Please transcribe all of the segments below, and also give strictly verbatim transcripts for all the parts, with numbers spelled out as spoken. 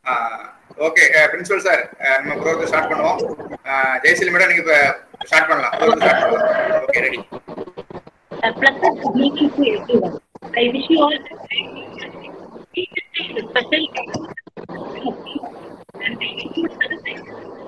Okay principal sir, நம்ம program start பண்ணுவோம். Jayaseel madam நீங்க இப்ப ஸ்டார்ட் பண்ணலாம். ப்ரோக்ராம் ஸ்டார்ட் பண்ணலாம். Okay, ready. A pleasant evening to everyone. I wish you all a great weekend. Tuesday is a special day and I wish you celebrate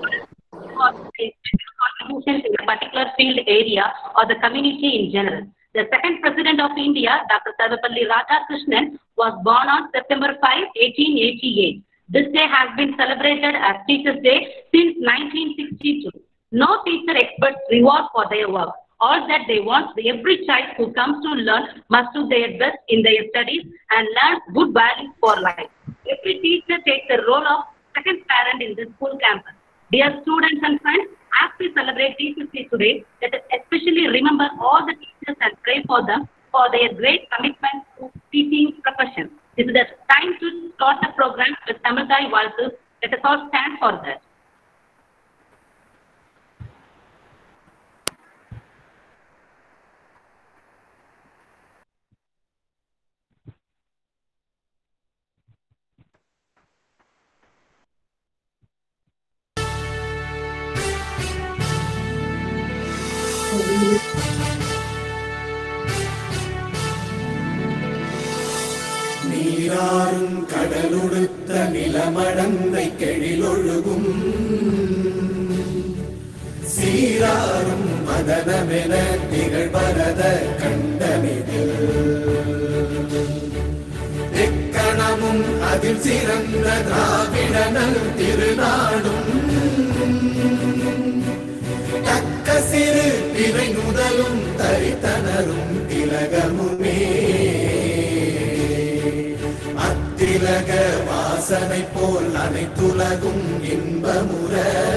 contribution in a particular field area or the community in general. The second President of India, Doctor Sarvepalli Radhakrishnan, was born on September fifth, eighteen eighty-eight. This day has been celebrated as Teachers' Day since nineteen sixty-two. No teacher expects reward for their work. All that they want, every child who comes to learn must do their best in their studies and learn good values for life. Every teacher takes the role of second parent in the school campus. Dear students and friends, as we celebrate Teachers' Day today, let us especially remember all the teachers and pray for them for their great commitment to teaching profession. This is the time to start the program with Tamil Valses. Let us all stand for that. நீராறும் கடலுடுத்த நிலமடந்தை கெழிலொழுகும் சீராறும் மதனமென திகழ்வரத கண்டமிதில் எக்கணமும் அதில் சிறந்த திராவிடனல் திருநாடும் தக்க சிறு பிறை நுதலும் தரித்தனரும் திலகமுமே அத்திலக வாசனை போல் அனைத்துலகும் இன்பமுற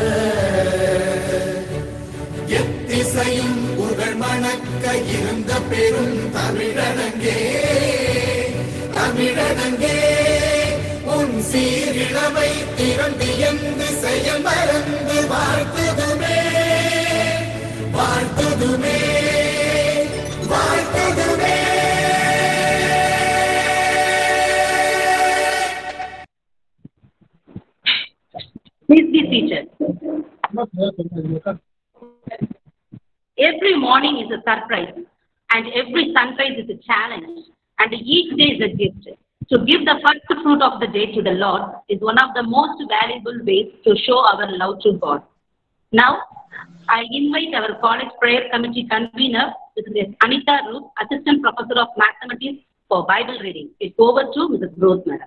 எத்திசையும் புகழ் மணக்க இருந்த பெரும் தமிழனங்கே தமிழனங்கே உன் சீரிழமை திறந்து எந்து செயல் மறந்து வாழ்த்துதுமே வாழ்த்துதுமே வாழ்த்துதுமே. Please be seated. Every morning is a surprise and every sunrise is a challenge and each day is a gift. To give the first fruit of the day to the Lord is one of the most valuable ways to show our love to God. Now, I invite our college prayer committee convener, Missus Anita Ruth, Assistant Professor of Mathematics, for Bible reading. It's over to Missus Ruth, Madam.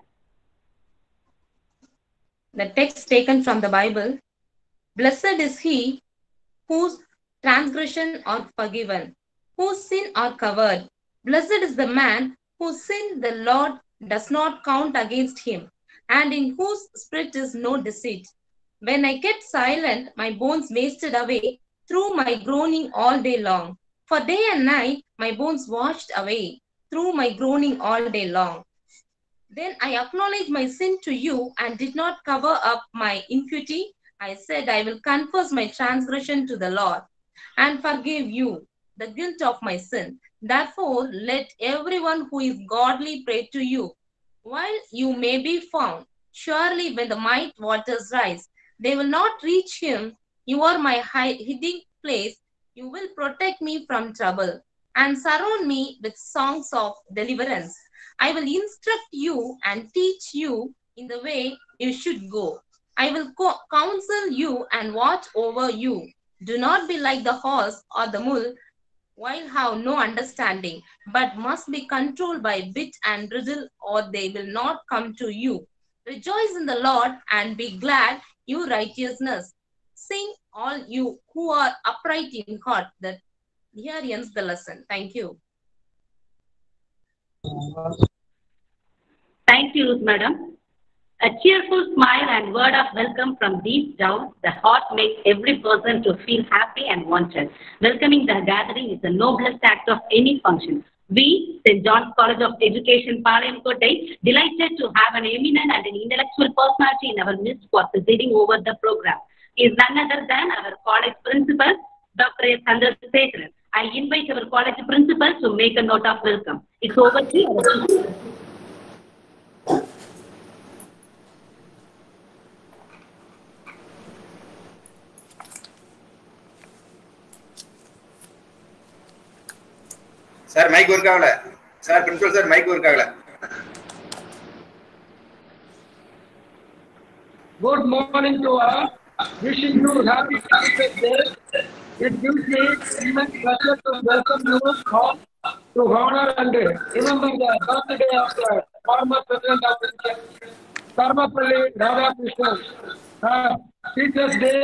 The text taken from the Bible: Blessed is he whose transgression are forgiven, whose sin are covered. Blessed is the man whose sin the Lord does not count against him, and in whose spirit is no deceit. When I kept silent, my bones wasted away through my groaning all day long. For day and night my bones washed away through my groaning all day long. Then I acknowledged my sin to you and did not cover up my iniquity. I said, I will confess my transgression to the Lord and forgive you the guilt of my sin. Therefore, let everyone who is godly pray to you, while you may be found. Surely when the might waters rise, they will not reach him. You are my hiding place. You will protect me from trouble and surround me with songs of deliverance. I will instruct you and teach you in the way you should go. I will co- counsel you and watch over you. Do not be like the horse or the mule, while have no understanding, but must be controlled by bit and bridle, or they will not come to you. Rejoice in the Lord and be glad, you righteousness. Sing, all you who are upright in heart. That here ends the lesson. Thank you. Thank you, Madam. A cheerful smile and word of welcome from deep down the heart makes every person to feel happy and wanted. Welcoming the gathering is the noblest act of any function. We, Saint John's College of Education, Palayamkottai, delighted to have an eminent and an intellectual personality in our midst for presiding over the program. He is none other than our college principal, Doctor A. Chandrasekharan. I invite our college principal to make a note of welcome. It's over to you. Sir mic work ஆகல sir, principal sir mic work ஆகல. Good morning to all. Wishing you happy Teachers Day. It gives me immense pleasure to welcome you all to honor and remember the birthday of the former President of India, Sarvepalli Radhakrishnan. Uh, Teachers Day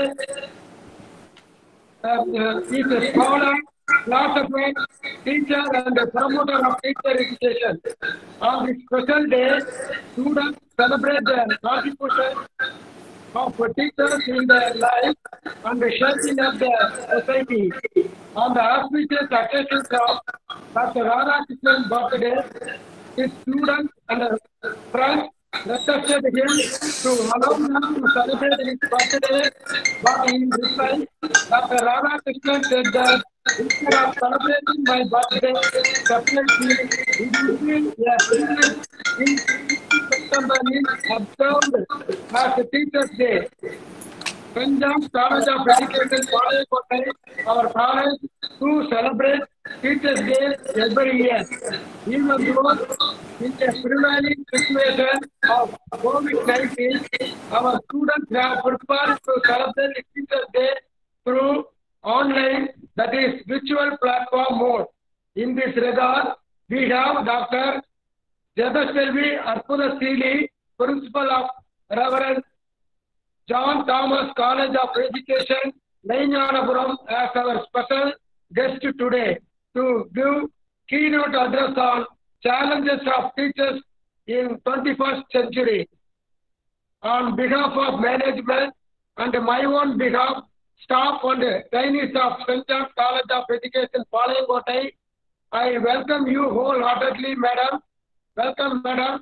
uh, uh, is a scholar, philosopher, teacher and a promoter of teacher education. On this special day, students celebrate the contribution of teachers in their life and the shaping of the society. On the auspicious occasion of Doctor Radhakrishnan's birthday, his students and friends requested him to allow them to celebrate his birthday, but in reply, Doctor Radhakrishnan said that instead of celebrating my birthday separately, it will be a privilege in September is observed as a Teachers' Day. Punjab College of Education, Palayakotai, our college, to celebrate Teachers' Day every year. Even though in the prevailing situation of COVID nineteen, our students have prepared to celebrate Teachers' Day through online, that is virtual platform mode. In this regard, we have Doctor Debaselvi Arpudaseeli, Principal of Reverend John Thomas College of Education, Nainjanapuram, as our special guest today to give keynote address on challenges of teachers in twenty-first century. On behalf of management and my own behalf, staff and trainees of Saint John's College of Education, Palayakotai, I welcome you wholeheartedly, madam. Welcome, madam.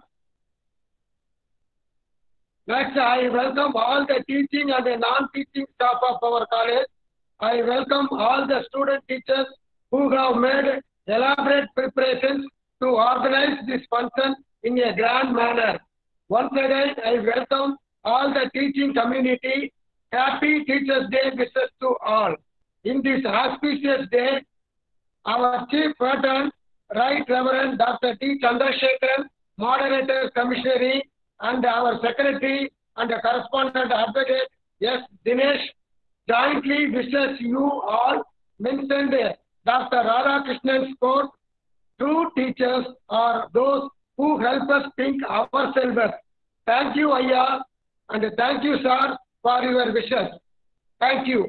Next, I welcome all the teaching and the non-teaching staff of our college. I welcome all the student teachers who have made elaborate preparations to organize this function in a grand manner. Once again, I welcome all the teaching community. Happy Teachers' Day wishes to all. In this auspicious day, our Chief Patron, Right Reverend Doctor T. Chandrasekharan, Moderator Commissionary, and our Secretary and Correspondent Advocate S. Dinesh, jointly wishes you all mentioned Doctor Radhakrishnan's quote, true teachers are those who help us think ourselves. Thank you, Ayya, and thank you, sir, for your wishes. Thank you.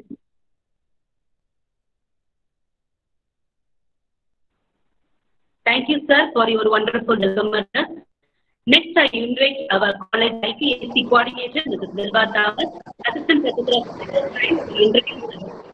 Thank you, sir, for your wonderful welcome address. Next, I invite our college I P S C coordinator, Missus Dilba Thomas, Assistant Professor of Physical Science, to introduce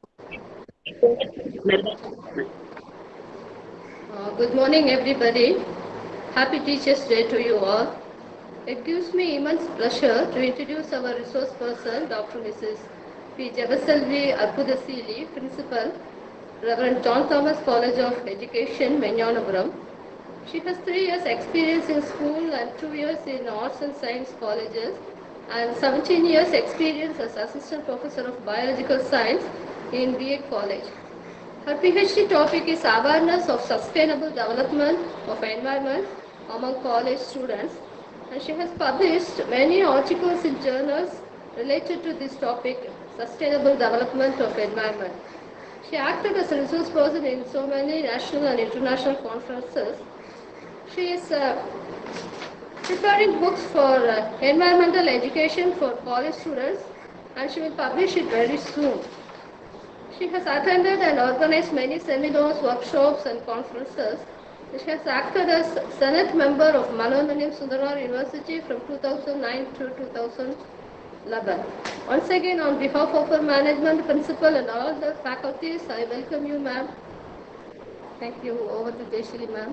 Uh, good morning, everybody. Happy Teachers' Day to you all. It gives me immense pleasure to introduce our resource person, Doctor Missus P. Debaselvi Arpudaseeli, Principal, Reverend John Thomas College of Education, Nainjanapuram. She has three years experience in school and two years in arts and science colleges and seventeen years experience as Assistant Professor of Biological Science in B Ed College. Her PhD topic is awareness of sustainable development of environment among college students, and she has published many articles in journals related to this topic, sustainable development of environment. She acted as a resource person in so many national and international conferences. She is uh, preparing books for uh, environmental education for college students, and she will publish it very soon. She has attended and organized many seminars, workshops and conferences. She has acted as Senate member of Manoranjan Sundaram University from two thousand nine to two thousand eleven. Once again, on behalf of our management, principal and all the faculties, I welcome you, ma'am. Thank you. Over to Jayashree, ma'am.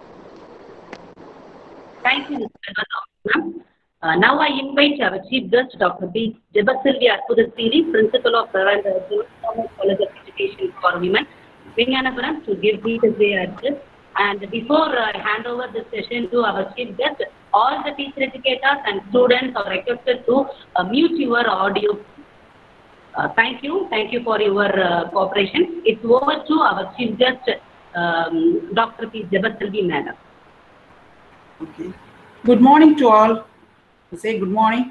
Thank you, Mister Ma'am. Uh, now I invite our chief guest, Doctor B. Debaselvi Arpudaseeli, Principal of Reverend John Thomas College of Education for Women, Nainjanapuram, to give Teachers' Day address. And before I hand over the session to our chief guest, all the teacher educators and students are requested to uh, mute your audio. Uh, thank you. Thank you for your uh, cooperation. It's over to our chief guest, um, Doctor P. Jebaselvi, Madam. Okay. Good morning to all. Say good morning.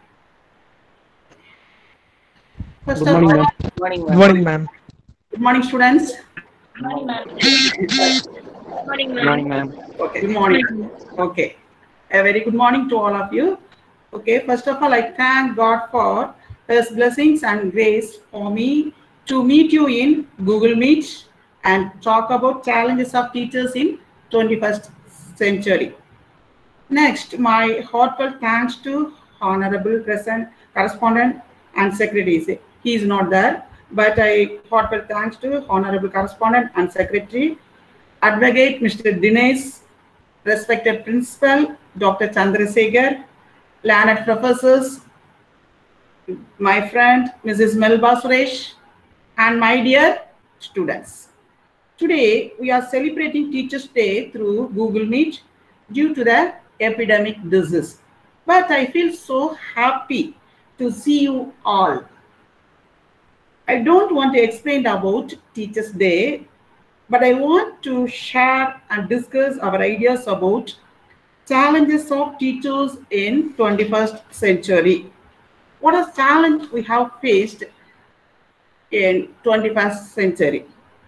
First Good of morning, all, ma'am. good morning, Good morning, ma'am. Good morning, students. Good morning, ma'am. Good morning, Good morning, ma'am. Okay. Good morning. Okay. A very good morning to all of you. Okay. First of all, I thank God for His blessings and grace for me to meet you in Google Meet and talk about challenges of teachers in twenty-first century. Next, my heartfelt thanks to Honorable Present Correspondent and Secretary. He is not there, but I heartfelt thanks to Honorable Correspondent and Secretary, Advocate Mister Dinesh, respected Principal Doctor Chandrasekhar, learned professors, my friend Missus Melba Suresh, and my dear students. Today, we are celebrating Teachers' Day through Google Meet due to the epidemic disease. But I feel so happy to see you all. I don't want to explain about Teachers' Day, but I want to share and discuss our ideas about challenges of teachers in twenty-first century. What a challenge we have faced in twenty-first century.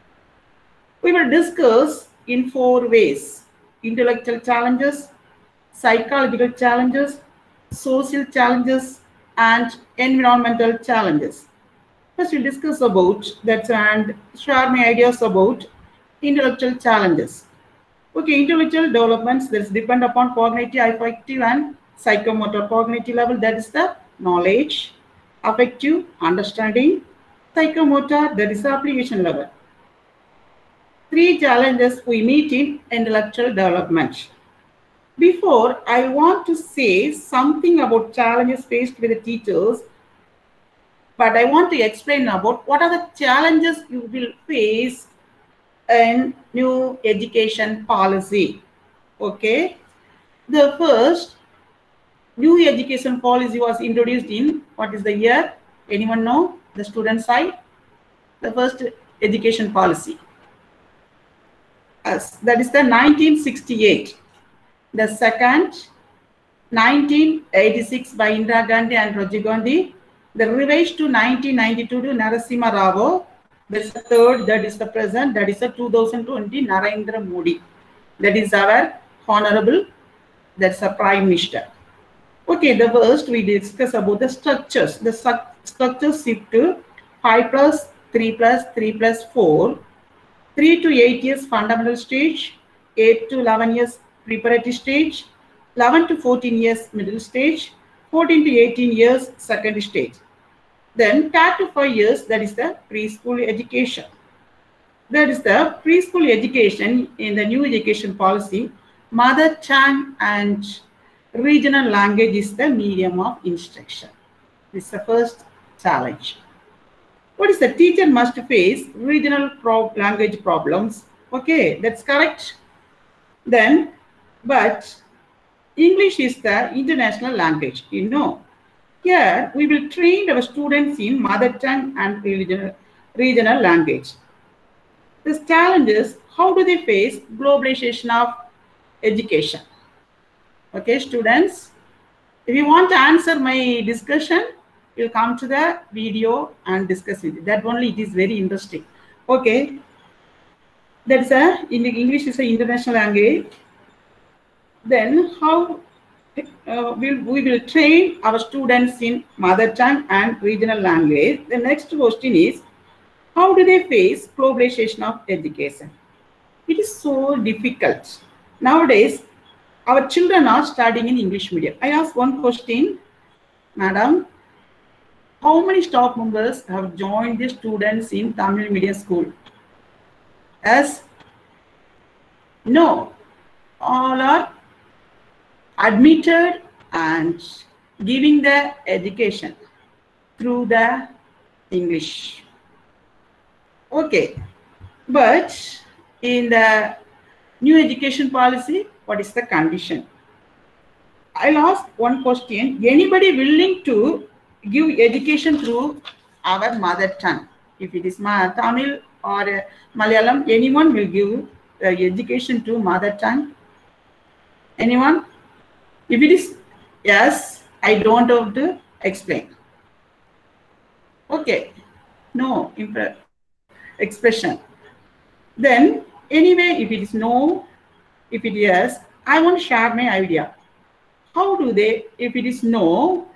We will discuss in four ways: intellectual challenges, psychological challenges, social challenges, and environmental challenges. First, we'll discuss about that and share my ideas about intellectual challenges. Okay, intellectual developments that depend upon cognitive, affective, and psychomotor. Cognitive level, that is the knowledge; affective, understanding; psychomotor, that is the application level. Three challenges we meet in intellectual development. Before, I want to say something about challenges faced with the teachers, but I want to explain about what are the challenges you will face in new education policy. Okay. The first new education policy was introduced in, what is the year? Anyone know? The student side? The first education policy. As that is the nineteen sixty-eight. The second, nineteen eighty-six by Indira Gandhi and Rajiv Gandhi. The revised to nineteen ninety-two to Narasimha Rao. That's the third, that is the present, that is the two thousand twenty Narendra Modi. That is our honorable, that's a prime minister. Okay, the first we discuss about the structures. The structures shift to five plus, three plus, three plus four. three to eight years fundamental stage, eight to eleven years preparatory stage, eleven to fourteen years middle stage, fourteen to eighteen years secondary stage. Then ten to five years, that is the preschool education. That is the preschool education in the new education policy. Mother tongue and regional language is the medium of instruction. This is the first challenge. What is the teacher must face regional pro language problems? Okay, that's correct. Then, but English is the international language, you know. Here, we will train our students in mother tongue and regional, regional language. This challenge is, how do they face globalization of education? Okay, students, if you want to answer my discussion, you'll come to the video and discuss with it. That only it is very interesting. Okay, that's a in English is an international language. Then how uh, we'll, we will train our students in mother tongue and regional language. The next question is, how do they face globalization of education? It is so difficult. Nowadays, our children are studying in English medium. I ask one question, madam. How many staff members have joined the students in Tamil medium school? Yes? No. All are admitted and giving the education through the English. Okay. But in the new education policy, what is the condition? I'll ask one question. Anybody willing to give education through our mother tongue? If it is Tamil or uh, Malayalam, anyone will give uh, education to mother tongue? Anyone? If it is yes, I don't have to explain. Okay, no expression. Then anyway, if it is no, if it is yes, I want to share my idea. How do they, if it is no,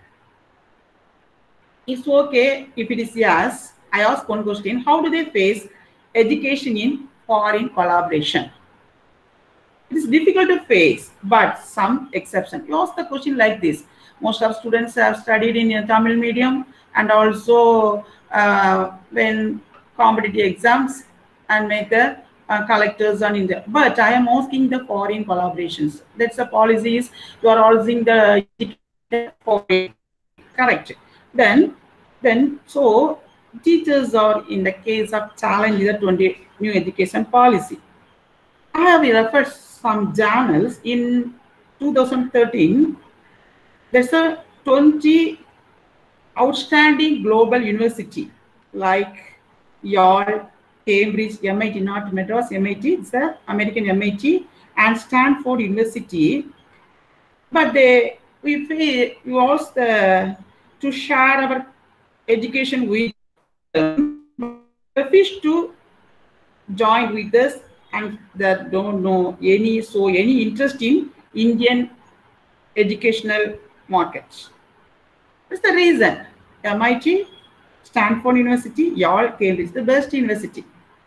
it's okay. If it is yes, I ask one question, how do they face education in foreign collaboration? It is difficult to face, but some exception. You ask the question like this. Most of students have studied in a Tamil medium, and also uh, when competitive exams and make the uh, collectors on in the, but I am asking the foreign collaborations. That's the policies. You are asking the foreign, correct. Then, then so teachers are in the case of challenge the twenty new education policy. I have referred some journals in two thousand thirteen. There's a twenty outstanding global university like Yale, Cambridge, M I T, not Madras, M I T, it's the American M I T, and Stanford University. But they, we, we asked the, to share our education with them, refused to join with us, and that don't know any, so any interest in Indian educational markets. That's the reason. M I T, Stanford University, Yale, Cambridge, the best university.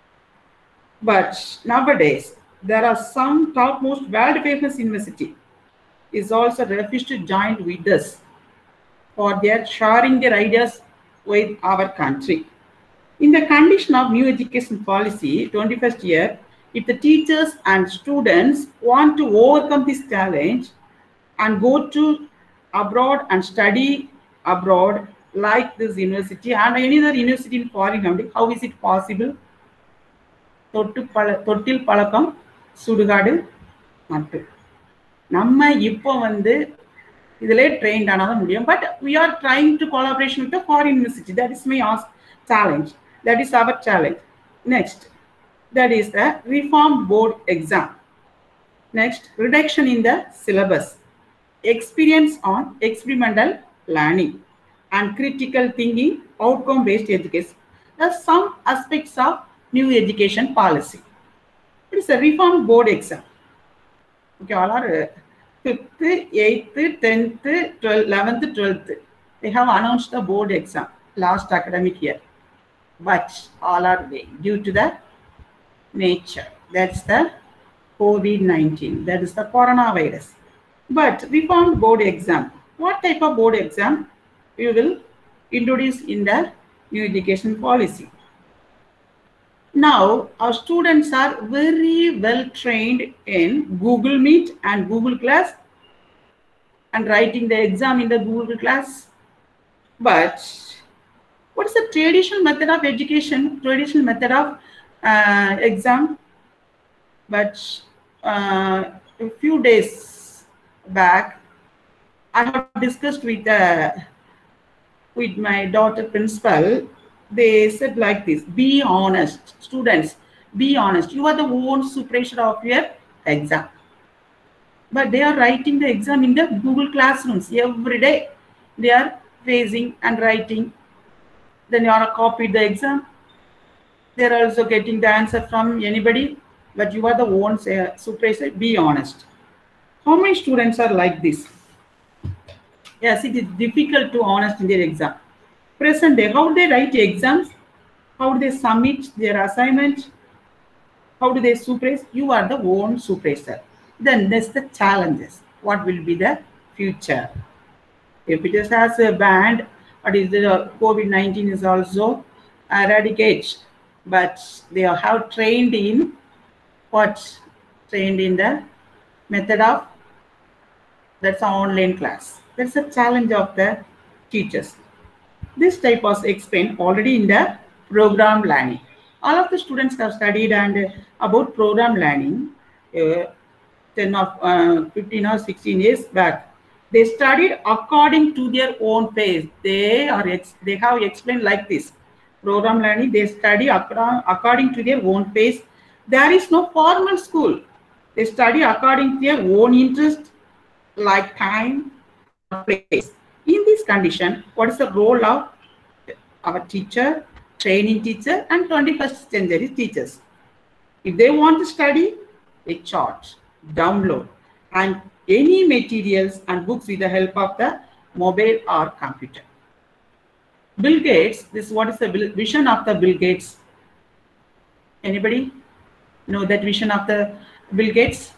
But nowadays, there are some topmost world-famous university is also refused to join with us for their sharing their ideas with our country. In the condition of new education policy, twenty-first year, if the teachers and students want to overcome this challenge and go to abroad and study abroad like this university and any other university in foreign country, how is it possible? தொட்டில் பழக்கம் சுடுகாடு மட்டும். நம்ம இப்போ வந்து இதிலே trained ஆனாதான் முடியும். But we are trying to collaboration with the foreign university. That is my ask challenge. That is our challenge. Next, that is the reform board exam. Next, reduction in the syllabus, experience on experimental learning, and critical thinking, outcome-based education. There are some aspects of new education policy. It is a reform board exam. Okay, all are fifth, eighth, tenth, twelfth, eleventh, twelfth. They have announced the board exam last academic year. But all are vague due to the nature. That's the COVID nineteen. That is the coronavirus. But reform board exam. What type of board exam you will introduce in the new education policy? Now, our students are very well trained in Google Meet and Google Class and writing the exam in the Google Class. But what is the traditional method of education, traditional method of uh, exam? But uh, a few days back, I have discussed with uh, with my daughter principal. They said like this: be honest, students, be honest. You are the own supervisor of your exam. But they are writing the exam in the Google Classrooms every day. They are facing and writing. Then you are copied the exam. They are also getting the answer from anybody. But you are the own uh, supervisor. Be honest. How many students are like this? Yes, it is difficult to honest in their exam. Present day, how do they write exams? How do they submit their assignment? How do they supervise? You are the own supervisor. Then there's the challenges. What will be the future? If it just has a band, what is the COVID nineteen is also eradicated, but they have trained in what? Trained in the method of that's an online class. That's a challenge of the teachers. This type was explained already in the program learning. All of the students have studied and uh, about program learning uh, ten or uh, fifteen or sixteen years back. They studied according to their own pace. They are ex they have explained like this. program learning, they study according to their own pace. There is no formal school. They study according to their own interest, like time, place. In this condition, what is the role of our teacher, training teacher, and twenty-first century teachers? If they want to study, they chart, download, and any materials and books with the help of the mobile or computer. Bill Gates, this is what is the vision of the Bill Gates? Anybody know that vision of the Bill Gates?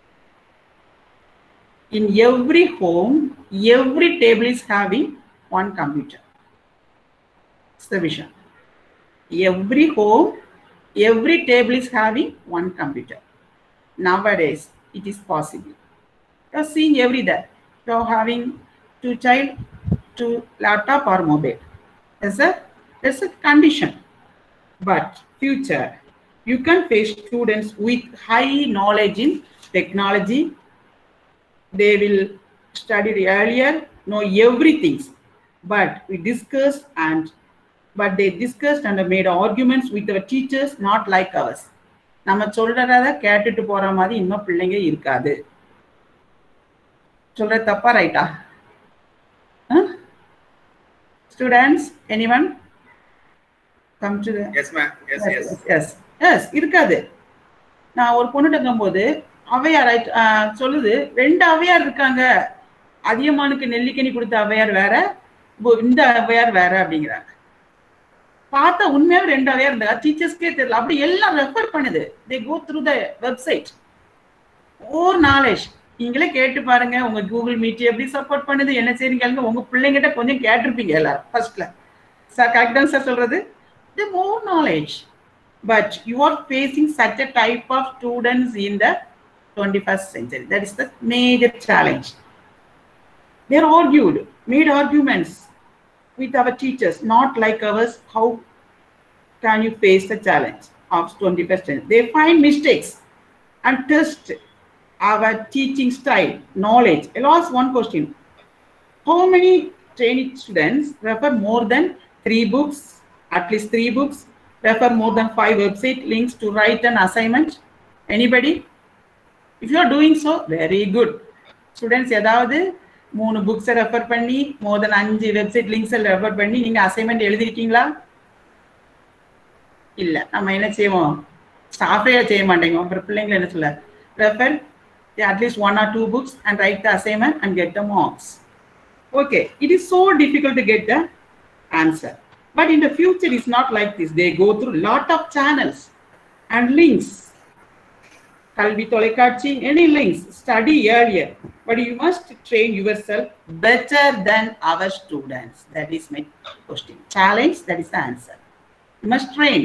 In every home, every table is having one computer. It's the vision. Every home, every table is having one computer. Nowadays, it is possible. You are seeing everywhere. You are having two child, two laptop or mobile. That's a, that's a condition. But future, you can face students with high knowledge in technology. They will study earlier, know everything. But we discussed and but they discussed and made arguments with our teachers, not like ours. நம்ம சொல்றத கேட்டுட்டு போற மாதிரி இன்னும் பிள்ளைங்க இருக்காது. சொல்ற தப்பா ரைட்டா? Students, anyone? Come to the Yes, ma'am. Yes, yes. Yes. Yes, இருக்காது. நான் ஒரு பொண்ணுட்ட இருக்கும்போது அவையார் சொல்லுது, ரெண்டு அவையார் இருக்காங்க. அதியமானுக்கு நெல்லிக்கனி கொடுத்த அவையார் வேற, இந்த அவையார் வேற அப்படிங்கிறாங்க. பார்த்தா உண்மையாவே ரெண்டு அவையார் இருந்தா டீச்சர்ஸ்க்கே தெரியல. அப்படி எல்லாம் ரெஃபர் பண்ணுது. They go through the website. ஓர் நாலேஜ். நீங்களே கேட்டு பாருங்க, உங்க கூகுள் மீட் எப்படி சப்போர்ட் பண்ணுது, என்ன செய்றீங்க, உங்க பிள்ளைங்கிட்ட கொஞ்சம் கேட்டிருப்பீங்க எல்லாரும் ஃபர்ஸ்ட்ல. சார் கரெக்ட் தான் சார் சொல்றது. The more knowledge, but you are facing such a type of students in the twenty-first century. That is the major challenge. They are argued, made arguments with our teachers, not like ours. How can you face the challenge of twenty-first century? They find mistakes and test our teaching style, knowledge. I'll ask one question. How many training students refer more than three books, at least three books, refer more than five website links to write an assignment? Anybody? If you are doing so, very good. Students, ஏதாவது மூணு books refer பண்ணி more than அஞ்சு website links refer பண்ணி நீங்க assignment எழுதிருக்கீங்களா? இல்ல. நம்ம என்ன செய்வோம்? ஸ்டாஃபே செய்ய மாட்டேங்க. அப்புறம் பிள்ளைங்க என்ன சொல்ல? Refer at least one or two books and write the assignment and get the marks. Okay, it is so difficult to get the answer. But in the future, it's not like this. They go through a lot of channels and links. Kalvi Tolekachi, any links, study earlier. But you must train yourself better than our students. That is my question. Challenge, that is the answer. You must train.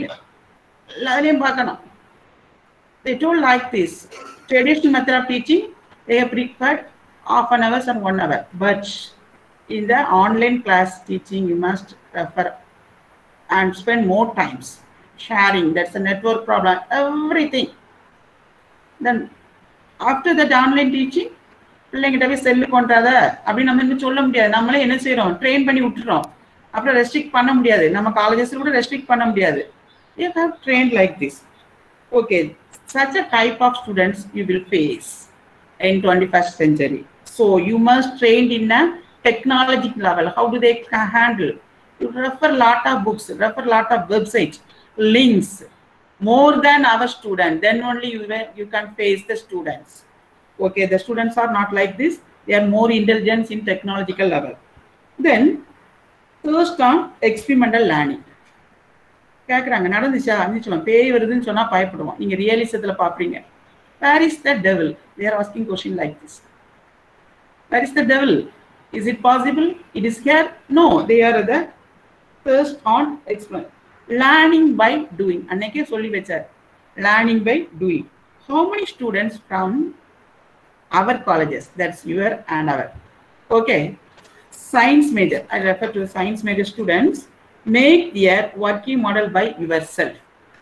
They told like this. Traditional method of teaching, they have preferred half an hour and one hour. But in the online class teaching, you must refer and spend more times sharing. That's a network problem. Everything. Then after that online teaching, பிள்ளைங்கிட்டவே cell கொண்டாத அப்படி நம்ம இன்னும் சொல்ல முடியாது. நம்மளே என்ன செய்யறோம்? ட்ரெயின் பண்ணி விட்டுறோம். அப்புறம் ரெஸ்ட்ரிக்ட் பண்ண முடியாது. நம்ம காலேஜஸ்ல கூட ரெஸ்ட்ரிக்ட் பண்ண முடியாது. You have trained like this. Okay. Such a type of students you will face in twenty-first century. So you must train in a technological level. How do they handle? You refer lot of books, refer lot of websites, links, more than our student. Then only you, you can face the students. Okay, the students are not like this. They are more intelligent in technological level. Then, first on experimental learning. கேக்குறாங்க நடந்துச்சா அப்படின்னு சொல்லுவாங்க. பேய் வருதுன்னு சொன்னா பயப்படுவோம். நீங்க ரியலிசத்துல பாப்பீங்க. Where is the devil? They are asking question like this. Where is the devil? Is it possible? It is here? No, they are the first on explain. Learning by doing. அன்னைக்கே சொல்லி வச்சார். Learning by doing. How many students from our colleges? That's your and our. Okay. Science major. I refer to science major students. Make their working model by yourself.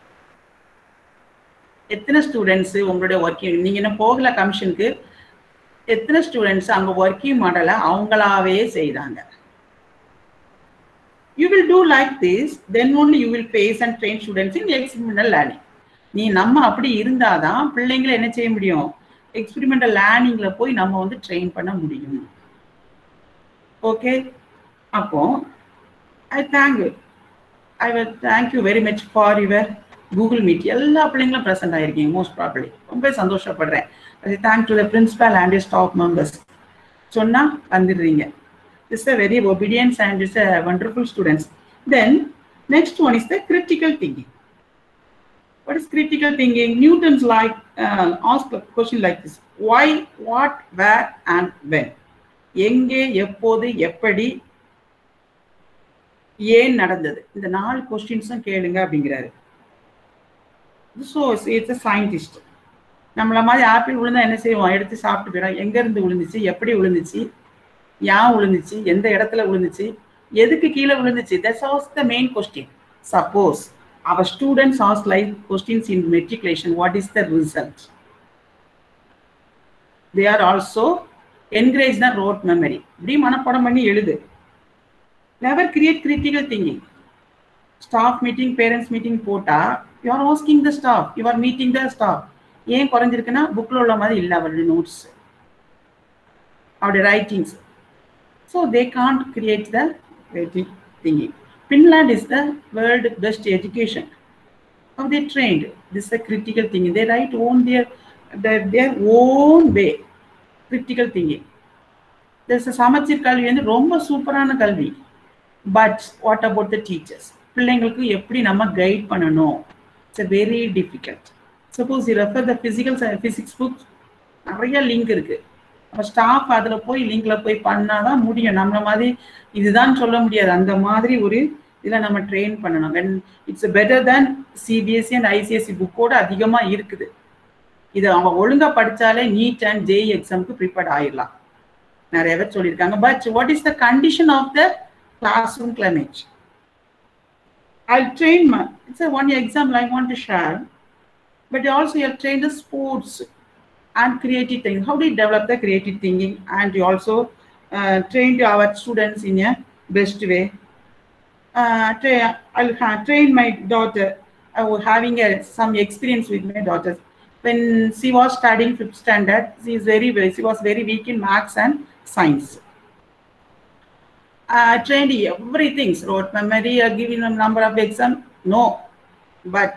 எத்தனை students உங்களுடைய working நீங்க என்ன போகல கமிஷனுக்கு, எத்தனை students அங்க working மாடலை அவங்களாவே செய்தாங்க? You will do like this, then only you will face and train students in experimental learning. நீ நம்ம அப்படி இருந்தாதான் பிள்ளைங்களை என்ன செய்ய முடியும், எக்ஸ்பெரிமெண்டல் லேர்னிங்ல போய் நம்ம வந்து ட்ரெயின் பண்ண முடியும். ஓகே, அப்போ I thank you I will thank you very much for your Google meet. எல்லா பிள்ளைங்களும் ப்ரெசென்ட் ஆயிருக்கீங்க மோஸ்ட் ப்ராபப்ளி. ரொம்ப சந்தோஷப்படுறேன். Thank to the principal and staff members. சொன்னா வந்துடுறீங்க. It's a very obedient and it's a wonderful students. Then next one is the critical thinking. What is critical thinking? Newton's like uh, asked a question like this: why, what, where, and when. எங்கே, எப்போது, எப்படி, ஏன் நடந்தது, இந்த நாலு கொஸ்டின்ஸும் கேளுங்க அப்படிங்கிறாரு. So it's a scientist. நம்மள மாதிரி ஆப்பிள் விழுந்தா என்ன செய்வோம், எடுத்து சாப்பிட்டு போயிடும். எங்க இருந்து விழுந்துச்சு, எப்படி விழுந்துச்சு, ஏன் விழுந்துச்சு, எந்த இடத்துல விழுந்துச்சு, எதுக்கு கீழே விழுந்துச்சு. That's was the main question. Suppose our students ask like questions in matriculation, what is the result? They are also encouraged the rote memory. இப்படி மனப்பாடம் பண்ணி எழுது. Never create critical thinking. Staff meeting, parents meeting போட்டா you are asking the staff, you are meeting the staff. ஏன் குறைஞ்சிருக்குன்னா புக்ல உள்ள மாதிரி இல்லை அவருடைய நோட்ஸ், அவருடைய writings. So they can't create the critical thinking. Finland is the world best education. How they trained? This is a critical thinking. They write own their, their their own way. Critical thinking. There's a சமச்சீர் கல்வி வந்து ரொம்ப சூப்பரான கல்வி. But what about the teachers? பிள்ளைங்களுக்கு எப்படி நம்ம guide பண்ணணும்? It's a very difficult. Suppose you refer the physical physics book, நிறைய லிங்க் இருக்கு. ஸ்டாஃப் அதுல போய் லிங்க்ல போய் பண்ணாதான் முடியும். நம்மள மாதிரி இதுதான் சொல்ல முடியாது. அந்த மாதிரி ஒரு இதுல நம்ம ட்ரெயின் பண்ணணும். When it's better than CBSE and ICSE புக்கோட அதிகமா இருக்குது. இது அவங்க ஒழுங்கா படிச்சாலே நீட் அண்ட் ஜேஇ எக்ஸாமுக்கு ப்ரிப்பேர்ட் ஆயிடலாம். நிறைய பேர் சொல்லியிருக்காங்க. But what is the condition of the classroom climate? I'll train my, it's a one example I want to share, but also you have trained the sports and creative thinking. How do you develop the creative thinking? And you also uh, trained our students in a best way. Uh, tra- I'll ha- train my daughter. I was having a, some experience with my daughter. When she was studying fifth standard, she is very, very, she was very weak in maths and science. I uh, trained everything, wrote memory, uh, giving a number of exams. No, but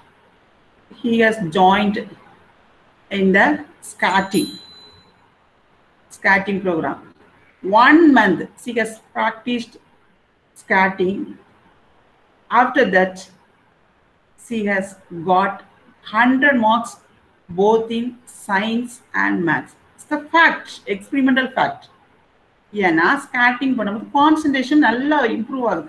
he has joined in the skating, skating program. One month she has practiced skating. After that, she has got one hundred marks both in science and maths. It's the fact, experimental fact. ஏன்னா scouting பண்ணும்போது concentration நல்லா improve ஆகுது.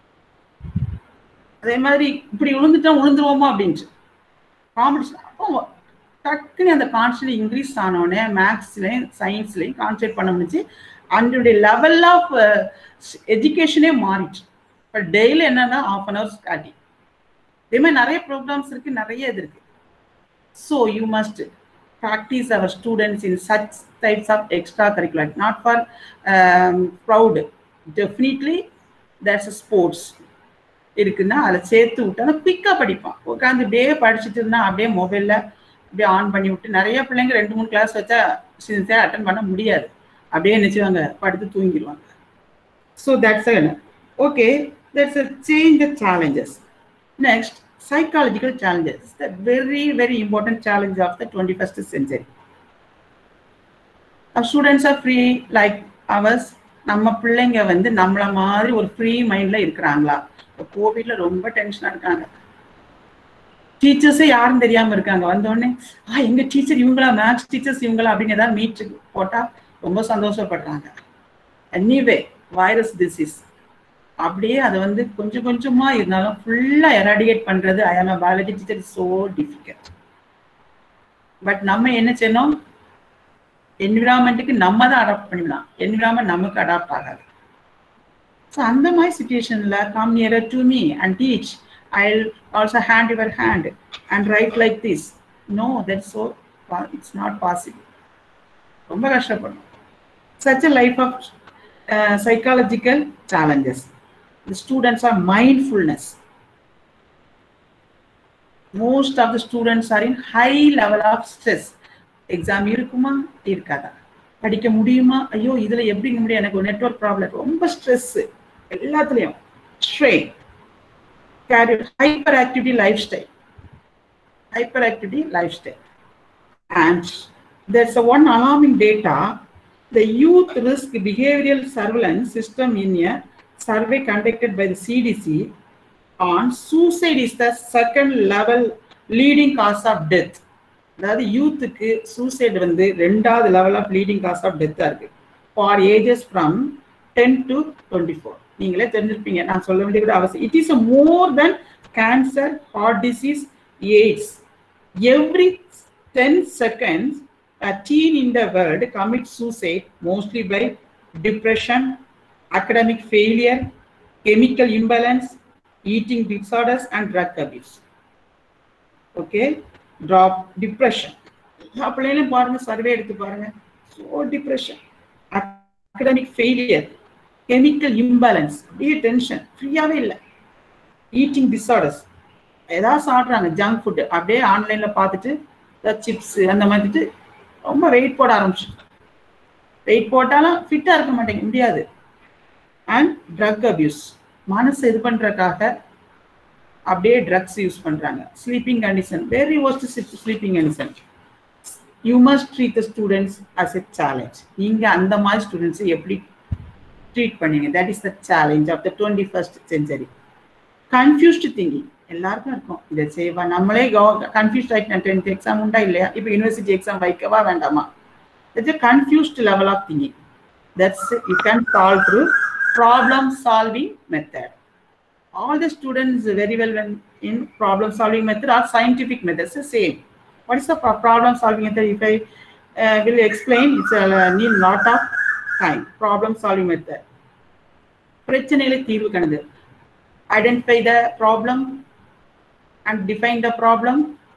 அதே மாதிரி இப்படி விழுந்துட்டா விழுந்துருவோமா அப்படின்ட்டு competition அப்போ டக்குன்னு அந்த கான்சன்ட்ரேட் இன்க்ரீஸ் ஆனோடனே மேக்ஸ்லையும் சயின்ஸ்லையும் கான்சன்ட்ரேட் பண்ண முடிஞ்சு. அதனுடைய லெவல் ஆஃப் எஜுகேஷனே மாறிடுச்சு. இப்போ டெய்லி என்னன்னா ஹாஃப் அன் ஹவர் ஸ்காட்டிங். இதே மாதிரி நிறைய ப்ரோக்ராம்ஸ் இருக்கு, நிறைய இது இருக்கு. So you must practice our students in such types of extracurricular, not for um, proud. Definitely that's a sports இருக்குன்னா அதில் சேர்த்து விட்டா குயிக்காக படிப்பான். உட்காந்து அப்படியே படிச்சுட்டு இருந்தா அப்படியே மொபைலில் அப்படியே ஆன் பண்ணி விட்டு நிறைய பிள்ளைங்க ரெண்டு மூணு கிளாஸ் வச்சா சின்சியராக அட்டன் பண்ண முடியாது. அப்படியே நினைச்சுவாங்க, படுத்து தூங்கிடுவாங்க. So that's okay. That's a change the challenges. Next, psychological challenges, the very very important challenge of the twenty-first century. Our students are free like ours. நம்ம பிள்ளைங்க வந்து நம்மள மாதிரி ஒரு ஃப்ரீ மைண்ட்ல இருக்கிறாங்களா? கோவிட்ல ரொம்ப டென்ஷனா இருக்காங்க. டீச்சர்ஸே யாரும் தெரியாம இருக்காங்க. வந்தோடனே ஆ எங்க டீச்சர் இவங்களா, மேக்ஸ் டீச்சர்ஸ் இவங்களா அப்படின்னு ஏதாவது மீட் போட்டா ரொம்ப சந்தோஷப்படுறாங்க. எனிவே வைரஸ் டிசீஸ் அப்படியே அதை வந்து கொஞ்சம் கொஞ்சமா இருந்தாலும் ஃபுல்லா எராடிகேட் பண்றது ஐ ஆம் a biology teacher is so difficult. But நம்ம என்ன செய்யணும், என்விரான்மெண்ட்டுக்கு நம்ம தான் அடாப்ட் பண்ணிக்கலாம். என்விரான்மெண்ட் நமக்கு அடாப்ட் ஆகாது. ஸோ அந்த மாதிரி சுச்சுவேஷன்ல come nearer to me and teach. I also hand your hand and write like this. No, that's so it's not possible. ரொம்ப கஷ்டப்படும். Such a life of uh, psychological challenges. The students are mindfulness. Most of the students are in high level of stress. Exam இருக்குமா இருக்காதா, படிக்க முடியுமா, ஐயோ இதுல எப்படி முடியும், எனக்கு நெட்வொர்க் ப்ராப்ளம், ரொம்ப ஸ்ட்ரெஸ், எல்லாத்துலயும் strain, hyperactivity lifestyle, hyperactivity lifestyle. And there's a one alarming data. The youth risk behavioral surveillance system in a survey conducted by the C D C on suicide is the second level leading cause of death. அதாவது யூத்துக்கு suicide வந்து ரெண்டாவது level of leading cause of டெத்தா இருக்கு for ages from ten to twenty four. நீங்களே தெரிஞ்சிருப்பீங்க, நான் சொல்ல வேண்டிய கூட அவசியம். It is a more than cancer, heart disease, AIDS. Every ten seconds, a teen in the world commits suicide, mostly by depression, academic failure, chemical imbalance, eating disorders, and drug abuse. Okay, drop depression. அப்படியே பாருங்க, survey எடுத்து பாருங்க. So depression, academic failure, chemical imbalance, அப்படியே tension, ஃப்ரீயாவே இல்லை. eating disorders, ஏதாவது சாப்பிட்றாங்க junk food, அப்படியே ஆன்லைன்ல பார்த்துட்டு சிப்ஸ் அந்த மாதிரி ரொம்ப வெயிட் போட ஆரம்பிச்சு. வெயிட் போட்டாலும் ஃபிட்டா இருக்க மாட்டேங்க முடியாது. அண்ட் ட்ரக் அபியூஸ், மனசு இது பண்றதுக்காக அப்படியே ட்ரக்ஸ் யூஸ் பண்றாங்க. Sleeping condition, very worst sleeping condition. You must treat the students as a challenge. நீங்க அந்த மாதிரி ஸ்டூடெண்ட்ஸை எப்படி ட்ரீட் பண்ணீங்க? That is the challenge of the twenty first century. Confused thinking எல்லாருக்கும் இருக்கும். இதை செய்வா, நம்மளே கன்ஃபியூஸ்ட் ஆகிட்டேன். டென்த் எக்ஸாம் உண்டா இல்லையா, இப்போ யூனிவர்சிட்டி எக்ஸாம் வைக்கவா வேண்டாமா? It's a confused level of thinking. That's you can solve through problem solving method. All the students very well in problem solving method or scientific methods same. What is the problem solving method? If I will explain, it's need lot of time. Problem solving method பிரச்சனைகளை தீர்வு கண்டது. Identify the problem and define the problem,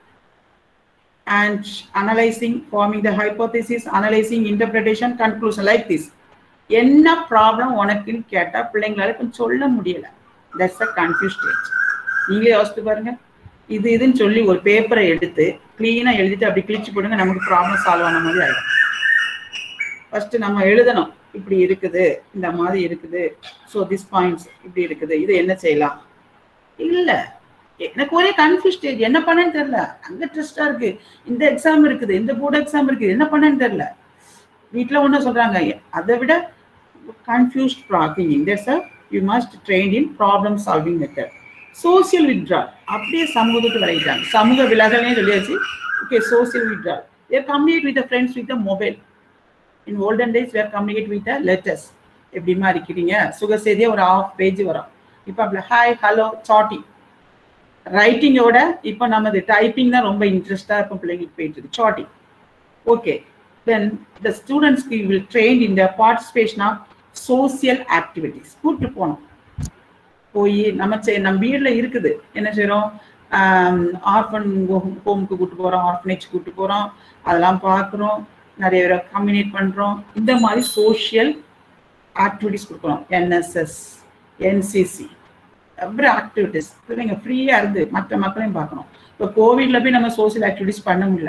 and analyzing, forming the hypothesis, analyzing, interpretation, conclusion, like this. என்ன problem உனக்குன்னு கேட்டா பிள்ளைங்களால கொஞ்சம் சொல்ல முடியல. That's a confuse stage. நீங்களே யோசித்து பாருங்க. இது இதுன்னு சொல்லி ஒரு பேப்பரை எடுத்து கிளீனா எழுதிட்டு அப்படி கிழிச்சு போடுங்க, நமக்கு ப்ராப்ளம் சால்வ் ஆன மாதிரி ஆயிடும். ஃபர்ஸ்ட் நம்ம எழுதணும், இப்படி இருக்குது, இந்த மாதிரி இருக்குது, ஸோ திஸ் பாயிண்ட்ஸ் இப்படி இருக்குது, இது என்ன செய்யலாம். இல்லை, எனக்கு ஒரே கன்ஃபியூஸ் ஸ்டேஜ், என்ன பண்ணேன்னு தெரியல. அங்கே ட்ரெஸ்டா இருக்கு, இந்த எக்ஸாம் இருக்குது, இந்த போர்டு எக்ஸாம் இருக்குது, என்ன பண்ணேன்னு தெரியல. வீட்டில் ஒன்றும் சொல்றாங்க, அதை விட confused thinking. That's a you must train in problem solving method. Social withdrawal, அப்படியே சமூகத்துக்கு விளையிட்டாங்க. சமூக விலகல்னே சொல்லியாச்சு. Okay, social withdrawal. They're communicate with friends with mobile. In olden days, we are communicate with the letters. எப்படிமா இருக்கிறீங்க, சுகசேதியா ஒரு half page வரும். இப்போ அப்படி ஹாய் ஹலோ சாட்டி. ரைட்டிங்கோட இப்போ நமது டைப்பிங் தான் ரொம்ப இன்ட்ரெஸ்டா இப்போ பிள்ளைங்களுக்கு போயிட்டு இருக்கு. சாட்டி. ஓகே, தென் த ஸ்டூடெண்ட்ஸ்க்கு will train in the participation of social activities. கூப்பிட்டு போகணும். போய் நம்ம நம்ம வீட்டில் இருக்குது என்ன செய்யறோம், ஆர்ஃபன் ஹோமுக்கு கூப்பிட்டு போறோம், ஆர்ஃபனேஜ் கூப்பிட்டு போறோம், அதெல்லாம் பார்க்குறோம், நிறைய பேரை கம்யூனிகேட் பண்றோம். இந்த மாதிரி சோசியல் ஆக்டிவிட்டிஸ் கொடுக்குறோம். NSS, NCC, every activities. பிள்ளைங்க ஃப்ரீயா இருந்து மற்ற மக்களையும் பார்க்கணும். இப்போ கோவிட்ல போய் நம்ம சோசியல் ஆக்டிவிட்டிஸ் பண்ண முடியல.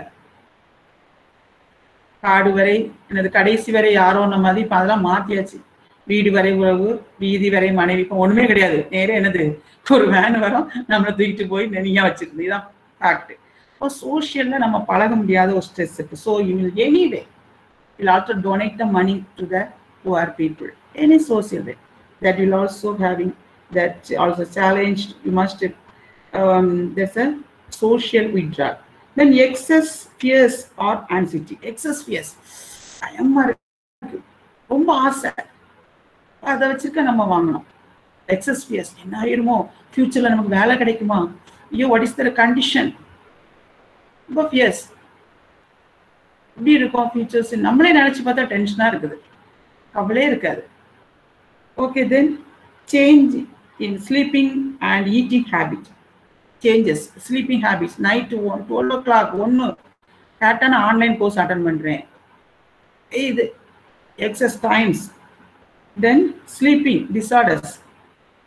காடு வரை எனது கடைசி வரை யாரோ நம்ம மாதிரி இப்போ அதெல்லாம் மாத்தியாச்சு. வீடு வரை உறவு, வீதி வரை மனைவி, இப்போ ஒண்ணுமே கிடையாது. நேரே என்னது, ஒரு வேன் வரும், நம்மளை தூக்கிட்டு போய் நெனியா வச்சிருக்கு. இதுதான் ஃபேக்ட். இப்போ சோஷியல்ல நம்ம பழக முடியாத ஒரு ஸ்ட்ரெஸ் இருக்கு. So you will anyway will also donate the money to the poor people. Any social way that will also having that also challenged. You must um, there's a social withdrawal. Then excess fears or anxiety. Excess fears. I am ரொம்ப ஆசை, அதை வச்சிருக்க நம்ம வாங்கணும். Excess ஃபியர்ஸ், என்ன ஆயிருமோ, ஃபியூச்சர்ல நமக்கு வேலை கிடைக்குமா, ஐயோ வாட் இஸ் த கண்டிஷன், ரொம்ப ஃபியர்ஸ். இப்படி இருக்கும் ஃபியூச்சர்ஸ், நம்மளே நினைச்சு பார்த்தா டென்ஷனா இருக்குது, கவலையே இருக்காது. Okay, then change in sleeping and eating habit. Changes sleeping habits. Night one twelve o'clock ஒன்று கரெக்டாக நான் ஆன்லைன் கோர்ஸ் அட்டன் பண்ணுறேன், இது excess times. Then sleeping disorders,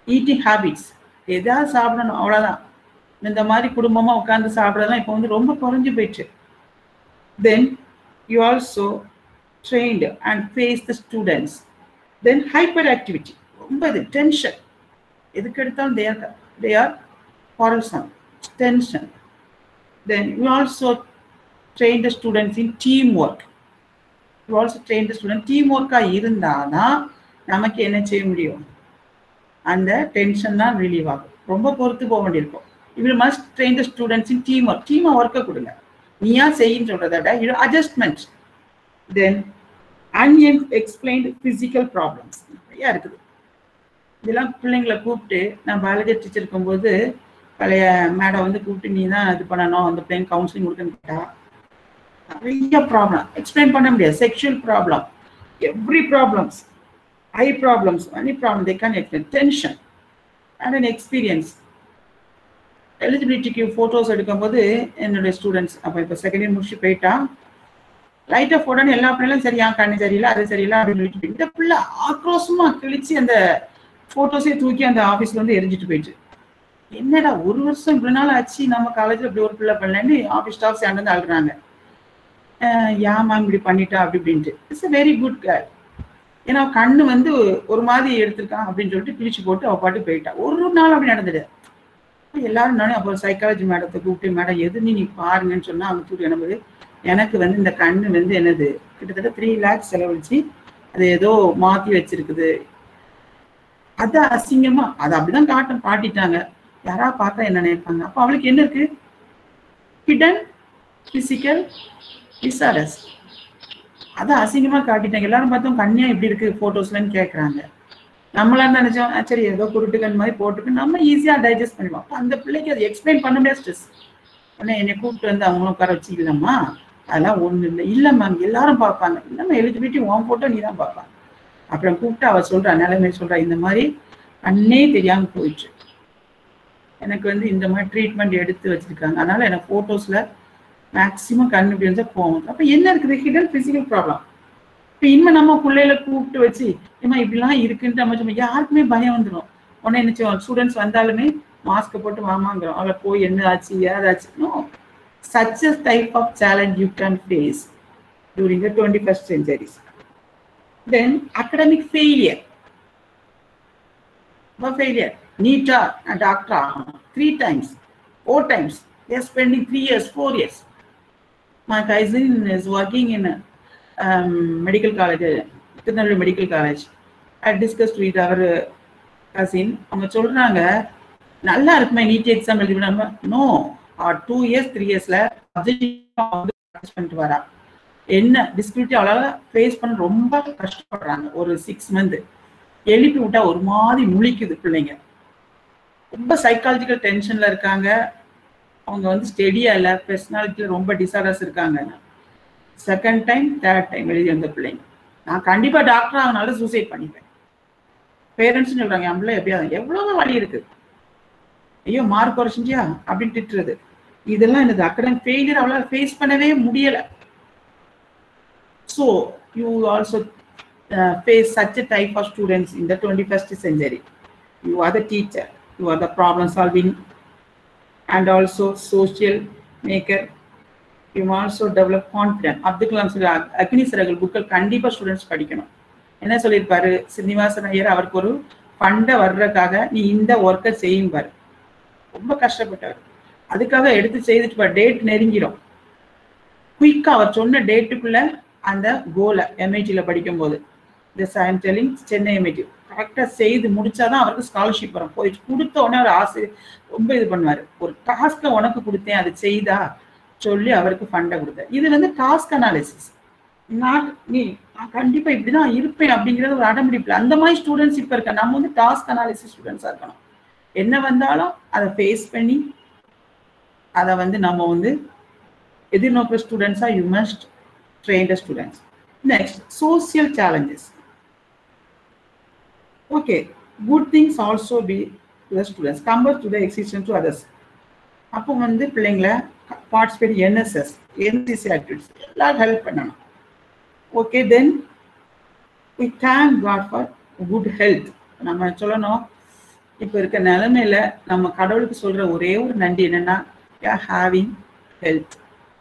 eating habits, எதாவது சாப்பிடணும் அவ்வளோதான். இந்த மாதிரி குடும்பமாக உட்காந்து சாப்பிட்றதுலாம் இப்போ வந்து ரொம்ப குறைஞ்சி போயிடுச்சு. Then you also trained and face the students. Then hyperactivity, ரொம்ப இது டென்ஷன், எதுக்கு எடுத்தாலும் they are they are quarrelsome, tension. Then you also train the students in teamwork. You also train the student teamwork இருந்தானா நமக்கு என்ன செய்ய முடியும், அந்த டென்ஷன் தான் ரிலீவ் ஆகும். ரொம்ப பொறுத்து போக வேண்டியிருக்கும். You must train the students in teamwork. டீமா ஒர்க்கை கொடுங்க, நீயா செய்யின்னு சொல்றத இது adjustment. Then unexplained physical problems நிறையா இருக்குது. இதெல்லாம் பிள்ளைங்களை கூப்பிட்டு நான் பயாலஜி டீச்சர் இருக்கும்போது பழைய மேடம் வந்து கூப்பிட்டு நீ தான் இது பண்ணணும், அந்த பிள்ளைங்க கவுன்சிலிங் கொடுக்கன்னு கேட்டா நிறைய ப்ராப்ளம் எக்ஸ்பிளைன் பண்ண முடியாது. Sexual problem, every problems, I problems, any problem they can explain. Tension and an experience. எலிஜிபிலிட்டிக்கு ஃபோட்டோஸ் எடுக்கும்போது என்னுடைய ஸ்டூடெண்ட்ஸ் அப்போ இப்போ செகண்ட் இயர் முடிச்சு போயிட்டா லைட்டாக ஃபோட்டோன்னு எல்லா பிள்ளைகளும் சரியா கண்ணு சரியில்லை அது சரியில்லை அப்படின்னு சொல்லிட்டு இந்த பிள்ளை ஆக்ரோஷமா கிழிச்சு அந்த ஃபோட்டோஸே தூக்கி அந்த ஆஃபீஸ்ல வந்து எரிஞ்சிட்டு போயிட்டு, என்னடா ஒரு வருஷம் இவ்வளவு நாள் ஆச்சு நம்ம காலேஜ்ல இப்படி ஒரு பிள்ளை பண்ணலன்னு ஆஃபீஸ் ஸ்டாஃப் சேர்ந்து அழுறாங்க. யா மேம் இப்படி பண்ணிட்டா அப்படி இப்படின்ட்டு. It's a very good girl. ஏன்னா கண்ணு வந்து ஒரு மாதிரி எடுத்திருக்கான் அப்படின்னு சொல்லிட்டு கிழிச்சு போட்டு அவ பாட்டு போயிட்டா. ஒரு நாள் அப்படி நடந்துடு. எல்லாரும் நானே அப்புறம் சைக்காலஜி மேடத்தை கூப்பிட்டு மேடம் எது நீ பாருங்கன்னு சொன்னா அவங்க தூக்கி என்னது எனக்கு வந்து இந்த கண்ணு வந்து என்னது கிட்டத்தட்ட த்ரீ லேக்ஸ் செலவழிச்சு அது ஏதோ மாத்தி வச்சிருக்குது, அது அசிங்கமா அதை அப்படிதான் காட்டும் காட்டிட்டாங்க. யாரா பார்த்தா என்ன நினைப்பாங்க. அப்ப அவளுக்கு என்ன இருக்கு, ஹிடன் பிசிக்கல் டிசார்டர்ஸ், அதை அசிங்கமா காட்டிட்டாங்க. எல்லாரும் பார்த்தோம் கண்ணியா இப்படி இருக்கு போட்டோஸ்லன்னு கேட்கறாங்க. நம்மளா நினைச்சோம் சரி ஏதோ குருட்டு கண் மாதிரி போட்டுக்கு நம்ம ஈஸியா டைஜஸ்ட் பண்ணிடுவோம். அந்த பிள்ளைக்கு அதை எக்ஸ்பிளைன் பண்ண முடியாது. ஸ்ட்ரெஸ் உடனே என்னை கூப்பிட்டு வந்து அவங்களும் உட்கார வச்சு இல்லம்மா அதெல்லாம் ஒண்ணு இல்லை, இல்லை மேம் எல்லாரும் பார்ப்பாங்க, நம்ம எலிஜிபிலிட்டி உன் போட்டோ நீ தான் பார்ப்பாங்க. அப்புறம் கூப்பிட்டு அவ சொல்றா நிலைமை சொல்றா இந்த மாதிரி கண்ணே தெரியாம போயிடுச்சு, எனக்கு வந்து இந்த மாதிரி ட்ரீட்மெண்ட் எடுத்து வச்சிருக்காங்க, அதனால எனக்கு போட்டோஸ்ல மேக்சிமம் கண் இப்படி இருந்தா போகும். அப்ப என்ன இருக்குது, ஹிடன் பிசிக்கல் ப்ராப்ளம். இப்போ இனிமே நம்ம பிள்ளைகளை கூப்பிட்டு வச்சு ஏமா இப்படிலாம் இருக்குன்ட்டு நம்ம சொன்னோம் யாருக்குமே பயம் வந்துடும். உடனே என்ன ஸ்டூடெண்ட்ஸ் வந்தாலுமே மாஸ்க் போட்டு வாமாங்கிறோம், அவளை போய் என்ன ஆச்சு ஏதாச்சு. No, such a type of challenge you can face during the twenty-first century. Then academic failure. What failure? NEETA and doctor three times, four times. They are spending three years, four years. My cousin is working in a um, medical college, Tirunelveli Medical College. I discussed with our cousin. அவங்க சொல்றாங்க நல்லா இருக்குமே NEET exam எழுதிவிடாம. No, two years three இயர்ஸ்ல பண்ணிட்டு வரா. என்ன டிஸ்பிலிட்டி அவளால ஃபேஸ் பண்ண ரொம்ப கஷ்டப்படுறாங்க. ஒரு சிக்ஸ் மந்த் எழுப்பி விட்டா ஒரு மாதிரி முழிக்குது பிள்ளைங்க, ரொம்ப சைக்காலஜிக்கல் டென்ஷன்ல இருக்காங்க. அவங்க வந்து ஸ்டெடியா இல்லை, பர்சனாலிட்டியில ரொம்ப டிசார்டர்ஸ் இருக்காங்க. செகண்ட் டைம் தேர்ட் டைம் எழுதி வந்த பிள்ளைங்க. நான் கண்டிப்பா டாக்டர் ஆகனால சூசைட் பண்ணிப்பேன். பேரண்ட்ஸ் சொல்றாங்க என் பிள்ளை எப்படியாவது, எவ்வளவு வழி இருக்கு, ஐயோ மார்க் குறைச்சியா அப்படின்னு திட்டுறது. இதெல்லாம் என்னது அகடமிக் ஃபெயிலியர் அவளால் ஃபேஸ் பண்ணவே முடியல. So you also face such a type of students in the twenty first century. You are the teacher, you are the problem solving and also social maker. You also develop confident. Abdul Kalam சொல்லி அக்னி சிறகுகள் புக்கள் கண்டிப்பாக students படிக்கணும். என்ன சொல்லியிருப்பாரு சீனிவாசன் ஐயர், அவருக்கு ஒரு ஃபண்டை வர்றதுக்காக நீ இந்த ஒர்க்கை செய்யும்பாரு. ரொம்ப கஷ்டப்பட்டார், அதுக்காக எடுத்து செய்துட்டு பாரு, டேட் நெருங்கிடும். குயிக்கா அவர் சொன்ன டேட்டுக்குள்ள அந்த கோலை எம்ஐடியில படிக்கும் போது this I am telling Chennai MIT கரெக்டா செய்து முடிச்சாதான் அவருக்கு ஸ்காலர்ஷிப் வரும். போய் கொடுத்த உடனே அவர் ஆசை ரொம்ப இது பண்ணுவாரு. ஒரு டாஸ்க உனக்கு கொடுத்தேன் அது செய்தா சொல்லி அவருக்கு ஃபண்டை கொடுத்தார். இது வந்து டாஸ்க் அனாலிசிஸ். நான் நீ நான் கண்டிப்பா இப்படிதான் இருப்பேன் அப்படிங்கிறது ஒரு அடம்பிடிப்புல அந்த மாதிரி ஸ்டூடெண்ட்ஸ் இப்ப இருக்க. நம்ம வந்து டாஸ்க் அனாலிசிஸ் ஸ்டூடெண்ட்ஸா இருக்கணும். என்ன வந்தாலும் அதை ஃபேஸ் பண்ணி அதை வந்து நம்ம வந்து எதிர்நோக்கிற ஸ்டூடெண்ட்ஸா you must train the students. Next social challenges. Okay, good things also be to the students compare to the existence to others. அப்போ வந்து பிள்ளைங்களை பார்ட்டிசிபேட் என்எஸ்எஸ் என்சிசி ஆக்டிவிட்டிஸ் எல்லாரும் ஹெல்ப் பண்ணணும். Okay, then we thank God for good health. நம்ம சொல்லணும் இப்ப இருக்க நிலைமையில நம்ம கடவுளுக்கு சொல்ற ஒரே ஒரு நன்றி என்னன்னா having health.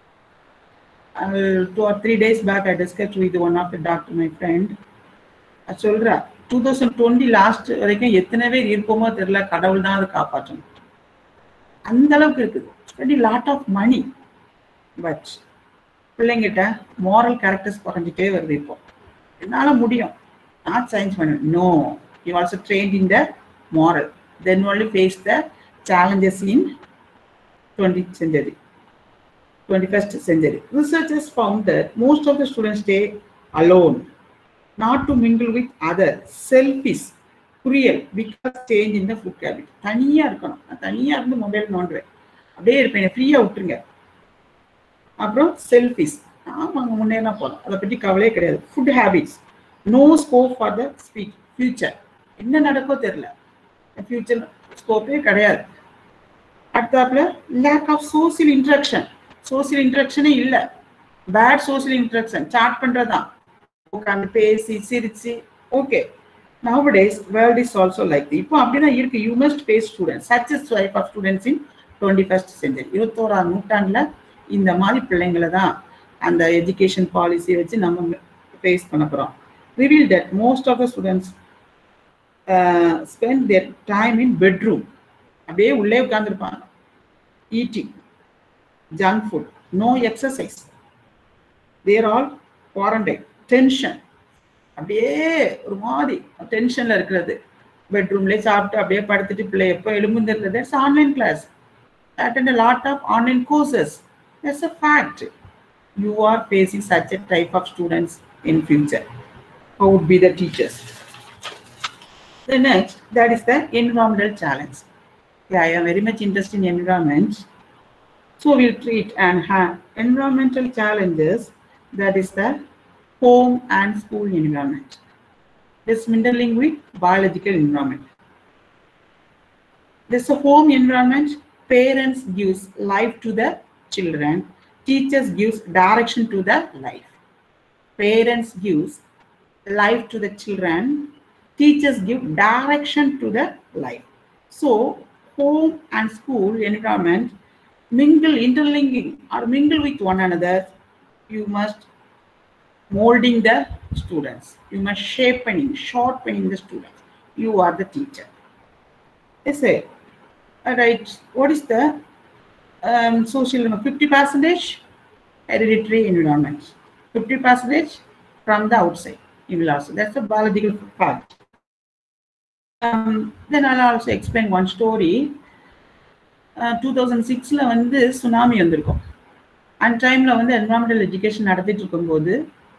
two or three days back I discussed with one of the doctor, my friend. அது சொல்றா டூ தௌசண்ட் டுவெண்ட்டி லாஸ்ட் வரைக்கும் எத்தனை பேர் இருப்போமோ தெரியல, கடவுள் தான் அதை காப்பாற்றணும். அந்த அளவுக்கு இருக்குது. Very lot of money, but பிள்ளைங்கிட்ட மாரல் கேரக்டர்ஸ் குறைஞ்சிட்டே வருது. இப்போ என்னால முடியும், நாட் சயின்ஸ் பண்ண no, you also trained in the moral, then only face the challenges in twentieth century, twenty-first century. Researchers found that most of the students stay alone, not to mingle with others. Selfish, cruel, because change in the food habit. தனியா இருக்கணும், தனியா இருந்து mobile நோண்டுவேன், அப்படியே இருப்பேன், ஃப்ரீயா விட்டுருங்க. அப்புறம் selfish, ஆமாங்க முன்னேறா போகலாம், அதை பற்றி கவலையே கிடையாது. Food habits, no scope for the speak future, என்ன நடக்கோ தெரியல, ஃபியூச்சர் ஸ்கோப்பே கிடையாது. அடுத்தாப்புல lack of social interaction, social இன்ட்ராக்ஷனே இல்லை, பேட் சோசியல் இன்ட்ராக்ஷன், சாட் பண்றதுதான், உட்காந்து பேசி சிரிச்சு. Okay, nowadays world is also like this. இப்போ அப்படிதான் இருக்கு. You must face students, such a type of students in twenty-first century. இருபத்தோராம் நூற்றாண்டுல இந்த மாதிரி பிள்ளைங்களை தான் அந்த எஜுகேஷன் பாலிசியை வச்சு நம்ம ஃபேஸ் பண்ண போறோம். revealed that most of the students Uh, spend their time in bedroom, அப்படியே உள்ளே உட்கார்ந்துருப்பாங்க, eating junk food, no exercise, they are all quarantine, tension, அப்படியே ஒரு மாதிரி டென்ஷன்ல இருக்கிறது, பெட்ரூம்லேயே சாப்பிட்டு அப்படியே படுத்துட்டு பிள்ளை எப்போ எழும்புங்கிறது. that's online class, attend a lot of online courses, that's a fact. You are facing such a type of students in future. How would be the teachers? The next, that is the environmental challenge. Yeah, I am very much interested in environment. So we'll treat and have environmental challenges, that is the home and school environment. This mingling with biological environment. This home environment, parents gives life to the children, teachers gives direction to the life. Parents gives life to the children, teachers give direction to the life. So home and school environment mingle, interlinking or mingle with one another. You must molding the students, you must shaping, sharpening the students. You are the teacher. They say, all right, what is the um, social fifty percentage hereditary environment, fifty percentage from the outside. You will also, that's a biological fact. Um, then I'll also explain one story. Uh, two thousand six la வந்து tsunami வந்திருக்கும். அந்த டைம்ல வந்து environmental education நடத்திட்டு இருக்கும்போது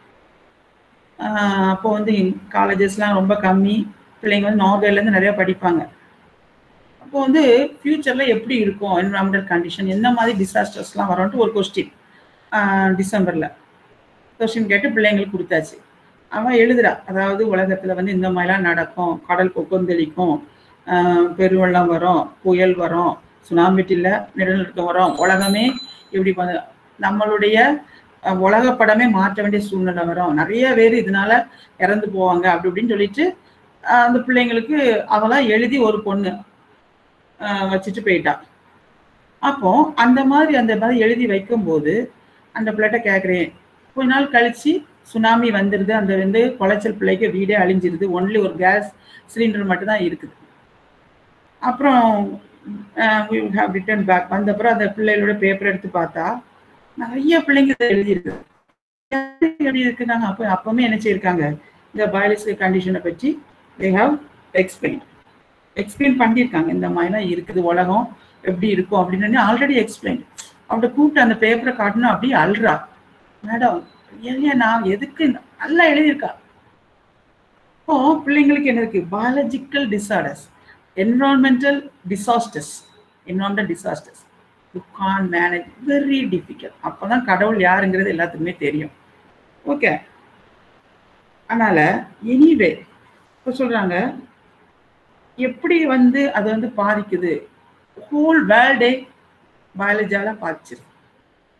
அப்போ வந்து காலேஜஸ்லாம் ரொம்ப கம்மி, பிள்ளைங்க வந்து நார்வேலேருந்து நிறைய படிப்பாங்க. அப்போ வந்து ஃபியூச்சரில் எப்படி இருக்கும் என்வரான்மெண்டல் கண்டிஷன், எந்த மாதிரி டிசாஸ்டர்ஸ்லாம் வரும்ன்ட்டு ஒரு கொஸ்டின் டிசம்பரில் கொஸ்டின் கேட்டு பிள்ளைங்களுக்கு கொடுத்தாச்சு. அவன் எழுதுறா, அதாவது உலகத்தில் வந்து இந்த மாதிரிலாம் நடக்கும், கடல் கொந்தளிக்கும், பெருவெள்ளம் வரும், புயல் வரும், சுனாமிட்டில் நிலநடுக்கம் வரும், உலகமே இப்படி நம்மளுடைய உலகப்படமே மாற்ற வேண்டிய சூழ்நிலை வரும், நிறைய பேர் இதனால இறந்து போவாங்க அப்படி இப்படின்னு சொல்லிட்டு அந்த பிள்ளைங்களுக்கு அவெல்லாம் எழுதி ஒரு பொண்ணு வச்சுட்டு போயிட்டா. அப்போ அந்த மாதிரி அந்த மாதிரி எழுதி வைக்கும்போது அந்த பிள்ளைகிட்ட கேட்குறேன், கொஞ்ச நாள் கழிச்சு சுனாமி வந்துடுது, அந்த வந்து குளச்சல் பிள்ளைக்கு வீடே அழிஞ்சிருது, ஒன்லி ஒரு கேஸ் சிலிண்டர் மட்டும்தான் இருக்குது. அப்புறம் we have returned back. வந்தப்புறம் அந்த பிள்ளைகளோட பேப்பர் எடுத்து பார்த்தா நிறைய பிள்ளைங்க எழுதியிருக்கு. எழுதியிருக்கு நாங்கள் அப்போ அப்பவுமே என்ன செய்யிருக்காங்க, இந்த பயாலஜிக்கல் கண்டிஷனை பற்றி they have explained எக்ஸ்பிளைன் பண்ணியிருக்காங்க, இந்த மாதிரிலாம் இருக்குது, உலகம் எப்படி இருக்கும் அப்படின்னு ஆல்ரெடி எக்ஸ்பிளைன். அவட்ட கூப்பிட்டு அந்த பேப்பரை காட்டணும், அப்படியே அல்றா, மேடம் ஏன் நான் எதுக்கு நல்லா எழுதியிருக்கா. இப்போ பிள்ளைங்களுக்கு என்ன இருக்கு, biological disorders, environmental disasters, environmental disasters you can manage, very difficult. அப்போதான் கடவுள் யாருங்கிறது எல்லாத்துக்குமே தெரியும். ஓகே, அதனால எனிவே இப்போ சொல்றாங்க எப்படி வந்து அது வந்து பாதிக்குது, ஹோல் வேர்ல்டே பயாலஜியால பாதிச்சிருக்கு.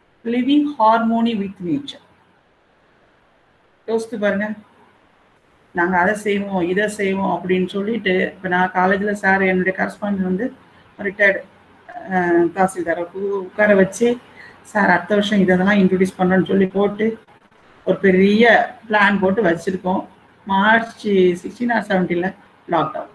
லிவிங் ஹார்மோனி வித் நேச்சர், யோசித்து பாருங்க. நாங்கள் அதை செய்வோம் இதை செய்வோம் அப்படின்னு சொல்லிட்டு இப்போ நான் காலேஜில் சார் என்னுடைய கரஸ்பாண்டன்ட் வந்து ரிட்டையர்டு தாசில்தாரை உட்கார வச்சு சார் அடுத்த வருஷம் இதெல்லாம் இன்ட்ரடியூஸ் பண்ணுறோன்னு சொல்லி போட்டு ஒரு பெரிய பிளான் போட்டு வச்சுருக்கோம். மார்ச் சிக்ஸ்டீன் ஆர் செவன்டீனில் லாக்டவுன்.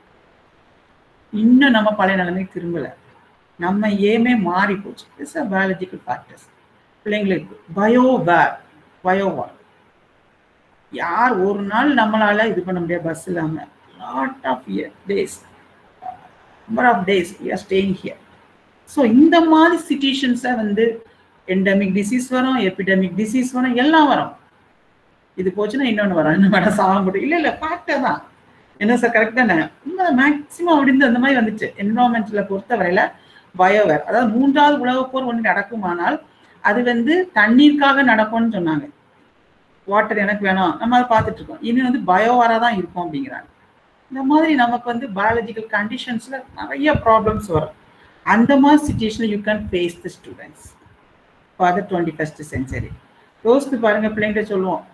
இன்னும் நம்ம பழைய நிலைமைக்கு திரும்பலை. நம்ம ஏமே மாறி போச்சு. It's a biological factors. பிள்ளைங்களுக்கு பயோ வேர் பயோ வார் யார் ஒரு நாள் நம்மளால இது பண்ண முடியாது. பஸ் இல்லாமல் lot of year days number of days we are staying here. So இந்த மாதிரி சிச்சுவேஷன்ஸை வந்து எண்டமிக் டிசீஸ் வரும், எபிடமிக் டிசீஸ் வரும், எல்லாம் வரும். இது போச்சுன்னா இன்னொன்று வரும், இன்னும் வேணா சாக முடியும். இல்லை இல்லை ஃபேக்டர் தான். என்ன சார் கரெக்ட் தானே? மேக்சிமம் அப்படின்னு அந்த மாதிரி வந்துச்சு. என்விரான்மெண்ட்ல பொறுத்தவரையில பயோவேர், அதாவது மூன்றாவது உலகப் போர் ஒன்று நடக்குமானால் அது வந்து தண்ணீருக்காக நடக்கும்னு சொன்னாங்க. வாட்டர் எனக்கு வேணும், நம்ம அதை பார்த்துட்டு இருக்கோம். இனி வந்து பயோவாரா தான் இருக்கும் அப்படிங்கிறாங்க. இந்த மாதிரி நமக்கு வந்து பயாலஜிக்கல் கண்டிஷன்ஸ்ல நிறைய ப்ராப்ளம்ஸ் வரும். அந்த மாதிரி situation you can face the students for the twenty first century. யோசித்து பாருங்க, பிள்ளைங்கிட்ட சொல்லுவோம்,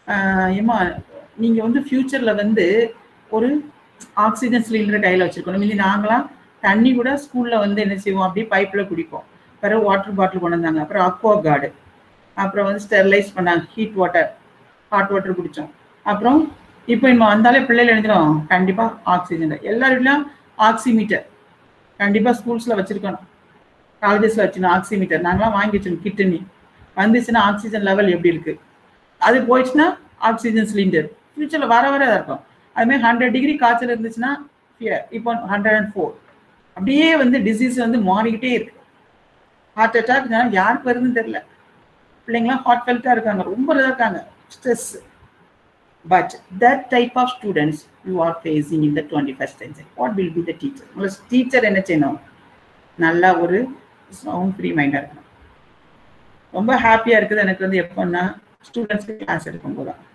ஏமா நீங்க வந்து ஃபியூச்சர்ல வந்து ஒரு ஆக்சிஜன் சிலிண்டர் கையில் வச்சிருக்கணும். மீதி நாங்களாம் தண்ணி கூட ஸ்கூல்ல வந்து என்ன செய்வோம், அப்படியே பைப்ல குடிப்போம். பிறகு வாட்டர் பாட்டில் கொண்டு வந்தாங்க. அப்புறம் அக்வா கார்டு, அப்புறம் வந்து ஸ்டெர்லைஸ் பண்ணாங்க, ஹீட் வாட்டர் ஹாட் வாட்டர் குடித்தோம். அப்புறம் இப்போ இன்னும் வந்தாலே பிள்ளைகள் எழுதிடும் கண்டிப்பாக ஆக்சிஜன். எல்லா வீட்லையும் ஆக்சிமீட்டர் கண்டிப்பாக ஸ்கூல்ஸில் வச்சுருக்கணும், காலேஜஸில் வச்சுக்கணும் ஆக்சிமீட்டர். நாங்களாம் வாங்கி வச்சுக்கணும். கிட்டனி வந்துச்சுன்னா ஆக்சிஜன் லெவல் எப்படி இருக்குது, அது போயிடுச்சுன்னா ஆக்சிஜன் சிலிண்டர் ஃபியூச்சரில் வர வர இருக்கும். அதுமாதிரி ஹண்ட்ரட் டிகிரி காய்ச்சல் இருந்துச்சுன்னா இப்போ ஹண்ட்ரட் அண்ட் ஃபோர் அப்படியே வந்து டிசீஸ் வந்து மாறிக்கிட்டே இருக்கு. ஹார்ட் அட்டாக் யாருக்கு வருதுன்னு தெரியல. பிள்ளைங்களாம் ஹார்ட் ஃபெல்ட்டாக இருக்காங்க, ரொம்ப இதாக இருக்காங்க, stress. But that type of students you are facing in the twenty first century. What will be the teacher? உங்களுக்கு டீச்சர் என்ன செய்யணும்? நல்லா ஒரு சவுண்ட் ஃப்ரீ மைண்டாக இருக்கணும். ரொம்ப ஹாப்பியாக இருக்குது எனக்கு வந்து எப்போன்னா ஸ்டூடெண்ட்ஸ்க்கு கிளாஸ் எடுக்கும்போது தான்.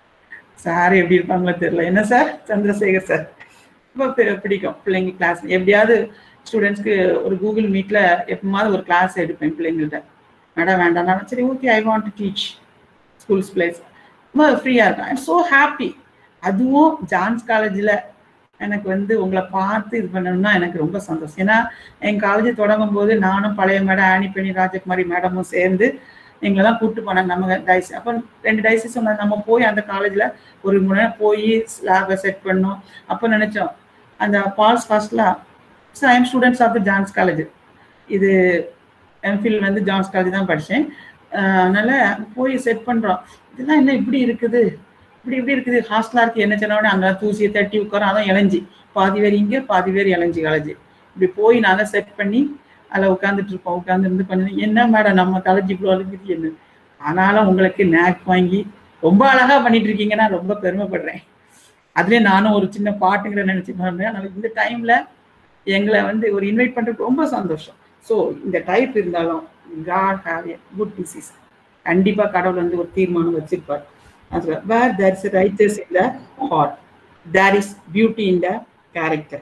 சார் எப்படி இருப்பாங்களோ தெரியல. என்ன சார்? சந்திரசேகர் சார் ரொம்ப பிடிக்கும் பிள்ளைங்க கிளாஸ். எப்படியாவது ஸ்டூடெண்ட்ஸ்க்கு ஒரு கூகுள் மீட்ல எப்போமாவது ஒரு கிளாஸ் எடுப்பேன் பிள்ளைங்கள்ட்ட. மேடம் வேண்டாம், சரி okay I want to teach schools place. ரொம்ப ஃப்ரீயாக இருக்கும். I am so happy. அதுவும் ஜான்ஸ் காலேஜில் எனக்கு வந்து உங்களை பார்த்து இது பண்ணணும்னா எனக்கு ரொம்ப சந்தோஷம். ஏன்னா எங்கள் காலேஜ் தொடங்கும் போது நானும் பழைய மேடம் ஆனிப்பணி ராஜகுமாரி மேடமும் சேர்ந்து எங்களெல்லாம் கூப்பிட்டு போனாங்க நம்ம டைஸ். அப்போ ரெண்டு டைஸஸ் நம்ம போய் அந்த காலேஜில் ஒரு முறை போய் லேபை செட் பண்ணோம். அப்போ நினச்சோம் அந்த பால்ஸ் ஃபர்ஸ்ட்லாம் so I am students of the John's college. இது எம்ஃபில் வந்து ஜான்ஸ் காலேஜ் தான் படித்தேன். அதனால் போய் செட் பண்ணுறோம். இதெல்லாம் என்ன இப்படி இருக்குது, இப்படி இப்படி இருக்குது, ஹாஸ்டலாக இருக்குது. என்ன சொன்னோடனே அங்கே தூசியை தட்டி உட்காரோம். அதான் இளைஞ்சி பாதி பேர் இங்கே பாதி பேர் இளைஞ்சி காலேஜ். இப்படி போய் நாங்கள் செட் பண்ணி அதில் உட்காந்துட்டு இருப்போம். உட்காந்து இருந்து பண்ணி என்ன மேடம் நம்ம காலேஜ் இவ்வளோ இருக்குது என்ன. ஆனாலும் உங்களுக்கு நேக் வாங்கி ரொம்ப அழகாக பண்ணிட்டு இருக்கீங்கன்னா ரொம்ப பெருமைப்படுறேன். அதுலேயே நானும் ஒரு சின்ன பாட்டுங்கிற நினச்சி பண்ணுறேன். அதனால் இந்த டைமில் எங்களை வந்து ஒரு இன்வைட் பண்ணுறதுக்கு ரொம்ப சந்தோஷம். ஸோ இந்த டைப் இருந்தாலும் God have a good disease. கண்டிப்பாக கடவுள் வந்து ஒரு தீர்மானம் வச்சிருப்பார். Where there is righteous in the heart, there is beauty in the character.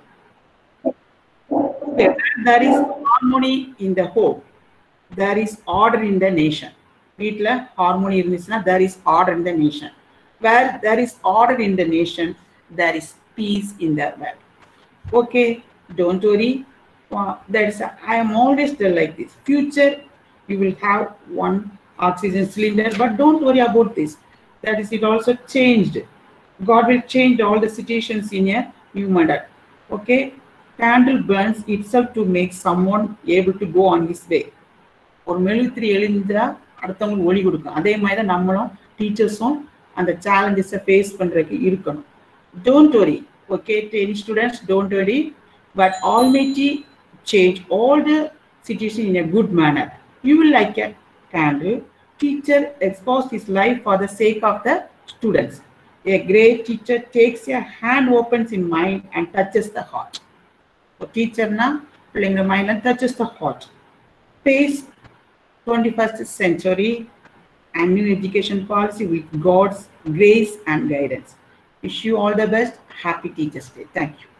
Where there is harmony in the home, there is order in the nation. வீட்டில் harmony இருந்துச்சுன்னா there is order in the nation. Where there is order in the nation, there is peace in the world. Okay, don't worry. Wow, that is a, I am always tell like this. Future, you will have one oxygen cylinder, but don't worry about this. That is, it also changed. God will change all the situations in a new model. Okay, candle burns itself to make someone able to go on his way. ஒரு மெழுகுத்திரி எழுந்தா அடுத்தவங்களுக்கு ஒளி கொடுக்கும். அதே மாதிரி தான் நம்மளும் டீச்சர்ஸும் அந்த சேலஞ்சஸை ஃபேஸ் பண்ணுறதுக்கு இருக்கணும். Don't worry. Okay, to any students, don't worry. But Almighty change all the situation in a good manner. You will like a candle. Teacher exposed his life for the sake of the students. A great teacher takes a hand, opens in mind and touches the heart. A teacher na playing the mind and touches the heart. Face twenty-first century and new education policy with God's grace and guidance. Wish you all the best. Happy Teachers Day. Thank you.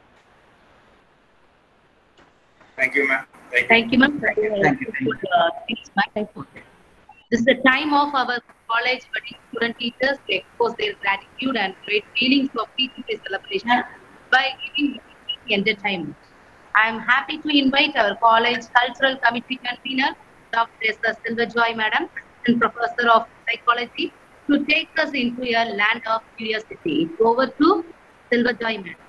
Thank you, ma'am. Thank you, ma'am. Thank you. Thank you. This is the time of our college budding student teachers to expose their gratitude and great feelings of Teachers' Day celebration by giving entertainment. I am happy to invite our college cultural committee convener, Doctor S S Silverjoy Madam, and Professor of Psychology, to take us into a land of curiosity. Over to Silverjoy Madam.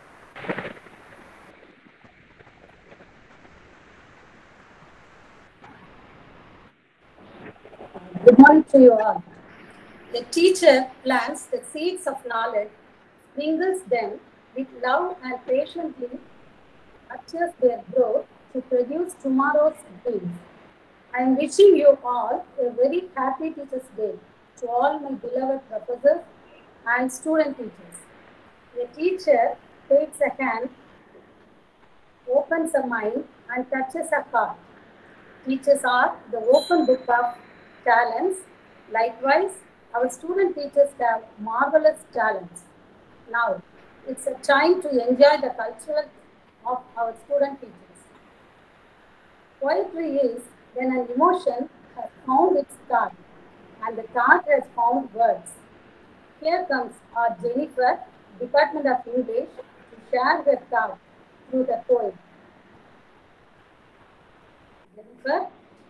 Good morning to you all. The teacher plants the seeds of knowledge, sprinkles them with love and patiently nurtures their growth to produce tomorrow's dreams. I am wishing you all a very happy Teachers' Day to all my beloved professors and student teachers. A teacher takes a hand, opens a mind, and touches a heart. Teachers are the open book of talents. Likewise, our student teachers have marvelous talents. Now, it's a time to enjoy the culture of our student teachers. Poetry is when an emotion has found its thought and the thought has found words. Here comes our Jennifer, Department of English, to share her thought through the poem. Jennifer?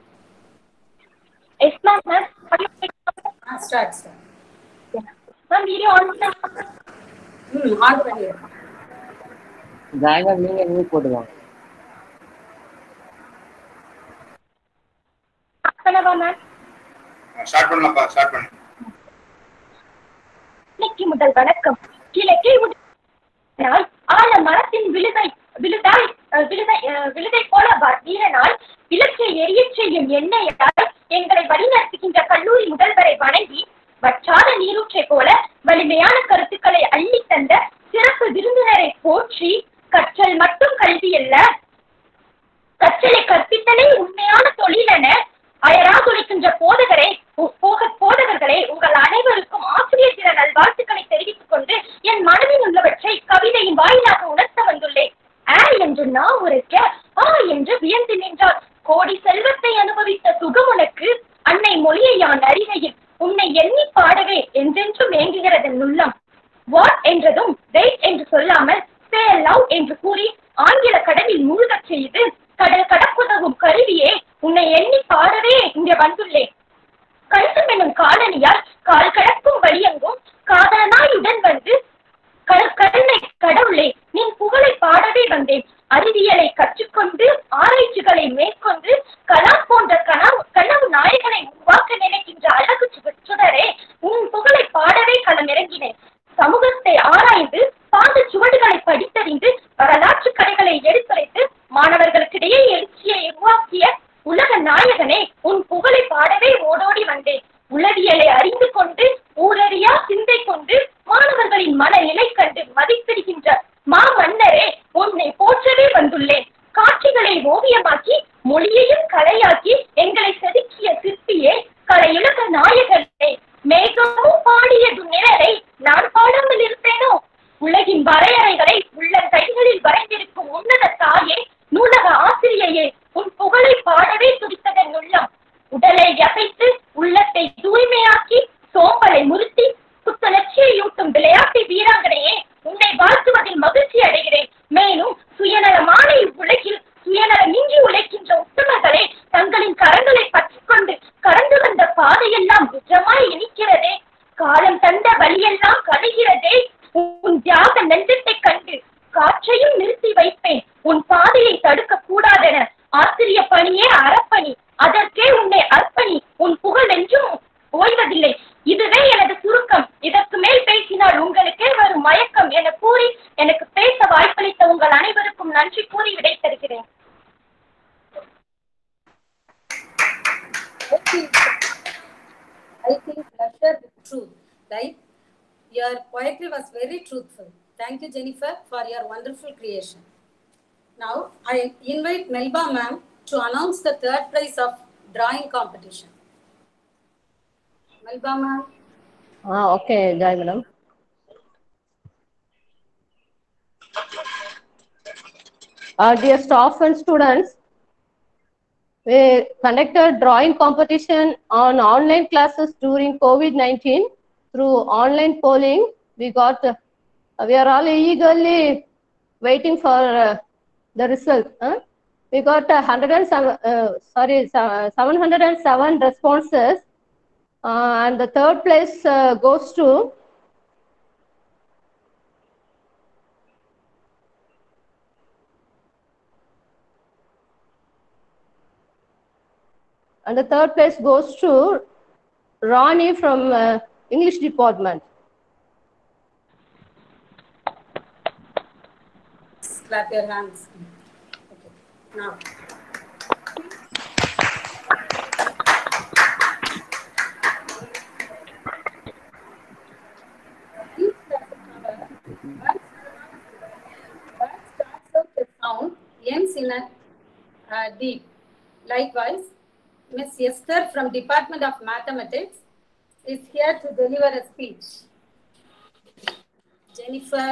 Yes, ma'am. Ma'am, Ah, start, start. ma'am, video on. Hmm, on பண்ணிடுறேன். ஜாயினா நீங்க mute போட்டுவாங்க. பண்ணவா ma'am? Start பண்ணலாம்ப்பா, start பண்ணு. இன்னைக்கு முதல் வணக்கம். கிழக்கே உடனால் ஆல மரத்தின் விழுதை விழுதாய் விழுதை விழுதை போல வீரனால் விளக்கை எரியச் செய்யும் எண்ணெயால் எங்களை வழிநடத்துகின்ற கல்லூரி முதல்வரை வணங்கி வற்றாத நீரூற்றை போல வலிமையான கருத்துக்களை அள்ளி தந்த சிறப்பு விருந்தினரை போற்றி கற்றல் மட்டும் கல்வி அல்ல, கற்றலை கற்பித்தலே உண்மையான தொழில் என அயராதுழைக்கின்ற போதகரை போதகர்களே உங்கள் அனைவருக்கும் ஆசிரியர் தின நல்வாழ்த்துக்களை தெரிவித்துக் கொண்டு என் மனதில் உள்ளவற்றை கவிதையின் வாயிலாக உணர்த்த வந்துள்ளேன். ஆ என்று நான் உரைக்க ஆ என்று வியந்து நின்றார். கோடி செல்வத்தை அனுபவித்த சுகமுனக்கு அன்னை மொழியை யான் அறிகையில் உன்னை எண்ணி பாடவே என்றென்றும் ஏங்குகிறது உள்ளம். வாட் என்றதும் வெயிட் என்று சொல்லாமல் சே லவ் என்று கூறி ஆங்கில கடலில் மூழ்கச் செய்து கடல் கடப்புதவும் கருவியே உன்னை எண்ணி பாடவே இங்கே வந்துள்ளேன். கழுத்தம் என்னும் காலனியால் கால் கடக்கும் வழியெங்கும் காதலனாயுடன் வந்து கருணை கடவுளே நின் புகழை பாடவே வந்தேன். அறிவியலை கற்றுக்கொண்டு ஆராய்ச்சிகளை மேற்கொண்டு கலாம் போன்ற கனவு கனவு நாயகனை உருவாக்க நினைக்கின்ற அழகு சுடரே உன் புகழை பாடவே களம் இறங்கினேன். சமூகத்தை ஆராய்ந்து பாத சுவடுகளை படித்தறிந்து வரலாற்று கதைகளை எடுத்துரைத்து மாணவர்களுக்கிடையே எழுச்சியை உருவாக்கிய உலக நாயகனே உன் புகழை பாடவே ஓடோடி வந்தேன். உளவியலை அறிந்து கொண்டு ஊரறியா சிந்தை கொண்டு மாணவர்களின் மனநிலை கண்டு மதிப்பிடுகின்ற மா மன்னரே உன்னை போற்றவே வந்துள்ளேன். காட்சிகளை ஓவியமாக்கி மொழியையும் கலையாக்கி எங்களை செதுக்கிய சிற்பியே கலையுலக நாயகனே மேகமும் பாடியது நிழலை நான் பாடாமல் இருப்பேனோ. உலகின் வரையறைகளை உள்ள கைகளில் வரைந்திருக்கும் உன்னத தாயே நூலக ஆசிரியையே உன் புகழை பாடவே துடித்ததன் உள்ளம். உடலை அசைத்து உள்ளத்தை தூய்மையாக்கி சோம்பலை முறுத்தி புத்துணர்ச்சியையூட்டும் விளையாட்டு வீராங்கனையே உன்னை வாழ்த்துவதில் மகிழ்ச்சி அடைகிறேன். மேலும் சுயநலமான இவ்வுலகில் சுயநலமின்றி உழைக்கின்ற உத்தமர்களே தங்களின் கரங்களை பற்றிக்கொண்டு கடந்து வந்த பாதையெல்லாம் நிஜமாய் இனிக்கிறதே. காலம் தந்த வழியெல்லாம் கலைகிறதே. உன் தியாக நெஞ்சத்தை கண்டு காற்றையும் நிறுத்தி வைப்பேன். உன் பாதையை தடுக்க கூடாதென ஆசிரிய பணியே அறப்பணி, அதற்கே உன்னை அர்ப்பணி. உன் புகழ் என்றும் ஓய்வதில்லை. இதுவே எனது சுருக்கம். இதற்கு மேல் பேசினால் உங்களுக்கே வரும் மயக்கம் என கூறி எனக்கு பேச வாய்ப்பளித்த உங்கள் அனைவருக்கும் நன்றி கூறி விடை தருகிறேன். I think pleasure with truth. Right? Your poetry was very truthful. Thank you, Jennifer, for your wonderful creation. Now, I invite Melba ma'am to announce the third prize of drawing competition. Melba ma'am. Ah, okay, Jai madam. Uh, dear staff and students, We conducted drawing competition on online classes during COVID nineteen. Through online polling, we got, uh, we are all eagerly waiting for uh, the result. Huh? We got uh, one hundred seven, uh, sorry, seven hundred seven responses, uh, and the third place uh, goes to and the third place goes to Ronnie from uh, English department. Clap your hands. Okay. Now. Each lesson cover, one starts out with sound, ends in a uh, deep. Likewise, Miss Esther from Department of Mathematics is here to deliver a speech. Jennifer.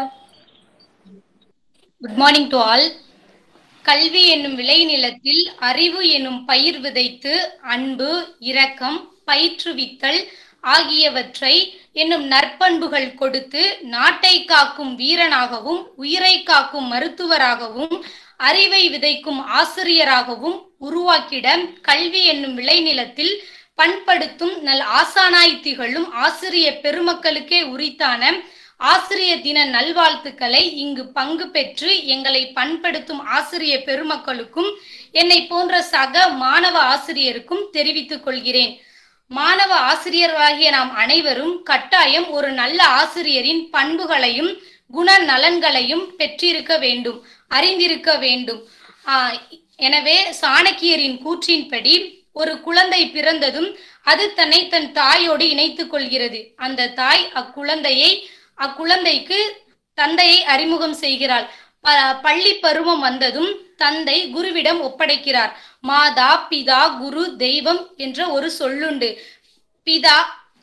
Good morning to all. கல்வி என்னும் விளை நிலத்தில் அறிவு என்னும் பயிர் விதைத்து அன்பு, இரக்கம், பயிற்றுவித்தல் ஆகியவற்றை என்னும் நற்பண்புகள் கொடுத்து நாட்டை காக்கும் வீரனாகவும் உயிரை காக்கும் மருத்துவராகவும் அறிவை விதைக்கும் ஆசிரியராகவும் உருவாக்கிட கல்வி என்னும் விளைநிலத்தில் பண்படுத்தும் நல் ஆசானாய் திகழும் ஆசிரிய பெருமக்களுக்கே உரித்தான ஆசிரிய தின நல்வாழ்த்துக்களை இங்கு பங்கு பெற்று எங்களை பண்படுத்தும் ஆசிரிய பெருமக்களுக்கும் என்னை போன்ற சக மாணவ ஆசிரியருக்கும் தெரிவித்துக் கொள்கிறேன். மாணவ ஆசிரியர்களாகிய நாம் அனைவரும் கட்டாயம் ஒரு நல்ல ஆசிரியரின் பண்புகளையும் குண நலன்களையும் பெற்றிருக்க வேண்டும், அறிந்திருக்க வேண்டும். ஆஹ் எனவே சாணக்கியரின் கூற்றின்படி ஒரு குழந்தை பிறந்ததும் அது தன்னை தன் தாயோடு இணைத்துக் கொள்கிறது. அந்த தாய் அக்குழந்தையை அக்குழந்தைக்கு தந்தையை அறிமுகம் செய்கிறாள். பள்ளி பருவம் வந்ததும் தந்தை குருவிடம் ஒப்படைக்கிறார். மாதா, பிதா, குரு, தெய்வம் என்ற ஒரு சொல்லுண்டு. பிதா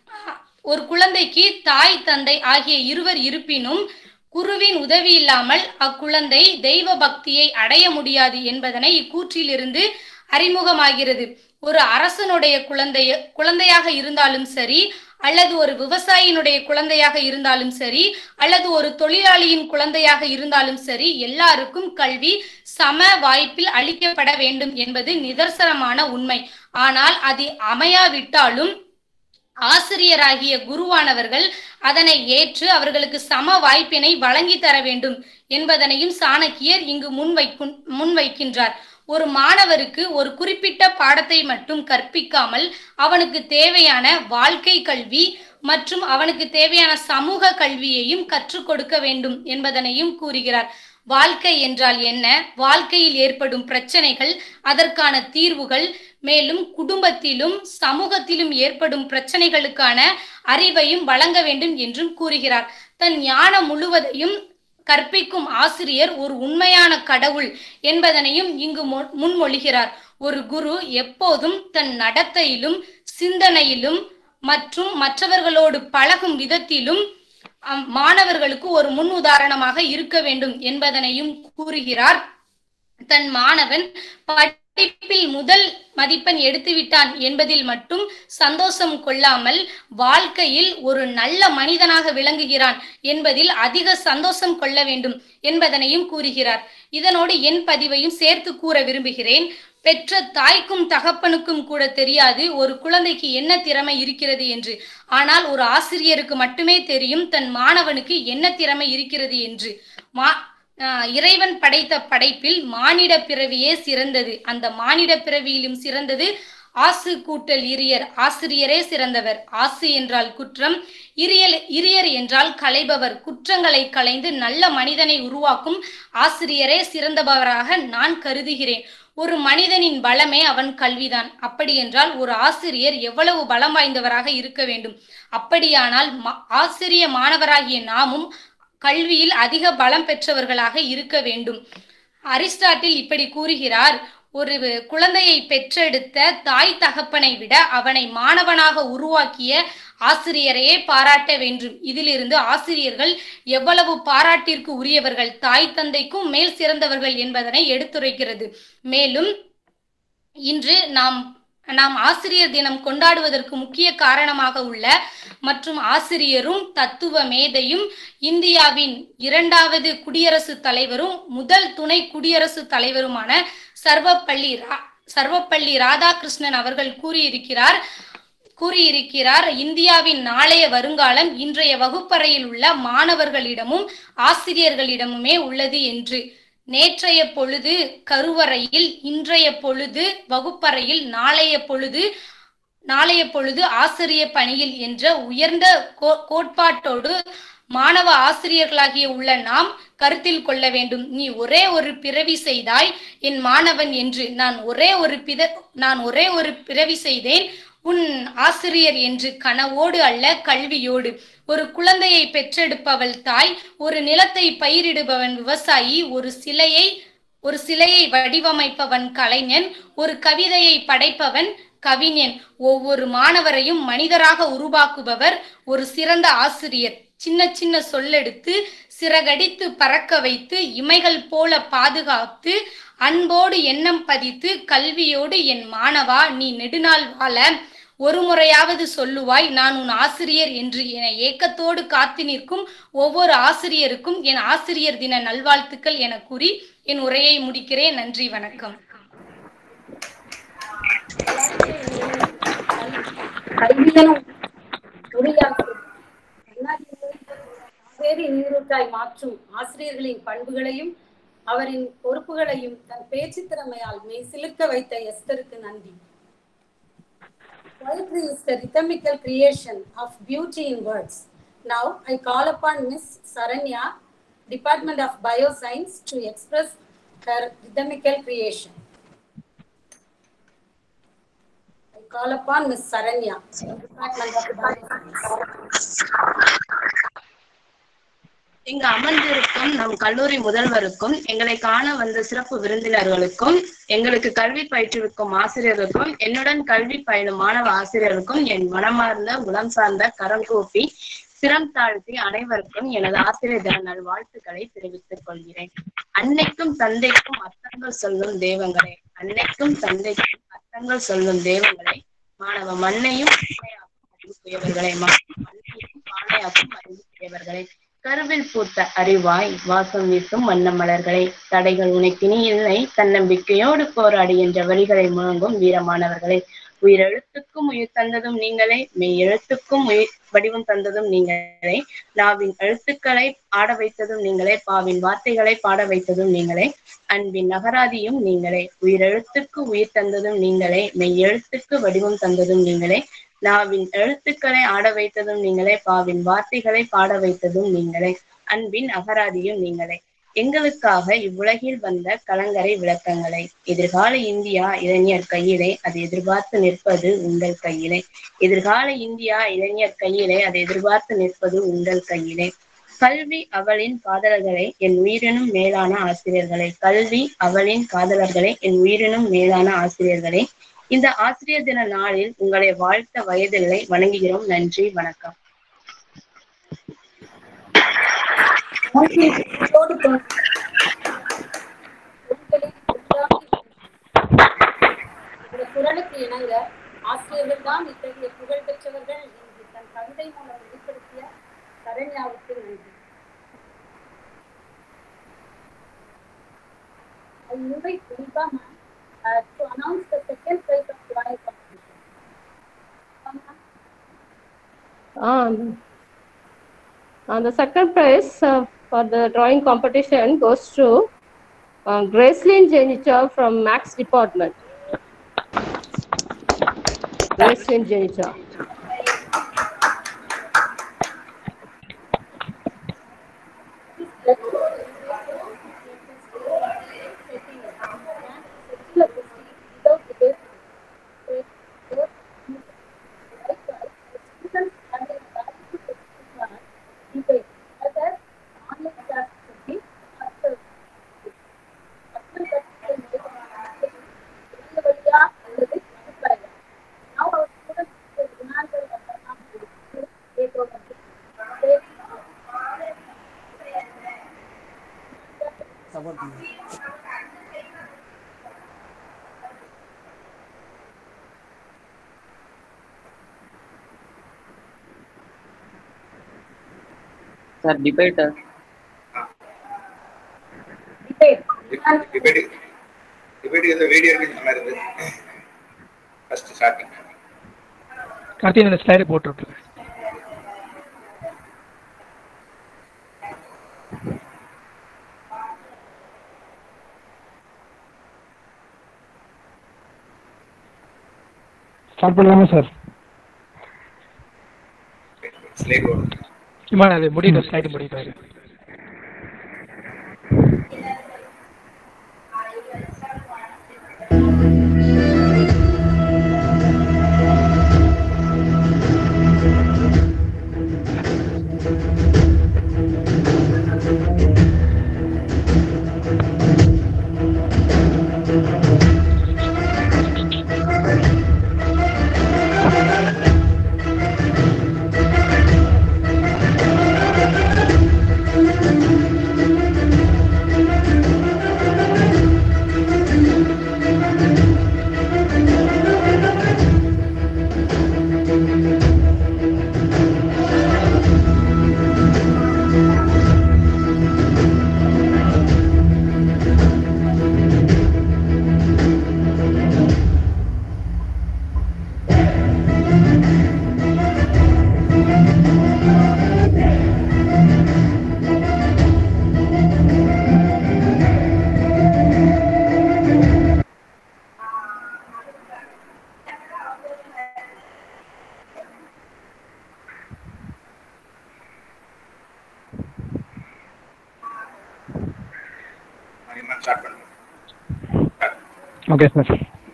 ஒரு குழந்தைக்கு தாய் தந்தை ஆகிய இருவர் இருப்பினும் குருவின் உதவி இல்லாமல் அக்குழந்தை தெய்வ பக்தியை அடைய முடியாது என்பதனை இக்கூற்றிலிருந்து அறிமுகமாகிறது. ஒரு அரசனுடைய குழந்தைய குழந்தையாக இருந்தாலும் சரி, அல்லது ஒரு விவசாயியினுடைய குழந்தையாக இருந்தாலும் சரி, அல்லது ஒரு தொழிலாளியின் குழந்தையாக இருந்தாலும் சரி, எல்லாருக்கும் கல்வி சம வாய்ப்பில் அளிக்கப்பட வேண்டும் என்பது நிதர்சனமான உண்மை. ஆனால் அது அமையாவிட்டாலும் ஆசிரியராகிய குருவானவர்கள் அதனை ஏற்று அவர்களுக்கு சம வாய்ப்பினை வழங்கி தர வேண்டும் என்பதனையும் சாணக்கியர் இங்கு முன்வைக்கும் முன்வைக்கின்றார். ஒரு மாணவருக்கு ஒரு குறிப்பிட்ட பாடத்தை மட்டும் கற்பிக்காமல் அவனுக்கு தேவையான வாழ்க்கை கல்வி மற்றும் அவனுக்கு தேவையான சமூக கல்வியையும் கற்றுக் கொடுக்க வேண்டும் என்பதனையும் கூறுகிறார். வாழ்க்கை என்றால் என்ன, வாழ்க்கையில் ஏற்படும் பிரச்சனைகள், அதற்கான தீர்வுகள், மேலும் குடும்பத்திலும் சமூகத்திலும் ஏற்படும் பிரச்சனைகளுக்கான அறிவையும் வழங்க வேண்டும் என்றும் கூறுகிறார். தன் ஞானம் முழுவதையும் கற்பிக்கும் ஆசிரியர் ஒரு உண்மையான கடவுள் என்பதனையும் இங்கு முன்மொழிகிறார். ஒரு குரு எப்போதும் தன் நடத்தையிலும் சிந்தனையிலும் மற்றும் மற்றவர்களோடு பழகும் விதத்திலும் மாணவர்களுக்கு ஒரு முன் உதாரணமாக இருக்க வேண்டும் என்பதனையும் கூறுகிறார். தன் மாணவன் படிப்பில் முதல் மதிப்பெண் எடுத்துவிட்டான் என்பதில் மட்டும் சந்தோஷம் கொள்ளாமல் வாழ்க்கையில் ஒரு நல்ல மனிதனாக விளங்குகிறான் என்பதில் அதிக சந்தோஷம் கொள்ள வேண்டும் என்பதனையும் கூறுகிறார். இதனோடு என் பதிவையும் சேர்த்து கூற விரும்புகிறேன். பெற்ற தாய்க்கும் தகப்பனுக்கும் கூட தெரியாது ஒரு குழந்தைக்கு என்ன திறமை இருக்கிறது என்று. ஆனால் ஒரு ஆசிரியருக்கு மட்டுமே தெரியும் தன் மாணவனுக்கு என்ன திறமை இருக்கிறது என்று. மா இறைவன் படைத்த படைப்பில் மானிட பிறவியே சிறந்தது. அந்த மானிட பிறவியிலும் சிறந்தது ஆசு கூட்டல் இரியர். ஆசிரியரே சிறந்தவர். ஆசு என்றால் குற்றம், இரியல் இரியர் என்றால் களைபவர். குற்றங்களை களைந்து நல்ல மனிதனை உருவாக்கும் ஆசிரியரே சிறந்தவராக நான் கருதுகிறேன். ஒரு மனிதனின் பலமே அவன் கல்விதான். அப்படி என்றால் ஒரு ஆசிரியர் எவ்வளவு பலம் வாய்ந்தவராக இருக்க வேண்டும். அப்படியானால் ஆசிரிய மாணவராகிய நாமும் கல்வியில் அதிக பலம் பெற்றவர்களாக இருக்க வேண்டும். அரிஸ்டாட்டில் இப்படி கூறுகிறார், ஒரு குழந்தையை பெற்றெடுத்த தாய் தகப்பனை விட அவனை மாணவனாக உருவாக்கிய ஆசிரியரையே பாராட்ட வேண்டும். இதிலிருந்து ஆசிரியர்கள் எவ்வளவு பாராட்டிற்கு உரியவர்கள், தாய் தந்தைக்கும் மேல் சிறந்தவர்கள் என்பதனை எடுத்துரைக்கிறது. மேலும் இன்று நாம் நாம் ஆசிரியர் தினம் கொண்டாடுவதற்கு முக்கிய காரணமாக உள்ள மற்றும் ஆசிரியரும் தத்துவ மேதையும் இந்தியாவின் இரண்டாவது குடியரசுத் தலைவரும் முதல் துணை குடியரசுத் தலைவருமான சர்வப்பள்ளி சர்வப்பள்ளி ராதாகிருஷ்ணன் அவர்கள் கூறியிருக்கிறார் கூறியிருக்கிறார் இந்தியாவின் நாளைய வருங்காலம் இன்றைய வகுப்பறையில் உள்ள மாணவர்களிடமும் ஆசிரியர்களிடமுமே உள்ளது என்று. நேற்றைய பொழுது கருவறையில், இன்றைய பொழுது வகுப்பறையில், நாளைய பொழுது நாளைய பொழுது ஆசிரிய பணியில் என்ற உயர்ந்த கோட்பாட்டோடு மாணவ ஆசிரியர்களாகிய உள்ள நாம் கருத்தில் கொள்ள வேண்டும். நீ ஒரே ஒரு பிறவி செய்தாய் என் மாணவன் என்று. நான் ஒரே ஒரு பித நான் ஒரே ஒரு பிறவி செய்தேன் உன் ஆசிரியர் என்று கனவோடு அல்ல கல்வியோடு. ஒரு குழந்தையை பெற்றெடுப்பவள் தாய், ஒரு நிலத்தை பயிரிடுபவன் விவசாயி, ஒரு சிலையை ஒரு சிலையை வடிவமைப்பவன் கலைஞன், ஒரு கவிதையை படைப்பவன் கவிஞன். ஒவ்வொரு மாணவரையும் மனிதராக உருவாக்குபவர் ஒரு சிறந்த ஆசிரியர். சின்ன சின்ன சொல்லெடுத்து சிறகடித்து பறக்க வைத்து இமைகள் போல பாதுகாத்து அன்போடு எண்ணம் பதித்து கல்வியோடு என் மாணவா நீ நெடுநாள் வாழ ஒரு முறையாவது சொல்லுவாய் நான் உன் ஆசிரியர் என்று என ஏக்கத்தோடு காத்து நிற்கும் ஒவ்வொரு ஆசிரியருக்கும் என் ஆசிரியர் தின நல்வாழ்த்துக்கள் என கூறி என் உரையை முடிக்கிறேன். நன்றி, வணக்கம். காவேரி நீரூற்றாய் மாற்றும் ஆசிரியர்களின் பண்புகளையும் அவரின் பொறுப்புகளையும் தன் பேச்சு திறமையால் மெய் சிலுக்க வைத்த எஸ்தருக்கு நன்றி. Poetry is the rhythmical creation of beauty in words. Now I call upon Miss Saranya, Department of Bioscience, to express her rhythmical creation. I call upon Miss Saranya, Department of Bioscience. இங்கு அமர்ந்திருக்கும் நம் கல்லூரி முதல்வருக்கும், எங்களை காண வந்த சிறப்பு விருந்தினர்களுக்கும், எங்களுக்கு கல்வி பயிற்றுவிக்கும் ஆசிரியர்களுக்கும், என்னுடன் கல்வி பயிலும் மாணவ ஆசிரியர்களுக்கும் என் மனமார்ந்த உளம் சார்ந்த கரம் கூப்பி சிரம் தாழ்த்தி அனைவருக்கும் எனது ஆசிரியர் தின நல்வாழ்த்துக்களை தெரிவித்துக் கொள்கிறேன். அன்னைக்கும் தந்தைக்கும் அர்த்தங்கள் சொல்லும் தெய்வங்களே, அன்னைக்கும் தந்தைக்கும் அர்த்தங்கள் சொல்லும் தெய்வங்களே, மாணவ மண்ணையும் அறிவுக்குரியவர்களே, மண்ணையும் பானையாக்கும் அறிவுக்குரியவர்களே, கருவில் பூத்த அறிவாய் வாசம் வீசும் வண்ண மலர்களை, தடைகள் உனக்கினி இல்லை தன்னம்பிக்கையோடு போராடி என்ற வரிகளை முழங்கும் வீரமானவர்களை, உயிரெழுத்துக்கும் உயிர் தந்ததும் நீங்களே, மெய் எழுத்துக்கும் உயிர் வடிவம் தந்ததும் நீங்களே, நாவின் எழுத்துக்களை ஆட வைத்ததும் நீங்களே, பாவின் வார்த்தைகளை பாட வைத்ததும் நீங்களே, அன்பின் நகராதியும் நீங்களே, உயிரெழுத்துக்கு உயிர் தந்ததும் நீங்களே, மெய் எழுத்துக்கு வடிவம் தந்ததும் நீங்களே, நாவின் எழுத்துக்களை ஆட வைத்ததும் நீங்களே, பாவின் வார்த்தைகளை பாட வைத்ததும் நீங்களே, அன்பின் அகராதியும் நீங்களே, எங்களுக்காக இவ்வுலகில் வந்த கலங்கரை விளக்கங்களை, எதிர்கால இந்தியா இளைஞர் கையிலே அது எதிர்பார்த்து நிற்பது உங்கள் கையிலே, எதிர்கால இந்தியா இளைஞர் கையிலே அது எதிர்பார்த்து நிற்பது உங்கள் கையிலே, கல்வி அவளின் காதலர்களே என் உயிரினும் மேலான ஆசிரியர்களே, கல்வி அவளின் காதலர்களே என் உயிரினும் மேலான ஆசிரியர்களே, இந்த ஆசிரியர் தின நாளில் உங்களை வாழ்த்த வயதில்லை, வணங்குகிறோம். நன்றி, வணக்கம். குரலுக்கு இணங்க ஆசிரியர்கள் தான் இத்தகைய புகழ் பெற்றவர்கள் என்று தன் கவிதை மூலம் வெளிப்படுத்திய சரண்யாவுக்கு நன்றி. I invite Deepa ma'am uh, to announce the second prize of drawing competition. Um, and the second prize uh, for the drawing competition goes to uh, Gracelyn Jenicha from Max Department. Gracelyn Jenicha. Sir debater Debate. Debate debate ஏதோ video இருக்கு இந்த மாதிரி இருந்து first starting. Karthikeyan இந்த ஸ்லைடை போட்டுருக்கு. Start பண்ணலாமா sir? Slide போடு. சும்மா அது முடியல, ஸ்லைடு முடியல. Okay sir.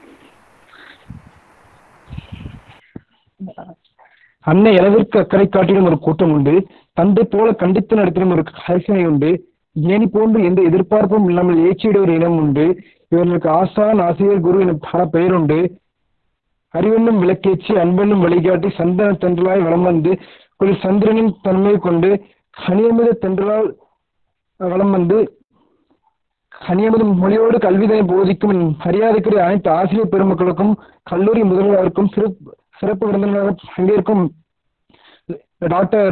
அன்னை அளவிற்கு அக்கறை காட்டிலும் ஒரு கூட்டம் உண்டு, தந்தை போல கண்டித்து நடத்திலும் ஒரு கரிசனை உண்டு, ஏனி போன்று எந்த எதிர்பார்ப்பும் இல்லாமல் ஏற்றிட ஒரு இனம் உண்டு, இவர்களுக்கு ஆசான் ஆசிரியர் குரு என பல பெயர் உண்டு, அறிவென்னும் விளக்கேற்றி அன்பென்னும் வழிகாட்டி சந்தன தென்றலாய் வளம் வந்து குளிர் சந்திரனின் தன்மையை கொண்டு கனியமித தென்றலால் வளம் வந்து கனியமித மொழியோடு கல்விதனை போதிக்கும் மரியாதைக்குரிய அனைத்து ஆசிரியர் பெருமக்களுக்கும் கல்லூரி முதல்வருக்கும் சிறப்பு சிறப்பு விருந்தினராக பங்கேற்கும் டாக்டர்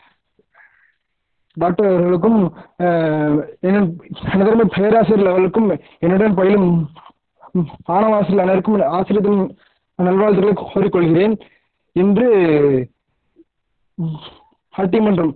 டாக்டர் அவர்களுக்கும் எனதருமை பேராசிரியர் அவர்களுக்கும் என்னுடன் பயிலும் மாணவாசிரியர் அனைவருக்கும் ஆசிரியர் நல்வாழ்த்துக்களை கோரிக்கொள்கிறேன். இன்று பட்டிமன்றம்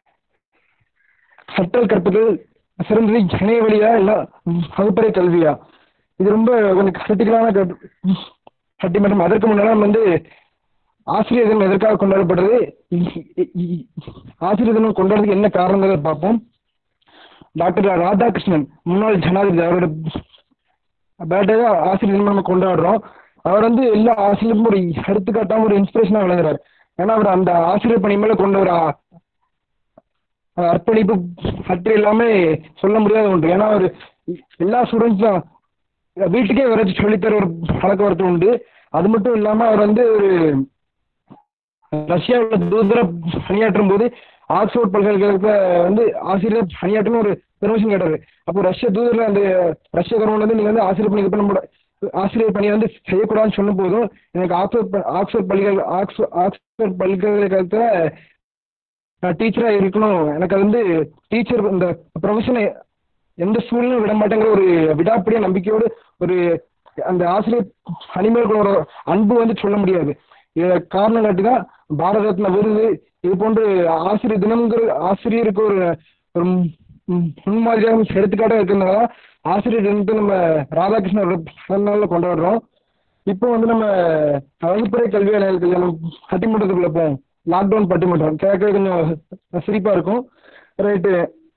கற்றல் கற்பதில் சிறந்தது இணைய வழியா இல்ல வகுப்பறை கல்வியா? இது ரொம்ப கொஞ்சம் கிரிட்டிக்கலான பட்டிமன்றம். அதற்கு முன்னாடி வந்து ஆசிரியர் தினம் எதற்காக கொண்டாடப்படுறது, ஆசிரியர் தினம் கொண்டாடுறதுக்கு என்ன காரணங்கிறத பார்ப்போம். டாக்டர் ராதாகிருஷ்ணன் முன்னாள் ஜனாதிபதி, அவரோட பேர்டே தான் ஆசிரியர் தினம் நம்ம கொண்டாடுறோம். அவர் வந்து எல்லா ஆசிரியருக்கும் ஒரு எடுத்துக்காட்டாம ஒரு இன்ஸ்பிரேஷனா விளங்குறாரு. ஏன்னா அவர் அந்த ஆசிரியர் பணி மேல கொண்ட ஒரு அர்ப்பணிப்பு பற்றி எல்லாமே சொல்ல முடியாத ஒன்று. ஏன்னா அவர் எல்லா ஸ்டூடெண்ட்ஸும் வீட்டுக்கே வரைச்சி சொல்லித்தர ஒரு பழக்க வழக்கம் உண்டு. அது மட்டும் இல்லாம அவர் வந்து ஒரு ரஷ்யாவில் தூதர பணியாற்றும் போது ஆக்ஸ்போர்ட் பல்கலைக்கழகத்தை வந்து ஆசிரியர் பணியாற்றணும் ஒரு பெர்மிஷன் கேட்டாரு. அப்போ ரஷ்ய தூதரில் அந்த ரஷ்ய கவர்மெண்ட் வந்து நீங்க வந்து ஆசிரியர் பணி பண்ண ஆசிரியர் பணியை வந்து செய்யக்கூடாதுன்னு சொன்ன போதும் எனக்கு ஆக்ஸ்போர்ட் ஆக்ஸ்போர்ட் பல்கலை ஆக்ஸ்போர்ட் பல்கலைக்கழகத்துல நான் டீச்சரா இருக்கணும், எனக்கு அது வந்து டீச்சர் இந்த ப்ரொஃபஷனை எந்த சூழ்நிலையும் விட மாட்டேங்கிற ஒரு விடாப்பிடிய நம்பிக்கையோடு ஒரு அந்த ஆசிரியர் அனிமேல் ஒரு அன்பு வந்து சொல்ல முடியாது. இதை காரணம் காட்டி தான் பாரத ரத்னா விருது இது போன்று ஆசிரியர் தினம்ங்கிற ஆசிரியருக்கு ஒரு ஒரு முன்மாதிரியாக எடுத்துக்காட்டாக இருக்கிறதுனால ஆசிரியர் தினத்தை நம்ம ராதாகிருஷ்ணன் பிறந்தநாளில் கொண்டாடுறோம். இப்போ வந்து நம்ம வகுப்பறை கல்வி நிலையத்தில் நம்ம பட்டிமன்றத்துக்குள்ள போவோம். லாக்டவுன் பட்டிமன்றம் கேட்க கொஞ்சம் சிரிப்பா இருக்கும். ரைட்டு,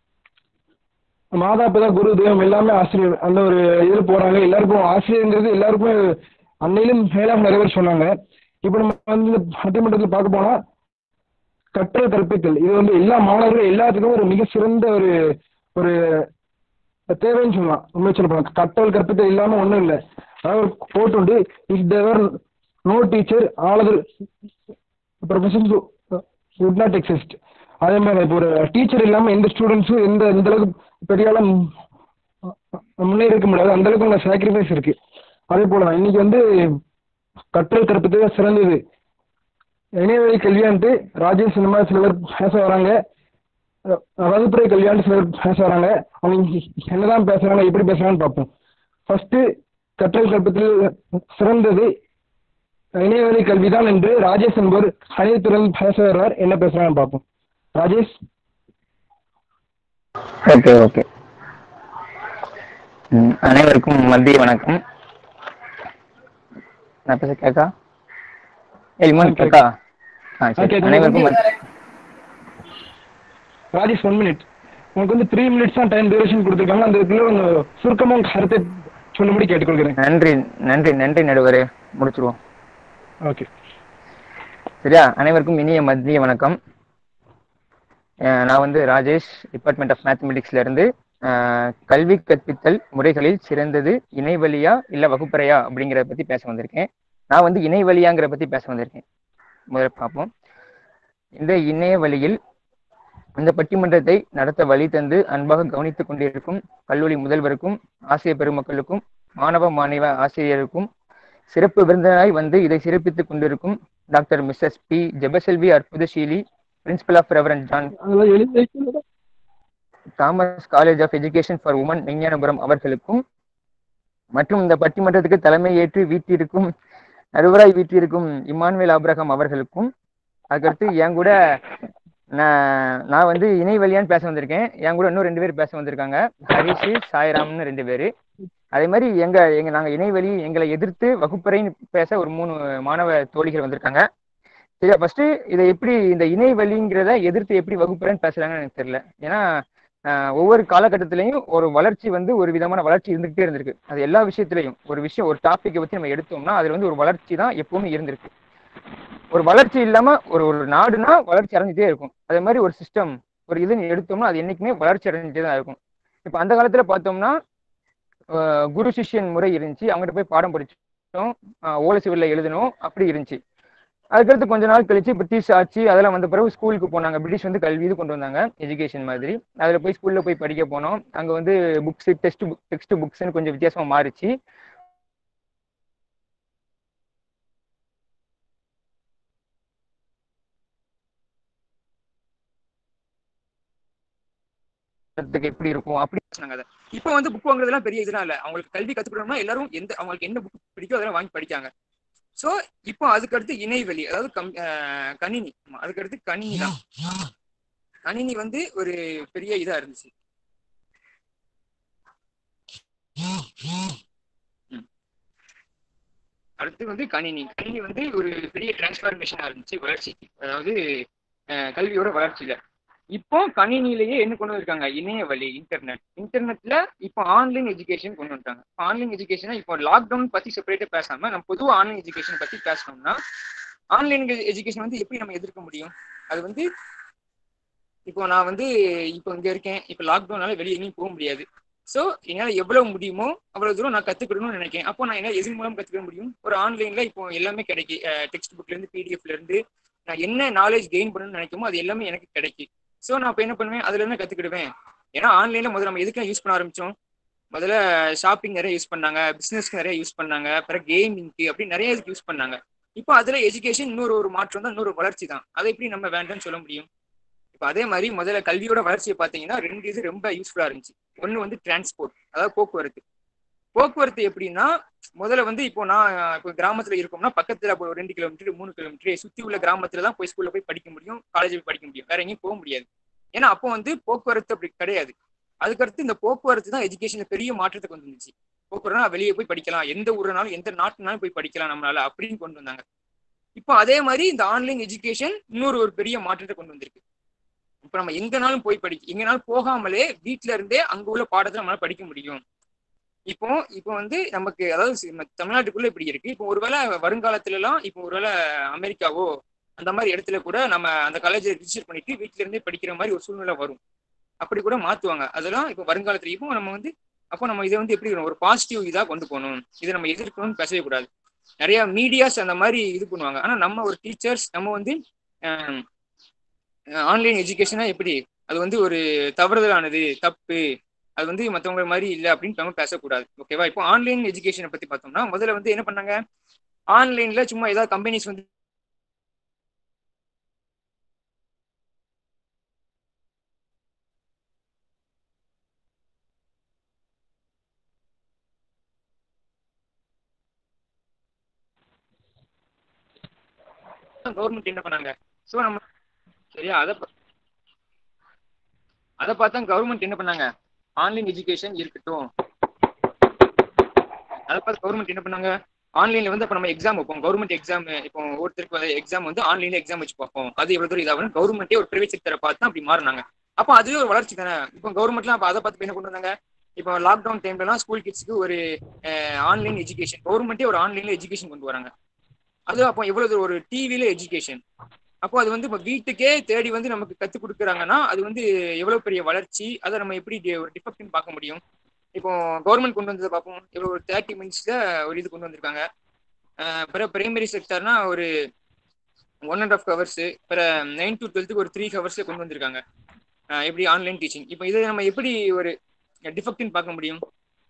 மாதா பிதா குரு தெய்வம் எல்லாமே ஆசிரியர் அந்த ஒரு இதில் போறாங்க. எல்லாருக்கும் ஆசிரியருங்கிறது எல்லாருக்குமே அன்னையிலும் மேலாக நிறைய பேர் சொன்னாங்க. இப்போ நம்ம வந்து இந்த பட்டிமன்றத்தில் பார்க்க போனா கற்றல் கற்பித்தல் இது வந்து எல்லா மாணவர்களும் எல்லாத்துக்கும் ஒரு மிக சிறந்த ஒரு ஒரு தேவைன்னு சொல்லலாம். உண்மை சொல்ல போனா கற்றல் கற்பித்தல் இல்லாம ஒன்றும் இல்லை. அதாவது ஒரு கோட் உண்டு, if there no teacher all other professions would not exist. அதே மாதிரி இப்போ ஒரு டீச்சர் இல்லாமல் எந்த ஸ்டூடெண்ட்ஸும் எந்த எந்த அளவுக்கு பெரிய ஆள முன்னேறி இருக்க முடியாது. அந்த அளவுக்கு உங்க சாக்ரிஃபைஸ் இருக்கு. அதே போல தான் இன்னைக்கு வந்து கற்றல் கற்பித்தல் சிறந்தது இணையவழி கல்வியான்ட்டு ராஜேஷ் இந்த மாதிரி சில பேர் பேச வராங்க. வகுப்புரை கல்வியாண்டு சிலர் பேச வராங்க. அவங்க என்னதான் பேசுறாங்க, எப்படி பேசுறாங்கன்னு பார்ப்போம். ஃபர்ஸ்ட், கற்றல் கல்பத்தில் சிறந்தது இணையவழி கல்விதான் என்று ராஜேஷ் என்பவர் அனைத்துடன் பேச வருவார். என்ன பேசுறாங்கன்னு பார்ப்போம். ராஜேஷ். ஓகே ஓகே அனைவருக்கும் மதிய வணக்கம். நான் பேச கேக்கா எல்மன் கேக்கா அனைவருக்கும் ராஜேஷ் ஒன் மினிட். உங்களுக்கு வந்து த்ரீ மினிட்ஸ் தான் டைம் டியூரேஷன் கொடுத்துருக்காங்க. அந்த இதுல கொஞ்சம் சுருக்கமாக கருத்தை சொல்லும்படி கேட்டுக்கொள்கிறேன். நன்றி நன்றி நன்றி நடுவரே, முடிச்சிருவோம். ஓகே சரியா? அனைவருக்கும் இனிய மதிய வணக்கம். நான் வந்து ராஜேஷ், டிபார்ட்மெண்ட் ஆஃப் மேத்தமெட்டிக்ஸ்ல இருந்து கல்வி கற்பித்தல் முறைகளில் சிறந்தது இணைவழியா இல்ல வகுப்பறையா அப்படிங்கிறத பத்தி பேச வந்திருக்கேன். நான் வந்து இணைவழியாங்கிற பத்தி பேச வந்திருக்கேன். முதல்ல பார்ப்போம். இந்த இணைய வழியில் இந்த பட்டிமன்றத்தை நடத்த வழி தந்து அன்பாக கவனித்துக் கொண்டிருக்கும் கல்லூரி முதல்வருக்கும் ஆசிரியர் பெருமக்களுக்கும் மாணவ மாணவ ஆசிரியருக்கும் சிறப்பு விருந்தினராய் வந்து இதை சிறப்பித்துக் கொண்டிருக்கும் doctor Mrs P Jebaselvi Arputhaseeli, principal of reverend John Thomas college of education for women Vignanapuram அவர்களுக்கும் மற்றும் இந்த பட்டிமன்றத்துக்கு தலைமை ஏற்று வீட்டிற்கும் நடுவராய் வீட்டிற்கும் இம்மானுவேல் ஆபிரகாம் அவர்களுக்கும், அதுக்கடுத்து என் கூட நான் நான் வந்து இணைவழியான்னு பேச வந்திருக்கேன். என் கூட இன்னும் ரெண்டு பேர் பேச வந்திருக்காங்க, ஹரிஷ் சாய்ராம்னு ரெண்டு பேரு. அதே மாதிரி எங்க எங்க நாங்க இணைவழி எங்களை எதிர்த்து வகுப்பறைன்னு பேச ஒரு மூணு மாணவ தோழிகள் வந்திருக்காங்க. சரியா? ஃபர்ஸ்ட் இதை எப்படி இந்த இணைவழிங்கிறத எதிர்த்து எப்படி வகுப்பறைன்னு பேசுறாங்கன்னு எனக்கு தெரியல. ஏன்னா ஒவ்வொரு காலகட்டத்திலையும் ஒரு வளர்ச்சி வந்து ஒரு விதமான வளர்ச்சி இருந்துகிட்டே இருந்திருக்கு. அது எல்லா விஷயத்திலையும் ஒரு விஷயம் ஒரு டாபிக்கை பத்தி நம்ம எடுத்தோம்னா அதுல வந்து ஒரு வளர்ச்சி தான் எப்பவுமே இருந்திருக்கு. ஒரு வளர்ச்சி இல்லாம ஒரு ஒரு நாடுனா வளர்ச்சி அடைஞ்சிட்டே இருக்கும். அதே மாதிரி ஒரு சிஸ்டம் ஒரு இது எடுத்தோம்னா அது என்னைக்குமே வளர்ச்சி அடைஞ்சிட்டே தான் இருக்கும். இப்ப அந்த காலத்துல பார்த்தோம்னா குரு சிஷ்யன் முறை இருந்துச்சு. அவங்ககிட்ட போய் பாடம் படிச்சோம், ஓலை சுவடில எழுதணும், அப்படி இருந்துச்சு. அதுக்கடுத்து கொஞ்ச நாள் கழிச்சு பிரிட்டிஷ் ஆட்சி அதெல்லாம் வந்த பிறகு ஸ்கூலுக்கு போனாங்க. பிரிட்டிஷ் வந்து கல்வி இது கொண்டு வந்தாங்க, எஜுகேஷன் மாதிரி. அதுல போய் ஸ்கூல்ல போய் படிக்க போனோம். அங்க வந்து புக்ஸ் டெஸ்ட் புக் டெக்ஸ்ட் புக்ஸ்ன்னு கொஞ்சம் வித்தியாசமா மாறிச்சு. எப்படி இருக்கும் அப்படி சொன்னாங்க. இப்ப வந்து புக் வாங்குறதுலாம் பெரிய இதெல்லாம் இல்ல. அவங்களுக்கு கல்வி கத்துக்கணும்னா எல்லாரும் எந்த அவங்களுக்கு என்ன புக் பிடிக்கும் அதெல்லாம் வாங்கி படிக்காங்க. சோ இப்போ அதுக்கடுத்து இணைவெளி, அதாவது கம் கணினி. அதுக்கடுத்து கணினி தான். கணினி வந்து ஒரு பெரிய இதா இருந்துச்சு. அடுத்து வந்து கணினி கணினி வந்து ஒரு பெரிய டிரான்ஸ்ஃபார்மேஷனா இருந்துச்சு, வளர்ச்சி, அதாவது கல்வியோட வளர்ச்சியில. இப்போ கணினிலேயே என்ன கொண்டு வந்திருக்காங்க, இணைய வழி, இன்டர்நெட். இன்டர்நெட்ல இப்போ ஆன்லைன் எஜுகேஷன் கொண்டு வந்துட்டாங்க. ஆன்லைன் எஜுகேஷனா இப்போ லாக்டவுன் பத்தி செப்பரேட்டா பேசாம நம்ம பொதுவாக ஆன்லைன் எஜுகேஷன் பத்தி பேசணும்னா, ஆன்லைன் எஜுகேஷன் வந்து எப்படி நம்ம எதிர்க்க முடியும்? அது வந்து இப்போ நான் வந்து இப்போ இங்க இருக்கேன், இப்போ லாக்டவுனால வெளியே எங்கேயும் போக முடியாது. ஸோ என்னால் எவ்வளவு முடியுமோ அவ்வளவு தூரம் நான் கத்துக்கணும்னு நினைக்கிறேன். அப்போ நான் என்ன எது மூலம் கத்துக்க முடியும்? ஒரு ஆன்லைன்ல இப்போ எல்லாமே கிடைக்கும். டெக்ஸ்ட் புக்ல இருந்து பிடிஎஃப்ல இருந்து நான் என்ன நாலேஜ் கெயின் பண்ணணும்னு நினைக்குமோ அது எல்லாமே எனக்கு கிடைக்கும். ஸோ நான் இப்போ என்ன பண்ணுவேன், அதுல இருந்து கத்துக்கிடுவேன். ஏன்னா ஆன்லைன்ல முதல்ல நம்ம எதுக்கு யூஸ் பண்ண ஆரம்பிச்சோம்? முதல்ல ஷாப்பிங் நிறைய யூஸ் பண்ணாங்க, பிசினஸ்க்கு நிறைய யூஸ் பண்ணாங்க, அப்புறம் கேமிங்க்கு அப்படி நிறைய இதுக்கு யூஸ் பண்ணாங்க. இப்போ அதுல எஜுகேஷன் இன்னொரு ஒரு மாற்றம் தான், இன்னொரு வளர்ச்சி தான். அதை எப்படி நம்ம வேண்டாம்னு சொல்ல முடியும்? இப்போ அதே மாதிரி முதல்ல கல்வியோட வளர்ச்சியை பார்த்தீங்கன்னா ரெண்டு இது ரொம்ப யூஸ்ஃபுல்லா இருந்துச்சு. ஒன்று வந்து டிரான்ஸ்போர்ட், அதாவது போக்குவரத்து. போக்குவரத்து எப்படின்னா முதல்ல வந்து இப்போ நான் இப்போ கிராமத்துல இருக்கோம்னா பக்கத்துல ஒரு ரெண்டு கிலோமீட்டர் மூணு கிலோமீட்டர் சுத்தி உள்ள கிராமத்துல தான் போய் ஸ்கூல்ல போய் படிக்க முடியும், காலேஜ் போய் படிக்க முடியும், வேற எங்கேயும் போக முடியாது. ஏன்னா அப்போ வந்து போக்குவரத்து அப்படி கிடையாது. அதுக்கடுத்து இந்த போக்குவரத்து தான் எஜுகேஷன்ல பெரிய மாற்றத்தை கொண்டு வந்துச்சு. போக்குவரத்து வெளியே போய் படிக்கலாம், எந்த ஊருனாலும் எந்த நாட்டுனாலும் போய் படிக்கலாம் நம்மளால அப்படின்னு கொண்டு வந்தாங்க. இப்போ அதே மாதிரி இந்த ஆன்லைன் எஜுகேஷன் இன்னொரு ஒரு பெரிய மாற்றத்தை கொண்டு வந்திருக்கு. இப்போ நம்ம எங்கனாலும் போய் படிக்க, எங்கனாலும் போகாமலே வீட்டுல இருந்தே அங்க உள்ள பாடத்தை நம்மளால படிக்க முடியும். இப்போ இப்போ வந்து நமக்கு அதாவது தமிழ்நாட்டுக்குள்ள இப்படி இருக்கு. இப்போ ஒருவேளை வருங்காலத்துல எல்லாம் இப்போ ஒருவேளை அமெரிக்காவோ அந்த மாதிரி இடத்துல கூட நம்ம அந்த காலேஜை ரிஜிஸ்டர் பண்ணிட்டு வீட்டுல இருந்தே படிக்கிற மாதிரி ஒரு சூழ்நிலை வரும். அப்படி கூட மாத்துவாங்க. அதெல்லாம் இப்போ வருங்காலத்துல இப்போ நம்ம வந்து அப்போ நம்ம இதை வந்து எப்படி ஒரு பாசிட்டிவ் இதா கொண்டு போகணும், இதை நம்ம எதிர்க்கணும்னு பேசவே கூடாது. நிறைய மீடியாஸ் அந்த மாதிரி இது பண்ணுவாங்க. ஆனா நம்ம ஒரு டீச்சர்ஸ் நம்ம வந்து ஆன்லைன் எஜுகேஷனா எப்படி அது வந்து ஒரு தவறுதலானது, தப்பு, அது வந்து மற்றவங்க மாதிரி இல்லை அப்படின்னு நம்ம பேசக்கூடாது. ஓகேவா? இப்போ ஆன்லைன் எஜுகேஷனை பத்தி பார்த்தோம்னா முதல்ல வந்து என்ன பண்ணாங்க, ஆன்லைன்ல சும்மா ஏதாவது கம்பெனிஸ் வந்து பார்த்து கவர்மெண்ட் என்ன பண்ணாங்க. ஸோ நம்ம சரியா அதை அதை பார்த்தா கவர்மெண்ட் என்ன பண்ணாங்க, ஆன்லைன் எஜுகேஷன் இருக்கட்டும். அதை பார்த்து கவர்மெண்ட் என்ன பண்ணாங்க, ஆன்லைன்ல வந்து அப்ப நம்ம எக்ஸாம் வைப்போம். கவர்மெண்ட் எக்ஸாம் இப்போ ஒருத்தருக்கு எக்ஸாம் வந்து ஆன்லைன்ல எக்ஸாம் வச்சு பார்ப்போம். அது எவ்வளவு தூரம் இதாகும் கவர்மெண்டே ஒரு பிரைவேட் செக்டரை பார்த்து அப்படி மாறினாங்க. அப்போ அதுவே ஒரு வளர்ச்சி தானே. இப்போ கவர்மெண்ட்லாம் அப்போ அதை பார்த்து என்ன கொண்டு வந்தாங்க, இப்போ லாக்டவுன் டைம்லலாம் ஸ்கூல் கிட்ஸ்க்கு ஒரு ஆன்லைன் எஜுகேஷன், கவர்மெண்ட்டே ஒரு ஆன்லைன்ல எஜுகேஷன் கொண்டு வராங்க. அது அப்போ எவ்வளவு ஒரு டிவில எஜுகேஷன். அப்போ அது வந்து இப்போ வீட்டுக்கே தேடி வந்து நமக்கு கற்றுக் கொடுக்குறாங்கன்னா அது வந்து எவ்வளவு பெரிய வளர்ச்சி. அதை நம்ம எப்படி ஒரு டிஃபெக்ட்னு பார்க்க முடியும். இப்போ கவர்மெண்ட் கொண்டு வந்ததை பார்ப்போம், எவ்வளோ ஒரு தேர்ட்டி மினிட்ஸ்ல ஒரு இது கொண்டு வந்திருக்காங்க. பிறகு பிரைமரி செக்டர்னா ஒரு ஒன் அண்ட் ஆஃப் ஹவர்ஸ், பிற நைன் டு டுவெல்த்துக்கு ஒரு த்ரீ ஹவர்ஸ்ல கொண்டு வந்திருக்காங்க. எப்படி ஆன்லைன் டீச்சிங். இப்போ இதை நம்ம எப்படி ஒரு டிஃபெக்ட்னு பார்க்க முடியும்.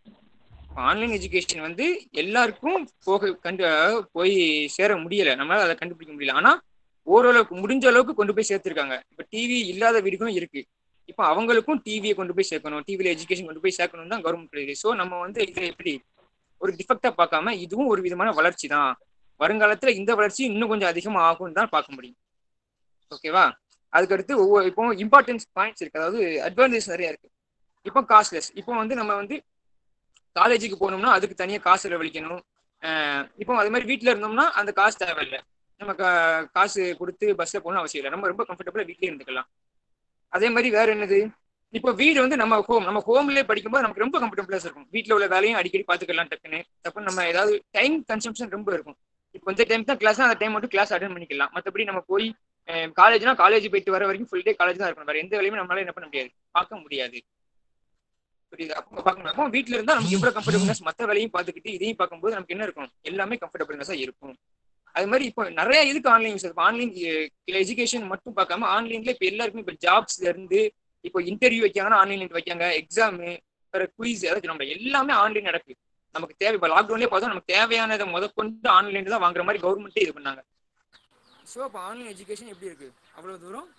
ஆன்லைன் எஜுகேஷன் வந்து எல்லாருக்கும் போக கண்டு போய் சேர முடியலை, நம்மளால அதை கண்டுபிடிக்க முடியல. ஆனா ஓரளவுக்கு முடிஞ்ச அளவுக்கு கொண்டு போய் சேர்த்திருக்காங்க. இப்போ டிவி இல்லாத வீடுகளும் இருக்கு. இப்போ அவங்களுக்கும் டிவியை கொண்டு போய் சேர்க்கணும், டிவில எஜுகேஷன் கொண்டு போய் சேர்க்கணும் தான் கவர்மெண்ட். ஸோ நம்ம வந்து இதை எப்படி ஒரு டிஃபெக்டா பார்க்காம இதுவும் ஒரு விதமான வளர்ச்சி தான், வருங்காலத்துல இந்த வளர்ச்சி இன்னும் கொஞ்சம் அதிகமாக ஆகும்னு தான் பார்க்க முடியும். ஓகேவா. அதுக்கடுத்து ஒவ்வொரு இப்போ இம்பார்ட்டன்ஸ் பாயிண்ட்ஸ் இருக்கு, அதாவது அட்வான்டேஜ் நிறைய இருக்கு. இப்போ காஸ்ட்லெஸ். இப்போ வந்து நம்ம வந்து காலேஜுக்கு போனோம்னா அதுக்கு தனியாக காசு செலவழிக்கணும். இப்போ அது மாதிரி வீட்டில் இருந்தோம்னா அந்த காசு தேவையில்லை, நம்ம காசு கொடுத்து பஸ்ல போகணும் அவசியம் இல்லை, நம்ம ரொம்ப கம்ஃபர்டபுளா வீட்லயே இருந்துக்கலாம். அதே மாதிரி வேற என்னது, இப்போ வீடு வந்து நம்ம ஹோம், நம்ம ஹோம்லேயே படிக்கும்போது நமக்கு ரொம்ப கம்ஃபர்டபுளா இருக்கும். வீட்டில் உள்ள வேலையும் அடிக்கடி பார்த்துக்கலாம். டக்குன்னு டக்குன்னு நம்ம ஏதாவது டைம் கன்சம்ஷன் ரொம்ப இருக்கும். இப்போ இந்த டைம் தான் கிளாஸ், அந்த டைம் மட்டும் கிளாஸ் அட்டன் பண்ணிக்கலாம். மற்றபடி நம்ம போய் காலேஜ்னா காலேஜ் போயிட்டு வர வரைக்கும் ஃபுல் டே காலேஜ் தான் இருக்கணும், வேற எந்த வேலையுமே நம்மளால என்ன பண்ண முடியாது, பார்க்க முடியாது. புரியுது. அப்போ பார்க்கணும். அப்போ வீட்டில் இருந்தால் நமக்கு எவ்வளோ கம்ஃபர்டபுள்னஸ், மற்ற வேலையும் பார்த்துக்கிட்டு இதையும் பார்க்கும்போது நமக்கு என்ன இருக்கும், எல்லாமே கம்ஃபர்டபுள்னஸா இருக்கும். அது மாதிரி இப்போ நிறைய இதுக்கு ஆன்லைன் யூஸ். இப்போ ஆன்லைன் எஜுகேஷன் மட்டும் பார்க்காம ஆன்லைன்ல இப்போ எல்லாருக்குமே இப்போ ஜாப்ஸ்ல இருந்து இப்போ இன்டர்வியூ வைக்காங்கன்னா ஆன்லைன்ல வைக்காங்க, எக்ஸாமு வேற குயிஸ் ஏதாச்சும் நம்ம எல்லாமே ஆன்லைன் நடக்குது. நமக்கு தேவை இப்போ லாக்டவுன்லேயே பார்த்தா நமக்கு தேவையானதை முதற்கொண்டு ஆன்லைன்ல தான் வாங்குற மாதிரி கவர்மெண்ட்டே இது பண்ணாங்க. ஸோ இப்போ ஆன்லைன் எஜுகேஷன் எப்படி இருக்கு அவ்வளவு தூரம்.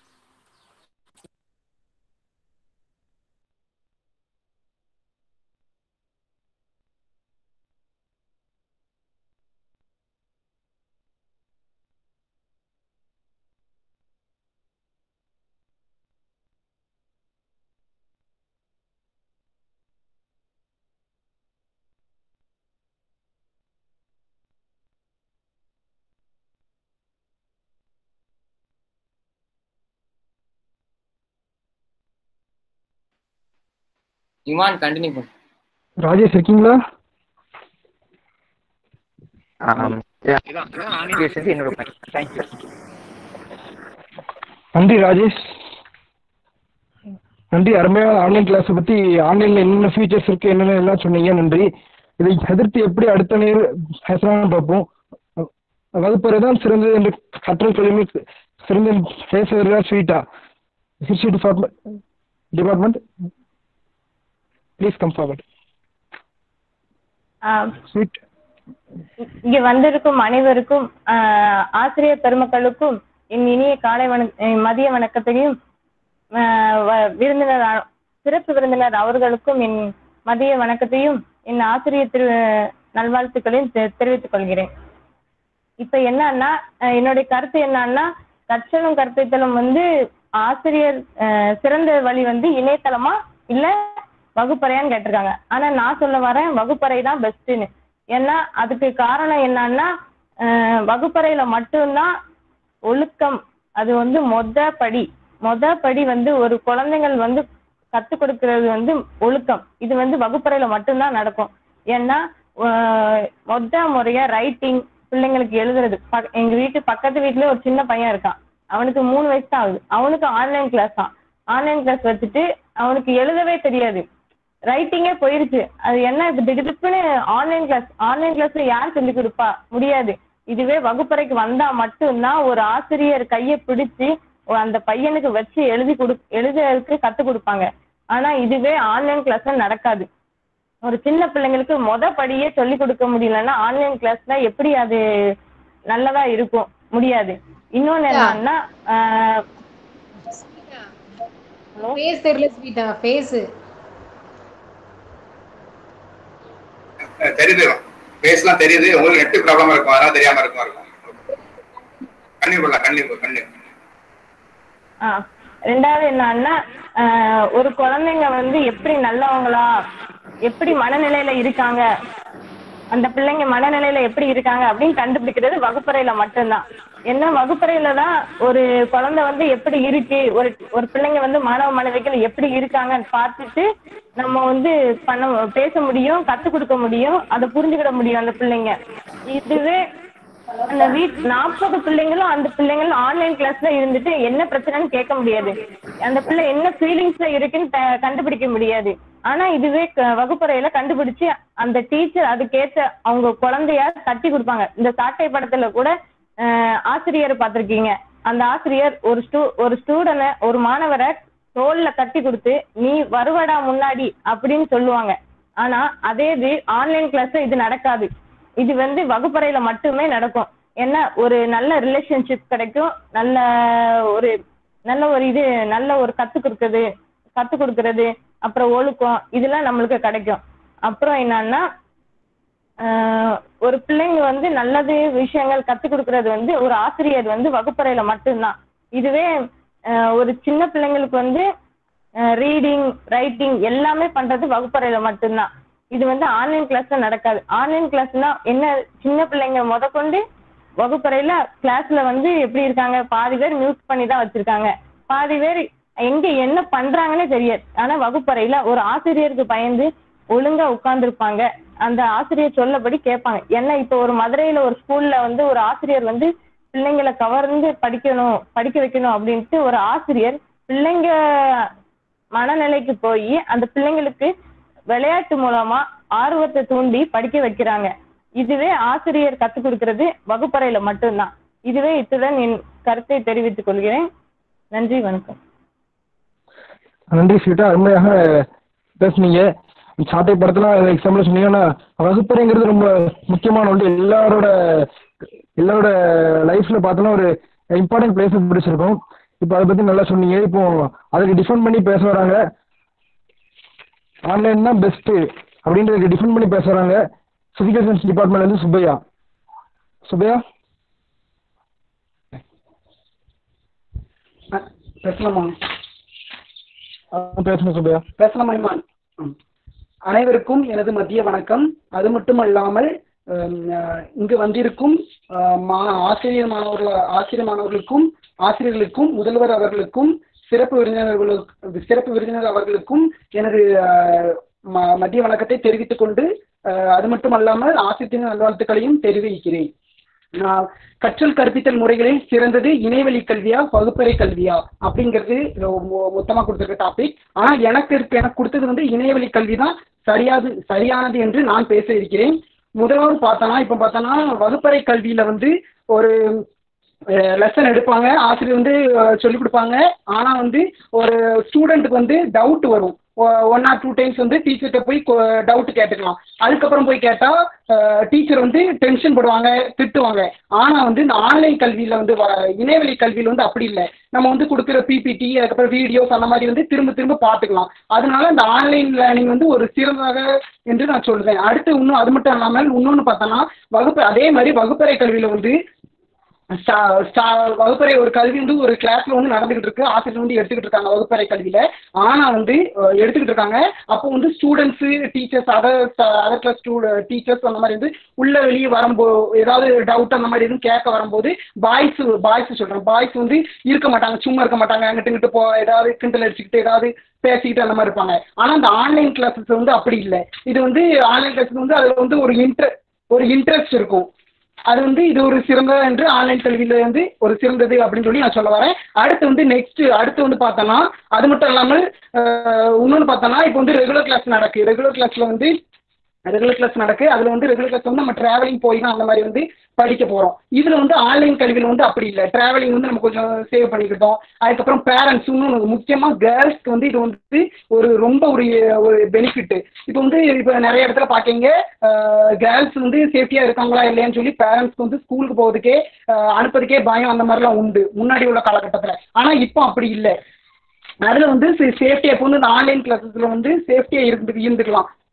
இமான் கண்டினியூ பண்ணு. ராஜேஷ் இருக்கீங்களா? நன்றி ராஜேஷ், நன்றி. அருமையான ஆன்லைன் கிளாஸை பத்தி, ஆன்லைன்ல என்னென்ன ஃபீச்சர்ஸ் இருக்கு என்னென்ன எல்லாம் சொன்னீங்க, நன்றி. இதை எதிர்த்து எப்படி அடுத்த நேர் பேசலாம்னு பார்ப்போம். வகுப்பறை தான் சிறந்தது என்று கற்றல் கல்வி சிறந்த பேசுவதா ஸ்வீட்டா history department department please come forward. இங்க வந்திருக்கும் அனைவருக்கும் ஆசிரியர் பெருமக்களுக்கும் என் இனிய காலை வண மதிய வணக்கத்தையும், விருந்தினர் சிறப்பு விருந்தினர் அவர்களுக்கும் என் மதிய வணக்கத்தையும் என் ஆசிரியர் திரு நல்வாழ்த்துக்களையும் தெரிவித்துக் கொள்கிறேன். இப்ப என்னன்னா என்னுடைய கருத்து என்னன்னா, கற்றலும் கற்பித்தலும் வந்து ஆசிரியர் சிறந்த வழி வந்து இணையதளமா இல்ல வகுப்பறையான்னு கேட்டிருக்காங்க. ஆனா நான் சொல்ல வரேன் வகுப்பறை தான் பெஸ்ட்னு. ஏன்னா அதுக்கு காரணம் என்னன்னா, வகுப்பறையில மட்டும்தான் ஒழுக்கம், அது வந்து மொத படி மொத படி வந்து ஒரு குழந்தைகள் வந்து கற்றுக் கொடுக்கறது வந்து ஒழுக்கம். இது வந்து வகுப்பறையில மட்டும்தான் நடக்கும். ஏன்னா மொத முறையா ரைட்டிங் பிள்ளைங்களுக்கு எழுதுறது. எங்க வீட்டு பக்கத்து வீட்டுல ஒரு சின்ன பையன் இருக்கான், அவனுக்கு மூணு வயசு தான் ஆகுது. அவனுக்கு ஆன்லைன் கிளாஸ் தான். ஆன்லைன் கிளாஸ் வச்சுட்டு அவனுக்கு எழுதவே தெரியாது, ரைட்டிங்கே போயிருச்சு. அது என்ன இப்ப திடுப்புன்னு ஆன்லைன் கிளாஸ் ஆன்லைன் கிளாஸ்ல யார் சொல்லி கொடுப்பா? முடியாது. இதுவே வகுப்பறைக்கு வந்தா மட்டும்தான் ஒரு ஆசிரியர் கையை பிடிச்சு அந்த பையனுக்கு வச்சு எழுதி கொடு எழுதுறதுக்கு கத்து கொடுப்பாங்க. ஆனா இதுவே ஆன்லைன் கிளாஸ்ல நடக்காது. ஒரு சின்ன பிள்ளைங்களுக்கு மொத படியே சொல்லி கொடுக்க முடியலன்னா ஆன்லைன் கிளாஸ்ல எப்படி அது நல்லதா இருக்கும்? முடியாது. இன்னொன்னு என்னன்னா ஃபேஸ் தெரியல ஸ்வீட்டா, ஃபேஸ் தெரியுது, ஃபேஸ்லாம் தெரியுது. உங்களுக்கு நெட் ப்ராப்ளமா இருக்கும், அதனால தெரியாம இருக்கும் இருக்கும் கண்டிப்பா கண்டிப்பா கண்டிப்பா. ஆஹ் ரெண்டாவது என்னன்னா ஒரு குழந்தைங்க வந்து எப்படி நல்லவங்களா எப்படி மனநிலையில இருக்காங்க, அந்த பிள்ளைங்க மனநிலையில எப்படி இருக்காங்க அப்படின்னு கண்டுபிடிக்கிறது வகுப்பறையில மட்டும்தான். என்ன வகுப்பறையில தான் ஒரு குழந்தை வந்து எப்படி இருக்கு, ஒரு ஒரு பிள்ளைங்க வந்து மாணவ மாணவிகள் எப்படி இருக்காங்கன்னு பார்த்துட்டு நம்ம வந்து பண்ண பேச முடியும், கற்றுக் கொடுக்க முடியும், அதை புரிஞ்சுக்கிட முடியும் அந்த பிள்ளைங்க. இதுவே அந்த வீட் நாற்பது பிள்ளைங்களும் அந்த பிள்ளைங்களும் ஆன்லைன் கிளாஸ்ல இருந்துட்டு என்ன பிரச்சனைன்னு கேட்க முடியாது, அந்த பிள்ளை என்ன ஃபீலிங்ஸ்ல இருக்குன்னு கண்டுபிடிக்க முடியாது. ஆனா இதுவே வகுப்பறையில கண்டுபிடிச்சு அந்த டீச்சர் அதுக்கேற்ற அவங்க குழந்தைய தட்டி கொடுப்பாங்க. இந்த சாட்டை படத்துல கூட ஆசிரியர் பார்த்திருக்கீங்க, அந்த ஆசிரியர் ஒரு ஸ்டூ ஒரு ஸ்டூடெண்ட ஒரு மாணவரை தோல்ல தட்டி கொடுத்து நீ வருவடா முன்னாடி அப்படின்னு சொல்லுவாங்க. ஆனா அதே இது ஆன்லைன் கிளாஸ்ல இது நடக்காது. இது வந்து வகுப்பறையில மட்டுமே நடக்கும். ஏன்னா ஒரு நல்ல ரிலேஷன்ஷிப் கிடைக்கும், நல்ல ஒரு நல்ல ஒரு இது நல்ல ஒரு கத்து கொடுக்குறது கத்து கொடுக்கறது அப்புறம் ஒழுக்கம் இதெல்லாம் நம்மளுக்கு கிடைக்கும். அப்புறம் என்னன்னா ஆஹ் ஒரு பிள்ளைங்க வந்து நல்லது விஷயங்கள் கத்து கொடுக்கறது வந்து ஒரு ஆசிரியர் வந்து வகுப்பறையில மட்டும்தான். இதுவே ஒரு சின்ன பிள்ளைங்களுக்கு வந்து ரீடிங் ரைட்டிங் எல்லாமே பண்றது வகுப்பறையில மட்டும்தான். இது வந்து ஆன்லைன் கிளாஸ்ல நடக்காது. ஆன்லைன் கிளாஸ்னா என்ன, சின்ன பிள்ளைங்க முத கொண்டு வகுப்பறையில கிளாஸ்ல வந்து எப்படி இருக்காங்க, பாதி பேர் மியூட் பண்ணி தான் வச்சிருக்காங்க, பாதி பேர் எங்க என்ன பண்றாங்கன்னே தெரியாது. ஆனா வகுப்பறையில ஒரு ஆசிரியருக்கு பயந்து ஒழுங்கா உட்கார்ந்துருப்பாங்க, அந்த ஆசிரியர் சொல்லபடி கேட்பாங்க. ஏன்னா இப்ப ஒரு மதுரையில ஒரு ஸ்கூல்ல வந்து ஒரு ஆசிரியர் வந்து பிள்ளைங்களை கவர்ந்து படிக்கணும் படிக்க வைக்கணும் அப்படின்ட்டு ஒரு ஆசிரியர் பிள்ளைங்க மனநிலைக்கு போய் அந்த பிள்ளைங்களுக்கு விளையாட்டு மூலமா ஆர்வத்தை தூண்டி படிக்க வைக்கிறாங்க. இதுவே ஆசிரியர் கத்துக் கொடுக்கிறது வகுப்பறையில மட்டும்தான். இதுவே இத்துடன் என் கருத்தை தெரிவித்துக் கொள்கிறேன். நன்றி, வணக்கம். நன்றி ஸ்வீட்டா, அருமையாக பேசுனீங்க. சாட்டை படத்துல எக்ஸாம்பிள் சொன்னீங்கன்னா வகுப்பறைங்கிறது ரொம்ப முக்கியமான ஒன்று. எல்லாரோட எல்லாரோட லைஃப்ல பார்த்தோன்னா ஒரு இம்பார்ட்டன்ட் பிளேஸ் பிடிச்சிருக்கும். இப்போ அதை பத்தி நல்லா சொன்னீங்க. இப்போ அதுக்கு டிஃபெண்ட் பண்ணி பேச வராங்க, ஆன்லைன் தான் பெஸ்ட் அப்படின்றதுக்கு டிஃபெண்ட் பண்ணி பேச வராங்க பிசிக்கல் சயின்ஸ் டிபார்ட்மெண்ட்ல இருந்து சுப்பையா. சுப்பையா பேசலாமா? பேசணும் சுப்பையா. பேசலாமா? அனைவருக்கும் எனது மதிய வணக்கம். அது மட்டுமல்லாமல் இங்கு வந்திருக்கும் ஆசிரியர் மாணவர்கள் ஆசிரியர் மாணவர்களுக்கும் ஆசிரியர்களுக்கும் முதல்வர் அவர்களுக்கும் சிறப்பு விருந்தினர்களுக்கு சிறப்பு விருந்தினர் அவர்களுக்கும் எனது மதிய வணக்கத்தை தெரிவித்துக் கொண்டு அது மட்டுமல்லாமல் ஆசிரியர் நல்வாழ்த்துக்களையும் தெரிவிக்கிறேன். கற்றல் கற்பித்தல் முறைகளில் சிறந்தது இணையவழி கல்வியா வகுப்பறை கல்வியா அப்படிங்கிறது மொத்தமா கொடுத்திருக்க டாபிக். ஆனா எனக்கு இருக்கு எனக்கு கொடுத்தது வந்து இணையவழி கல்வி தான் சரியாது சரியானது என்று நான் பேச இருக்கிறேன். முதலாவது பார்த்தோன்னா இப்ப பார்த்தோன்னா வகுப்பறை கல்வியில வந்து ஒரு லெசன் எடுப்பாங்க, ஆசிரியர் வந்து சொல்லிக் கொடுப்பாங்க. ஆனா வந்து ஒரு ஸ்டூடெண்ட்டுக்கு வந்து டவுட் வரும், ஒன் ஆர் டூ டைம்ஸ் வந்து டீச்சர்கிட்ட போய் டவுட் கேட்டுக்கலாம். அதுக்கப்புறம் போய் கேட்டா டீச்சர் வந்து டென்ஷன் போடுவாங்க, திட்டுவாங்க. ஆனா வந்து இந்த ஆன்லைன் கல்வியில வந்து இணையவழி கல்வியில வந்து அப்படி இல்லை. நம்ம வந்து கொடுக்குற பிபிடி அதுக்கப்புறம் வீடியோஸ் அந்த மாதிரி வந்து திரும்ப திரும்ப பார்த்துக்கலாம். அதனால இந்த ஆன்லைன் லேர்னிங் வந்து ஒரு சிறந்ததாக என்று நான் சொல்றேன். அடுத்து இன்னும் அது மட்டும் இல்லாமல் இன்னொன்று பார்த்தோன்னா வகுப்பு அதே மாதிரி வகுப்பறை கல்வியில வந்து வகுப்பறை ஒரு கல்வி வந்து ஒரு கிளாஸ்ல வந்து நடந்துகிட்டு இருக்கு, ஆசிரியர் வந்து எடுத்துக்கிட்டு இருக்காங்க வகுப்பறை கல்வியில. ஆனா வந்து எடுத்துக்கிட்டு இருக்காங்க, அப்போ வந்து students teachers other other class teachers அந்த மாதிரி வந்து உள்ள வெளியே வரும்போது ஏதாவது டவுட் அந்த மாதிரி எதுவும் கேட்க வரும்போது பாய்ஸ் பாய்ஸ் சொல்றேன் பாய்ஸ் வந்து இருக்க மாட்டாங்க, சும்மா இருக்க மாட்டாங்க, அங்கிட்டு இங்கிட்டு போ ஏதாவது கிண்டல் அடிச்சுக்கிட்டு ஏதாவது பேசிக்கிட்டு அந்த மாதிரி இருப்பாங்க. ஆனா இந்த ஆன்லைன் கிளாஸஸ் வந்து அப்படி இல்லை. இது வந்து ஆன்லைன் கிளாஸஸ் வந்து அதுல வந்து ஒரு இன்ட்ரெ ஒரு இன்ட்ரெஸ்ட் இருக்கும். அது வந்து இது ஒரு சிறந்தது என்று ஆன்லைன் கல்வியில வந்து ஒரு சிறந்தது அப்படின்னு சொல்லி நான் சொல்ல வரேன். அடுத்து வந்து நெக்ஸ்ட் அடுத்து வந்து பார்த்தோன்னா அது மட்டும் இல்லாமல் இன்னொன்று பார்த்தோன்னா இப்போ வந்து ரெகுலர் கிளாஸ் நடக்கு. ரெகுலர் கிளாஸ்ல வந்து ரெகுலர் கிளாஸ் நடக்கு அதுல வந்து ரெகுலர் கிளாஸ் வந்து நம்ம டிராவலிங் போய் தான் அந்த மாதிரி வந்து படிக்க போறோம். இதுல வந்து ஆன்லைன் கல்வியில வந்து அப்படி இல்லை. டிராவலிங் வந்து நம்ம கொஞ்சம் சேவ் பண்ணிக்கிட்டோம். அதுக்கப்புறம் பேரண்ட்ஸ் இன்னும் முக்கியமா கேர்ள்ஸ்க்கு வந்து இது வந்து ஒரு ரொம்ப ஒரு ஒரு பெனிஃபிட். இப்போ வந்து இப்போ நிறைய இடத்துல பாக்கீங்க கேர்ள்ஸ் வந்து சேஃப்டியா இருக்காங்களா இல்லையான்னு சொல்லி பேரண்ட்ஸ்க்கு வந்து ஸ்கூலுக்கு போகிறதுக்கே அனுப்புறதுக்கே பயம் அந்த மாதிரிலாம் உண்டு முன்னாடி உள்ள காலகட்டத்துல. ஆனா இப்போ அப்படி இல்லை. அதுல வந்து சேஃப்டியா இப்போ வந்து இந்த ஆன்லைன் கிளாஸஸ்ல வந்து சேஃப்டியா இருந்து இருந்துக்கலாம்.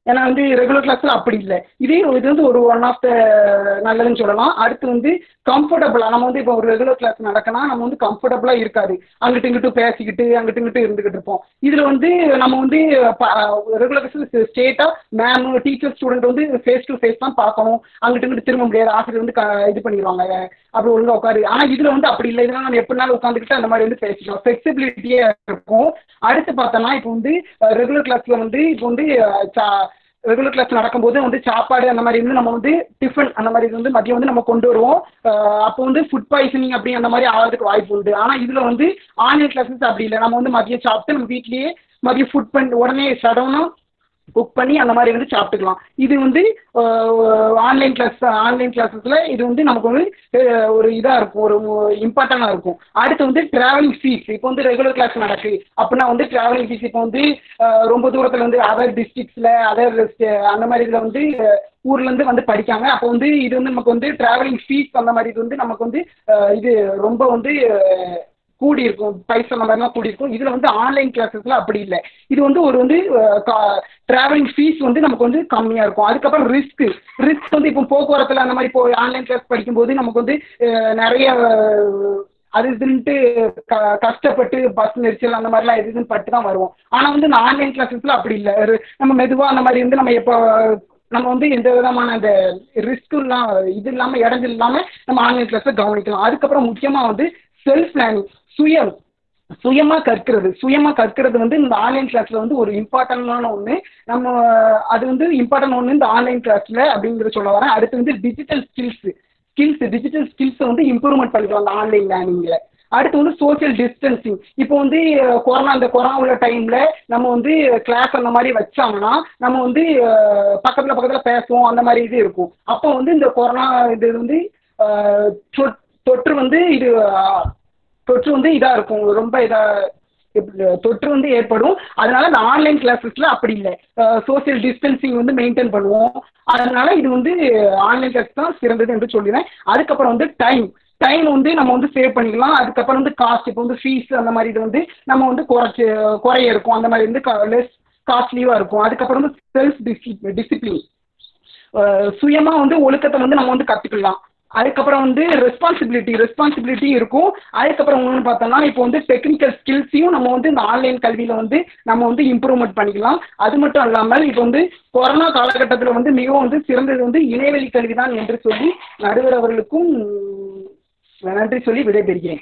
ஏன்னா வந்து ரெகுலர் கிளாஸ்ல அப்படி இல்லை. இதே இது வந்து ஒரு ஒன் ஆஃப் த நல்லதுன்னு சொல்லலாம். அடுத்து வந்து கம்ஃபர்டபுளா நம்ம வந்து இப்போ ஒரு ரெகுலர் கிளாஸ் நடக்கினா நம்ம வந்து கம்ஃபர்டபுளா இருக்காது, அங்கிட்டு இங்கிட்டு பேசிக்கிட்டு அங்கிட்டு இங்கிட்டு இருந்துகிட்டு இருப்போம். இதுல வந்து நம்ம வந்து ரெகுலர் கிளாஸ் ஸ்டேட்டா மேம் டீச்சர் ஸ்டூடெண்ட் வந்து ஃபேஸ் டு ஃபேஸ் தான் பார்க்கணும், அங்கிட்டு இங்கிட்டு திரும்ப முடியாது, ஆசிரியர் வந்து இது பண்ணிடுவாங்க அப்படி ஒழுங்கா உட்காரு. ஆனா இதுல வந்து அப்படி இல்லை, இதெல்லாம் நம்ம எப்படினாலும் உட்காந்துக்கிட்டு அந்த மாதிரி வந்து பேசிக்கலாம், ஃபிளெக்சிபிலிட்டியா இருக்கும். அடுத்து பார்த்தோம்னா இப்போ வந்து ரெகுலர் கிளாஸ்ல வந்து இப்போ வந்து ரெகுலர் கிளாஸ் நடக்கும்போது வந்து சாப்பாடு அந்த மாதிரி வந்து நம்ம வந்து டிஃபன் அந்த மாதிரி வந்து மதியம் வந்து நம்ம கொண்டு வருவோம். அப்போ வந்து ஃபுட் பாய்சனிங் அப்படி அந்த மாதிரி ஆகிறதுக்கு வாய்ப்பு உண்டு. ஆனால் இதில் வந்து ஆன்லைன் கிளாஸஸ் அப்படி இல்லை, நம்ம வந்து மதியம் சாப்பிட்டு நம்ம வீட்லேயே மதியம் ஃபுட் பண்ணி உடனே சடவுனா குக் பண்ணி அந்த மாதிரி வந்து சாப்பிட்டுக்கலாம். இது வந்து ஆன்லைன் கிளாஸ் ஆன்லைன் கிளாஸஸ்ல இது வந்து நமக்கு வந்து ஒரு இதாக இருக்கும், ஒரு இம்பார்ட்டண்டாக இருக்கும். அடுத்து வந்து டிராவலிங் ஃபீஸ். இப்போ வந்து ரெகுலர் கிளாஸ் நடக்கு அப்படின்னா வந்து டிராவலிங் ஃபீஸ் இப்போ வந்து ரொம்ப தூரத்தில் வந்து அதர் டிஸ்ட்ரிக்ட்ஸில் அதர் அந்த மாதிரி இதில் வந்து ஊர்லேருந்து வந்து படிக்காங்க. அப்போ வந்து இது வந்து நமக்கு வந்து டிராவலிங் ஃபீஸ் அந்த மாதிரி இது வந்து நமக்கு வந்து இது ரொம்ப வந்து கூடி இருக்கும், பைசா அந்த மாதிரிலாம் கூடி இருக்கும். இதில் வந்து ஆன்லைன் கிளாஸஸ்ல அப்படி இல்லை. இது வந்து ஒரு வந்து டிராவலிங் ஃபீஸ் வந்து நமக்கு வந்து கம்மியாக இருக்கும். அதுக்கப்புறம் ரிஸ்க் ரிஸ்க் வந்து இப்போ போக்குவரத்தில் அந்த மாதிரி இப்போ ஆன்லைன் கிளாஸ் படிக்கும்போது நமக்கு வந்து நிறைய அது இதுன்ட்டு க கஷ்டப்பட்டு பஸ் நெரிச்சல் அந்த மாதிரிலாம் எது இதுன்னு பட்டு தான் வருவோம். ஆனால் வந்து இந்த ஆன்லைன் கிளாஸஸ்ல அப்படி இல்லை, நம்ம மெதுவாக அந்த மாதிரி வந்து நம்ம எப்போ நம்ம வந்து எந்த விதமான அந்த ரிஸ்க்கும் இல்லாம இது இல்லாமல் இடைஞ்சல் இல்லாமல் நம்ம ஆன்லைன் கிளாஸை கவனிக்கலாம். அதுக்கப்புறம் முக்கியமாக வந்து செல்ஃப் லேர்னிங், சுயம் சுயமா கற்கிறது. சுயமா கற்கிறது வந்து இந்த ஆன்லைன் கிளாஸ்ல வந்து ஒரு இம்பார்ட்டன்டான ஒன்று. நம்ம அது வந்து இம்பார்ட்டன்ட் ஒன்று இந்த ஆன்லைன் கிளாஸ்ல அப்படிங்கிற சொல்ல வரேன். அடுத்து வந்து டிஜிட்டல் ஸ்கில்ஸ் ஸ்கில்ஸ் டிஜிட்டல் ஸ்கில்ஸை வந்து இம்ப்ரூவ்மெண்ட் பண்ணிக்கலாம் அந்த ஆன்லைன் லேர்னிங்ல. அடுத்து வந்து சோசியல் டிஸ்டன்சிங். இப்போ வந்து கொரோனா அந்த கொரோனா உள்ள டைம்ல நம்ம வந்து கிளாஸ் அந்த மாதிரி வச்சாங்கன்னா நம்ம வந்து பக்கத்துல பக்கத்துல பேசுவோம் அந்த மாதிரி இது இருக்கும். அப்போ வந்து இந்த கொரோனா இது வந்து தொற்று வந்து இது தொற்று வந்து இதா இருக்கும், ரொம்ப இதா தொற்று வந்து ஏற்படும். அதனால இந்த ஆன்லைன் கிளாஸஸ்ல அப்படி இல்லை, சோசியல் டிஸ்டன்சிங் வந்து மெயின்டைன் பண்ணுவோம். அதனால இது வந்து ஆன்லைன் கிளாஸ் தான் சிறந்தது என்று சொல்லிடுறேன். அதுக்கப்புறம் வந்து டைம் டைம் வந்து நம்ம வந்து சேவ் பண்ணிக்கலாம். அதுக்கப்புறம் வந்து காஸ்ட், இப்போ வந்து ஃபீஸ் அந்த மாதிரி இது வந்து நம்ம வந்து குறைச்சி குறைய இருக்கும், அந்த மாதிரி வந்து லெஸ் காஸ்ட்லியாக இருக்கும். அதுக்கப்புறம் வந்து செல்ஃப் டிசிப்ளி டிசிப்ளின் சுயமா வந்து ஒழுக்கத்தை வந்து நம்ம வந்து கற்றுக்கலாம். அதுக்கப்புறம் வந்து ரெஸ்பான்சிபிலிட்டி ரெஸ்பான்சிபிலிட்டி இருக்கும். அதுக்கப்புறம் ஒன்று பார்த்தோம்னா இப்போ வந்து டெக்னிக்கல் ஸ்கில்ஸையும் நம்ம வந்து இந்த ஆன்லைன் கல்வியில் வந்து நம்ம வந்து இம்ப்ரூவ்மெண்ட் பண்ணிக்கலாம். அது மட்டும் இல்லாமல் இப்போ வந்து கொரோனா காலகட்டத்தில் வந்து மிகவும் வந்து சிறந்தது வந்து இணையவழி கல்வி தான் என்று சொல்லி நடுவர் அவர்களுக்கும் நன்றி சொல்லி விடைபெறுகிறேன்.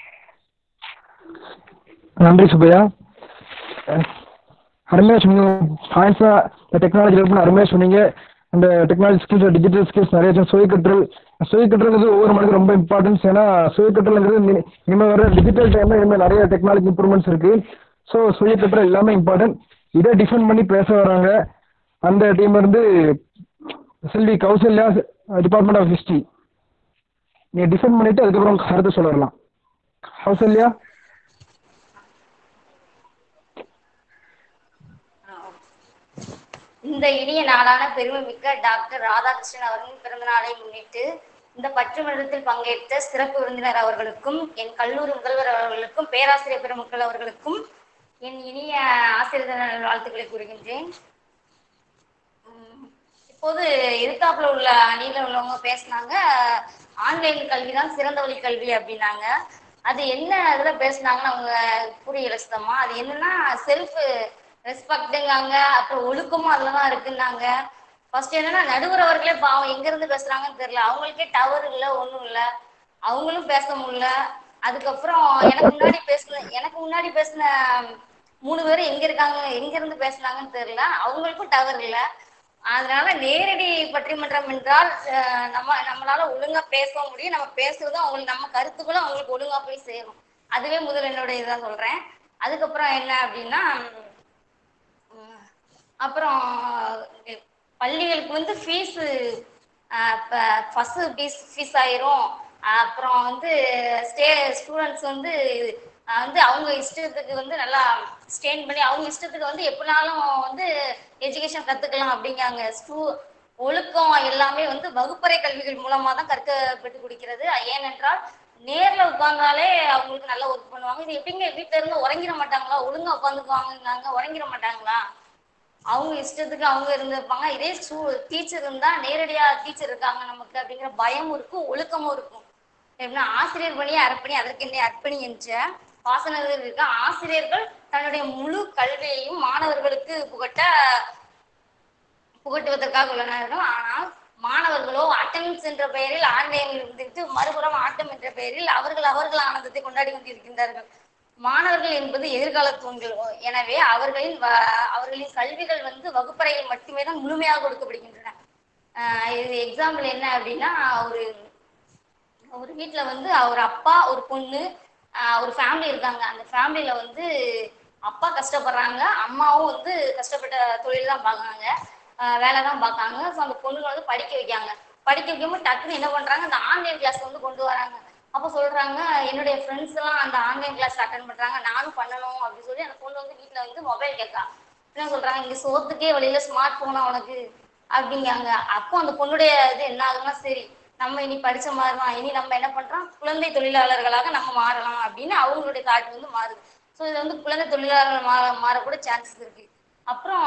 நன்றி சுப்பையா, அருமையாக சொன்னீங்க. பாயிண்ட்ஸாக டெக்னாலஜி அருமையாக சொன்னீங்க. அந்த டெக்னாலஜி ஸ்கில்ஸ் டிஜிட்டல் ஸ்கில்ஸ் நிறைய சுயக்கற்றல் சுயக்கற்றல்ங்கிறது ஒவ்வொரு மனிதனுக்கு ரொம்ப இம்பார்ட்டன்ஸ். ஏன்னா சுயக்கற்றல்ங்கிறது இனிமேல் வர டிஜிட்டல் டைம்ல இனிமேல் நிறைய டெக்னாலஜி இம்ப்ரூவ்மெண்ட்ஸ் இருக்கு. ஸோ சுயக்கற்றல் எல்லாமே இம்பார்ட்டன்ட். இதை டிஃபைன் பண்ணி பேச வராங்க அந்த டீம் இருந்து Selvi Kausalya, department of history. நீங்க டிஃபைன் பண்ணிட்டு அதுக்கப்புறம் கருத்து சொல்ல வரலாம். கௌசல்யா. இந்த இனிய நாளான பெருமைமிக்க டாக்டர் ராதாகிருஷ்ணன் அவர்களின் பிறந்த நாளை முன்னிட்டு இந்த பற்றுமன்றத்தில் பங்கேற்ற சிறப்பு விருந்தினர் அவர்களுக்கும், என் கல்லூரி முதல்வர் அவர்களுக்கும், பேராசிரியர் பெருமக்கள் அவர்களுக்கும் என் இனிய ஆசிரியர் வாழ்த்துக்களை கூறுகின்றேன். இப்போது எதிர்த்தாப்புல உள்ள அணியில உள்ளவங்க பேசினாங்க, ஆன்லைன் கல்வி தான் சிறந்த வழி கல்வி அப்படின்னாங்க. அது என்ன இதுல பேசினாங்கன்னு அவங்க புரியல சுத்தமா. அது என்னன்னா செல்ஃப் ரெஸ்பெக்டுங்காங்க, அப்புறம் ஒழுக்கமும் அதில் தான் இருக்குன்னாங்க. ஃபர்ஸ்ட் என்னன்னா நடுவர் அவர்களே பாவம் எங்க இருந்து பேசுறாங்கன்னு தெரியல, அவங்களுக்கே டவர் இல்லை ஒன்றும் இல்லை, அவங்களும் பேச முடியல. அதுக்கப்புறம் எனக்கு முன்னாடி பேசின எனக்கு முன்னாடி பேசின மூணு பேரும் எங்க இருக்காங்க எங்க இருந்து பேசுனாங்கன்னு தெரியல, அவங்களுக்கும் டவர் இல்லை. அதனால நேரடி பட்டிமன்றம் என்றால் நம்ம நம்மளால ஒழுங்கா பேச முடியும், நம்ம பேசுறதும் அவங்களுக்கு நம்ம கருத்துக்களும் அவங்களுக்கு ஒழுங்கா போய் சேரும். அதுவே முதல் என்னோட இதான் சொல்றேன். அதுக்கப்புறம் என்ன அப்படின்னா, அப்புறம் பள்ளிகளுக்கு வந்து ஃபீஸு ஃபஸ்ட்டு ஃபீஸ் ஃபீஸ் ஆயிரும். அப்புறம் வந்து ஸ்டே ஸ்டூடெண்ட்ஸ் வந்து வந்து அவங்க இஷ்டத்துக்கு வந்து நல்லா ஸ்டெயின் பண்ணி அவங்க இஷ்டத்துக்கு வந்து எப்படினாலும் வந்து எஜுகேஷன் கற்றுக்கலாம் அப்படிங்காங்க. ஸ்டூ ஒழுக்கம் எல்லாமே வந்து வகுப்பறை கல்விகள் மூலமாக தான் கற்கப்பட்டு கொடுக்கிறது. ஏனென்றால் நேரில் உட்கார்ந்தாலே அவங்களுக்கு நல்லா ஒர்க் பண்ணுவாங்க. இது எப்படிங்க வீட்டில இருந்து உறங்கிட மாட்டாங்களா, ஒழுங்கா உட்காந்துக்குவாங்க, உறங்கிட மாட்டாங்களா? அவங்க இஷ்டத்துக்கு அவங்க இருந்திருப்பாங்க. இதே ஸ்டூ டீச்சர் இருந்தா நேரடியா டீச்சர் இருக்காங்க நமக்கு அப்படிங்கிற பயமும் இருக்கும், ஒழுக்கமும் இருக்கும். எப்படின்னா ஆசிரியர் பணியை அர்ப்பணி அதற்கு என்னை அர்ப்பணி என்ற வாசகர்கள் இருக்க ஆசிரியர்கள் தன்னுடைய முழு கல்வியையும் மாணவர்களுக்கு புகட்ட புகட்டுவதற்காக உள்ளனர். ஆனால் மாணவர்களோ அட்டெண்டன்ஸ் என்ற பெயரில் ஆன்லைனில் இருந்துட்டு மறுபுறம் ஆட்டம் என்ற பெயரில் அவர்கள் அவர்கள் ஆனந்தத்தை கொண்டாடி கொண்டிருக்கின்றார்கள். மாணவர்கள் என்பது எதிர்கால தூண்கள். எனவே அவர்களின் அவர்களின் கல்விகள் வந்து வகுப்பறையில் மட்டுமே தான் முழுமையாக கொடுக்கப்படுகின்றன. ஆஹ் இது எக்ஸாம்பிள் என்ன அப்படின்னா, ஒரு ஒரு வீட்டுல வந்து ஒரு அப்பா ஒரு பொண்ணு ஆஹ் ஒரு ஃபேமிலி இருக்காங்க. அந்த ஃபேமிலியில வந்து அப்பா கஷ்டப்படுறாங்க, அம்மாவும் வந்து கஷ்டப்பட்ட தொழில் தான் பார்க்காங்க, வேலை தான் பார்க்காங்க. ஸோ அந்த பொண்ணுங்க வந்து படிக்க வைக்காங்க. படிக்க வைக்கும்போது டக்குன்னு என்ன பண்றாங்க, அந்த ஆன்லைன் கிளாஸ் வந்து கொண்டு வராங்க. அப்போ சொல்றாங்க, என்னுடைய ஃப்ரெண்ட்ஸ் எல்லாம் அந்த ஆன்லைன் கிளாஸ் அட்டன் பண்றாங்க, நானும் பண்ணணும் அப்படின்னு சொல்லி அந்த பொண்ணு வந்து வீட்டுல வந்து மொபைல் கேட்கா. என்ன சொல்றாங்க, இங்க சோத்துக்கே வழியில ஸ்மார்ட் போனா உனக்கு அப்படிங்காங்க. அப்போ அந்த பொண்ணுடைய இது என்ன ஆகுதுன்னா, சரி நம்ம இனி படிச்ச மாதிரிதான், இனி நம்ம என்ன பண்றோம், குழந்தை தொழிலாளர்களாக நம்ம மாறலாம் அப்படின்னு அவங்களுடைய தாட் வந்து மாறுது. ஸோ இது வந்து குழந்தை தொழிலாளர்கள் மாற மாறக்கூட சான்சஸ் இருக்கு. அப்புறம்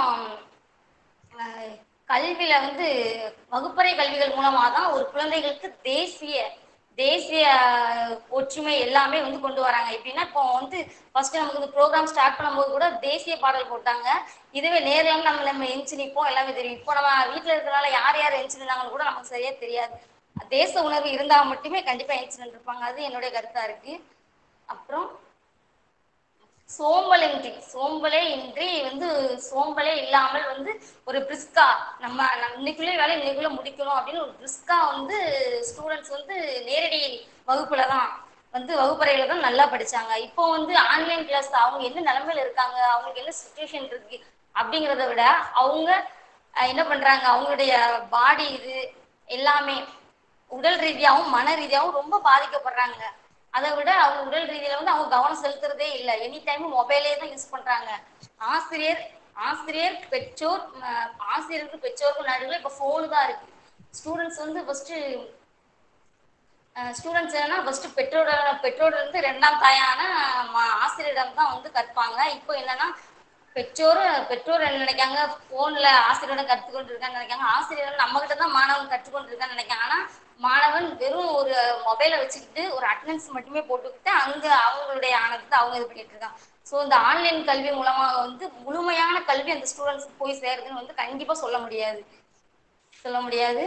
கல்வியில வந்து வகுப்பறை கல்விகள் மூலமா தான் ஒரு குழந்தைகளுக்கு தேசிய தேசிய ஒற்றுமை எல்லாமே வந்து கொண்டு வராங்க. எப்படின்னா இப்போ வந்து ஃபர்ஸ்ட் நமக்கு இந்த ப்ரோக்ராம் ஸ்டார்ட் பண்ணும்போது கூட தேசிய பாடல் போட்டாங்க. இதுவே நேரில் நம்ம நம்ம எஞ்சி நிற்போம், எல்லாமே தெரியும். இப்போ நம்ம வீட்டில் இருக்கிறனால யார் யார் எஞ்சி நின்றாங்கன்னு கூட நமக்கு சரியா தெரியாது. தேச உணர்வு இருந்தால் மட்டுமே கண்டிப்பா எஞ்சி நின்றுப்பாங்க. அது என்னுடைய கருத்தா இருக்கு. அப்புறம் சோம்பலின்றி சோம்பலே இன்றி வந்து சோம்பலே இல்லாமல் வந்து ஒரு பிரிஸ்கா நம்ம இன்னைக்குள்ளே வேலை இன்னைக்குள்ள முடிக்கணும் அப்படின்னு ஒரு பிரிஸ்கா வந்து ஸ்டூடெண்ட்ஸ் வந்து நேரடி வகுப்புல தான் வந்து வகுப்பறையில தான் நல்லா படிச்சாங்க. இப்போ வந்து ஆன்லைன் கிளாஸ் அவங்க என்ன நிலைமையில இருக்காங்க, அவங்களுக்கு என்ன சுச்சுவேஷன் இருக்கு அப்படிங்கிறத விட அவங்க என்ன பண்றாங்க, அவங்களுடைய பாடி இது எல்லாமே உடல் ரீதியாகவும் மன ரீதியாகவும் ரொம்ப பாதிக்கப்படுறாங்க. அதை விட அவங்க உடல் ரீதியில வந்து அவங்க கவனம் செலுத்துறதே இல்லை, எனி டைம் மொபைலே தான் யூஸ் பண்றாங்க. ஆசிரியர் ஆசிரியர் பெற்றோர் ஆசிரியருக்கு பெற்றோருக்கு நடுவில் இப்போ ஃபோனு தான் இருக்கு. ஸ்டூடெண்ட்ஸ் வந்து ஃபர்ஸ்ட் ஸ்டூடெண்ட்ஸ் என்னன்னா ஃபர்ஸ்ட் பெற்றோட பெற்றோர் இருந்து ரெண்டாம் தாயான ஆசிரியரிடம் தான் வந்து கற்பாங்க. இப்போ என்னன்னா பெற்றோர் பெற்றோர் என்ன நினைக்காங்க, போன்ல ஆசிரியரோட கற்றுக்கொண்டு இருக்கான்னு நினைக்காங்க, ஆசிரியர் நம்ம கிட்ட தான் மாணவன் கற்றுக்கொண்டு இருக்கான்னு நினைக்காங்க. ஆனா மாணவன் வெறும் ஒரு மொபைலை வச்சுக்கிட்டு ஒரு அட்டெண்டன்ஸ் மட்டுமே போட்டுக்கிட்டு அங்க அவங்களுடைய ஆனந்தத்தை அவங்க இது பண்ணிட்டு இருக்காங்க. ஸோ இந்த ஆன்லைன் கல்வி மூலமாக வந்து முழுமையான கல்வி அந்த ஸ்டூடெண்ட்ஸ்க்கு போய் சேருதுன்னு வந்து கண்டிப்பா சொல்ல முடியாது சொல்ல முடியாது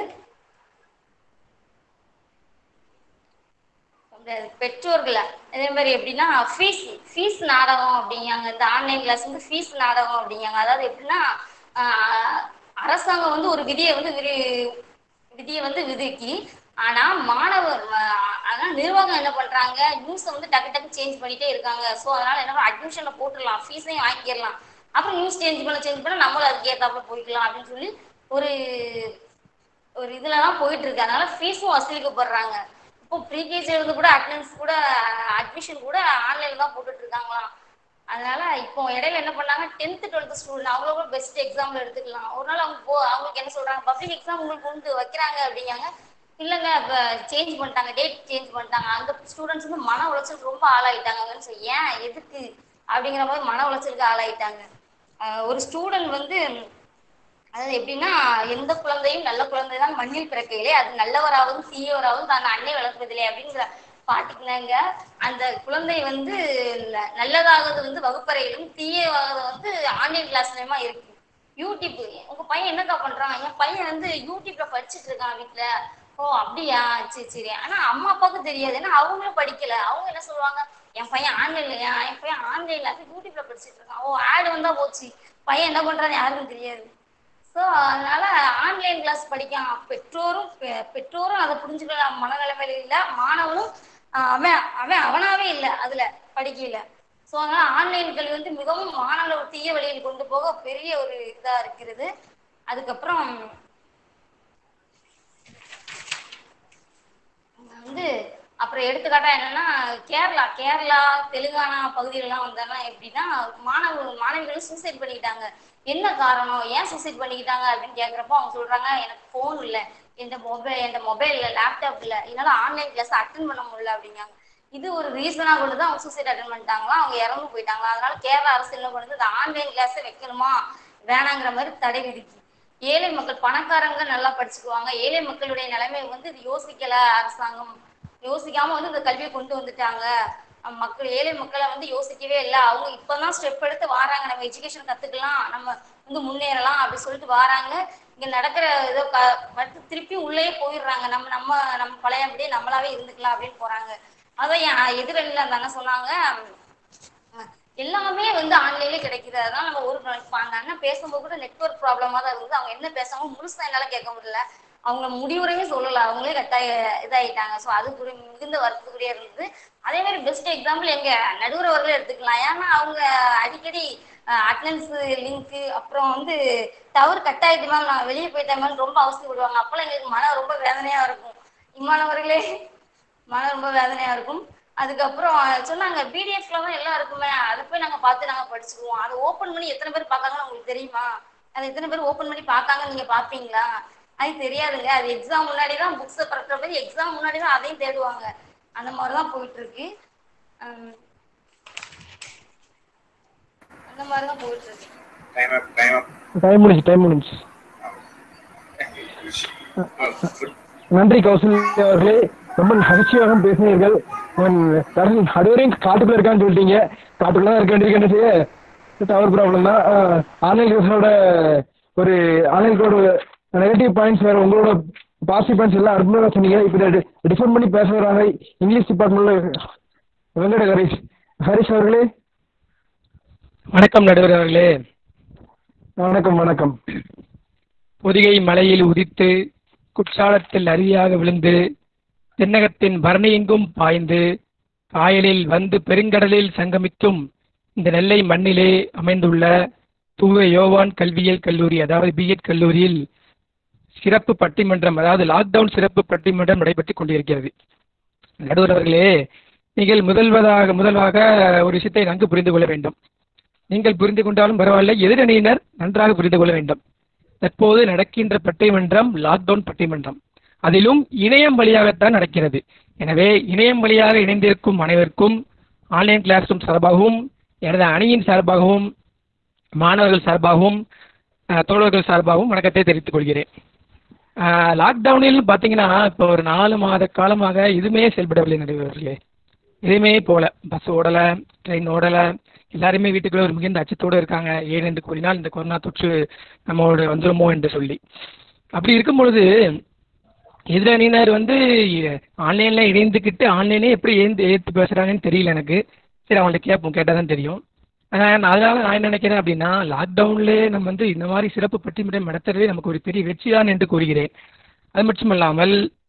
பெற்றோர்களை அதே மாதிரி எப்படின்னா ஃபீஸ் ஃபீஸ் நாடகம் அப்படிங்காங்க. இந்த ஆன்லைன் கிளாஸ் வந்து ஃபீஸ் நாடகம் அப்படிங்காங்க. அதாவது எப்படின்னா அரசாங்கம் வந்து ஒரு விதியை வந்து விதி விதியை வந்து விதிக்கி, ஆனா மாணவர் ஆனா நிர்வாகம் என்ன பண்றாங்க, நியூஸை வந்து டக்கு டக்கு சேஞ்ச் பண்ணிட்டே இருக்காங்க. ஸோ அதனால என்ன அட்மிஷன்ல போட்டுடலாம், ஃபீஸையும் வாங்கிடலாம், அப்புறம் நியூஸ் சேஞ்ச் பண்ண சேஞ்ச் பண்ண நம்மளும் அதுக்கு ஏற்றாப்புல போய்க்கலாம் அப்படின்னு சொல்லி ஒரு ஒரு இதுலதான் போயிட்டு இருக்கு. அதனால ஃபீஸும் வசூலிக்கப்படுறாங்க. இப்போ ப்ரீகேஜி இருந்து கூட அட்டெண்டன்ஸ் கூட அட்மிஷன் கூட ஆன்லைன்ல தான் போட்டுட்டு இருக்காங்களாம். அதனால இப்போ இடையில என்ன பண்ணாங்க, டென்த் டுவெல்த் ஸ்டூடெண்ட் அவங்களோட பெஸ்ட் எக்ஸாம்பிள் எடுத்துக்கலாம். ஒரு நாள் அவங்க போ அவங்களுக்கு என்ன சொல்றாங்க, பப்ளிக் எக்ஸாம் உங்களுக்கு வந்து வைக்கிறாங்க அப்படிங்காங்க. இல்லைங்க இப்போ சேஞ்ச் பண்ணிட்டாங்க, டேட் சேஞ்ச் பண்ணிட்டாங்க. அந்த ஸ்டூடெண்ட்ஸ் வந்து மன உளைச்சல் ரொம்ப ஆளாயிட்டாங்கன்னு சொல்லி ஏன் எதுக்கு அப்படிங்கிற மாதிரி மன உளைச்சலுக்கு ஆளாயிட்டாங்க. ஒரு ஸ்டூடெண்ட் வந்து அதாவது எப்படின்னா எந்த குழந்தையும் நல்ல குழந்தை தான் மண்ணில் பிறக்கையிலே அது நல்லவராகவும் தீயவராகவும் தான் அன்னை வளர்ப்பதில்லை அப்படிங்கிற பாட்டுக்குனாங்க. அந்த குழந்தை வந்து நல்லதாவது வந்து வகுப்பறையிலும் தீயவாவது வந்து ஆன்லைன் கிளாஸ்லயுமா இருக்கு. யூடியூப் உங்க பையன் என்னக்கா பண்றான், என் பையன் வந்து யூடியூப்ல படிச்சுட்டு இருக்கான் வீட்டுல. ஓ அப்படியா, சரி சரி. ஆனா அம்மா அப்பாவுக்கு தெரியாது, ஏன்னா அவங்களும் படிக்கல. அவங்க என்ன சொல்லுவாங்க, என் பையன் ஆன்லைன்ல என் பையன் ஆன்லைன்ல யூடியூப்ல படிச்சுட்டு இருக்கான், ஓ ஆடு வந்தா போச்சு, பையன் என்ன பண்றான்னு யாருக்கும் தெரியாது. ஸோ அதனால ஆன்லைன் கிளாஸ் படிக்கலாம். பெற்றோரும் பெற்றோரும் அதை புரிஞ்சுக்கிற மனநிலைமையில இல்லை, மாணவனும் அவன் அவன் அவனாவே இல்லை அதுல படிக்கல. ஸோ அதனால ஆன்லைன் கல்வி வந்து மிகவும் மாணவ தீய வழியில் கொண்டு போக பெரிய ஒரு இதா இருக்கிறது. அதுக்கப்புறம் வந்து அப்புறம் எடுத்துக்காட்டா என்னன்னா கேரளா கேரளா தெலுங்கானா பகுதியிலலாம் வந்தாங்கன்னா எப்படின்னா மாணவ மாணவிகளும் சூசைட் பண்ணிக்கிட்டாங்க. என்ன காரணம், ஏன் சூசைட் பண்ணிக்கிட்டாங்க அப்படின்னு கேட்குறப்போ அவங்க சொல்றாங்க, எனக்கு ஃபோன் இல்லை, எந்த மொபைல் எந்த மொபைல் இல்லை, லேப்டாப் இல்லை, இதனால ஆன்லைன் கிளாஸ் அட்டன் பண்ண முடியல அப்படிங்காங்க. இது ஒரு ரீசனா கொண்டு தான் அவங்க சூசைட் அட்டன் பண்ணிட்டாங்களா, அவங்க இறந்து போயிட்டாங்களா. அதனால கேரளா அரசு என்ன பண்ணுது, இந்த ஆன்லைன் கிளாஸை வைக்கணுமா வேணாங்கிற மாதிரி தடை விதிக்கு. ஏழை மக்கள், பணக்காரங்க நல்லா படிச்சுக்குவாங்க, ஏழை மக்களுடைய நிலைமை வந்து இது யோசிக்கல அரசாங்கம், யோசிக்காம வந்து இந்த கல்வியை கொண்டு வந்துட்டாங்க. மக்கள், ஏழை மக்களை வந்து யோசிக்கவே இல்லை. அவங்க இப்பதான் ஸ்டெப் எடுத்து வராங்க, நம்ம எஜுகேஷன் கத்துக்கலாம், நம்ம வந்து முன்னேறலாம் அப்படி சொல்லிட்டு வராங்க. இங்க நடக்கிற ஏதோ க திருப்பி உள்ளே போயிடுறாங்க. நம்ம நம்ம நம்ம பழையபடியே நம்மளாவே இருந்துக்கலாம் அப்படின்னு போறாங்க. அதான் என் எதிரணியில அந்த அண்ணன் சொன்னாங்க, எல்லாமே வந்து ஆன்லைன்லேயே கிடைக்குது. அதான் நம்ம ஒரு அந்த அண்ணன் பேசும்போது கூட நெட்வொர்க் ப்ராப்ளமா தான் இருந்தது. அவங்க என்ன பேசாம முழுசா என்னால கேட்க முடியல. அவங்க முடிவுரையும் சொல்லல, அவங்களே கட்டாய இதாயிட்டாங்க. ஸோ அது மிகுந்த வருத்தத்துக்குரிய இருந்தது. அதே மாதிரி பெஸ்ட் எக்ஸாம்பிள் எங்க நடுவர் அவர்களே எடுத்துக்கலாம். ஏன்னா அவங்க அடிக்கடி அட்டனன்ஸ் லிங்க் அப்புறம் வந்து டவர் கட் ஆயிட்டு மேம் நான் வெளியே போயிட்டேன் மேம் ரொம்ப அவசியப்படுவாங்க. அப்பெல்லாம் எங்களுக்கு மனம் ரொம்ப வேதனையா இருக்கும். இம்மானவர்களே மனம் ரொம்ப வேதனையா இருக்கும். அதுக்கப்புறம் சொன்னாங்க பிடிஎஃப்ல தான் எல்லாம் இருக்குமே, அதை போய் நாங்க பார்த்து நாங்க படிச்சுக்குவோம். அதை ஓப்பன் பண்ணி எத்தனை பேர் பார்க்காங்கன்னு உங்களுக்கு தெரியுமா? அதை எத்தனை பேர் ஓப்பன் பண்ணி பார்க்காங்க நீங்க பார்ப்பீங்களா? அது தெரியாதுங்க. அது எக்ஸாம் முன்னாடி தான் புக்ஸை பரட்டுற மாதிரி எக்ஸாம் முன்னாடி தான் அதையும் தேடுவாங்க. அந்த மாதிரிதான் போயிட்டு இருக்கு. அந்த மாதிரிதான் போயிட்டு இருக்கு. டைம் முடிஞ்சு டைம் முடிஞ்சு நன்றி கௌசல்யா அவர்களே, ரொம்ப நகைச்சுவையாக பேசினீர்கள். அதுவரையும் காட்டுக்குள்ள இருக்கான்னு சொல்லிட்டீங்க. காட்டுக்குள்ள தான் இருக்க வேண்டிய டவர் ப்ராப்ளம் தான். ஆன்லைன் கிளாஸோட ஒரு ஆன்லைன் கோட நெகட்டிவ் பாயிண்ட்ஸ் வேற, உங்களோட பாசிட்டிவ் பாயிண்ட்ஸ் எல்லாம் அற்புதமாக சொன்னீங்க. இப்போ டிஃபெண்ட் பண்ணி பேச வராங்க இங்கிலீஷ் டிபார்ட்மெண்ட்ல வெங்கட ஹரிஷ். ஹரிஷ் அவர்களே. வணக்கம் நடுவர் அவர்களே. வணக்கம் வணக்கம். பொதிகை மலையில் உதித்து குற்றாலத்தில் அருவியாக விழுந்து தென்னகத்தின் பரணியெங்கும் பாய்ந்து காயலில் வந்து பெருங்கடலில் சங்கமிக்கும் இந்த நெல்லை மண்ணிலே அமைந்துள்ள தூய யோவான் கல்வியியல் கல்லூரி, அதாவது பிஎட் கல்லூரியில் சிறப்பு பட்டிமன்றம், அதாவது லாக்டவுன் சிறப்பு பட்டிமன்றம் நடைபெற்றுக் கொண்டிருக்கிறது. நடுவர் அவர்களே, நீங்கள் முதல்வதாக முதல்வாக ஒரு விஷயத்தை நன்கு புரிந்து கொள்ள வேண்டும். நீங்கள் புரிந்து கொண்டாலும் பரவாயில்லை, எதிரணியினர் நன்றாக புரிந்து கொள்ள வேண்டும். தற்போது நடக்கின்ற பட்டிமன்றம் லாக்டவுன் பட்டிமன்றம், அதிலும் இணையம் வழியாகத்தான் நடக்கிறது. எனவே இணையம் வழியாக இணைந்திருக்கும் அனைவருக்கும் ஆன்லைன் கிளாஸ் ரூம் சார்பாகவும் எனது அணியின் சார்பாகவும் மாணவர்கள் சார்பாகவும் தோழர்கள் சார்பாகவும் வணக்கத்தை தெரிவித்துக் கொள்கிறேன். லாக்டவுனில் பார்த்தீங்கன்னா இப்போ ஒரு நாலு மாத காலமாக எதுவுமே செயல்படவில்லை நடுவர்களே. எதுவுமே போல, பஸ் ஓடலை, ட்ரெயின் ஓடலை, எல்லாருமே வீட்டுக்குள்ள ஒரு மிகுந்த அச்சத்தோடு இருக்காங்க. ஏன் என்று கூறினால் இந்த கொரோனா தொற்று நம்மளோட வந்துடுமோ என்று சொல்லி. அப்படி இருக்கும் பொழுது எதிரணியினர் வந்து ஆன்லைன்ல இணைந்துக்கிட்டு ஆன்லைனே எப்படி ஏந்து ஏற்று பேசுறாங்கன்னு தெரியல எனக்கு. சரி, அவங்கள்ட்ட கேட்போம், கேட்டால் தான் தெரியும். அதனால நான் என்ன நினைக்கிறேன் அப்படின்னா, லாக்டவுன்லேயே நம்ம வந்து இந்த மாதிரி சிறப்பு பட்டிமன்றம் நடத்துறதே நமக்கு ஒரு பெரிய வெற்றி தான் என்று கூறுகிறேன். அது மட்டும் இல்லாமல்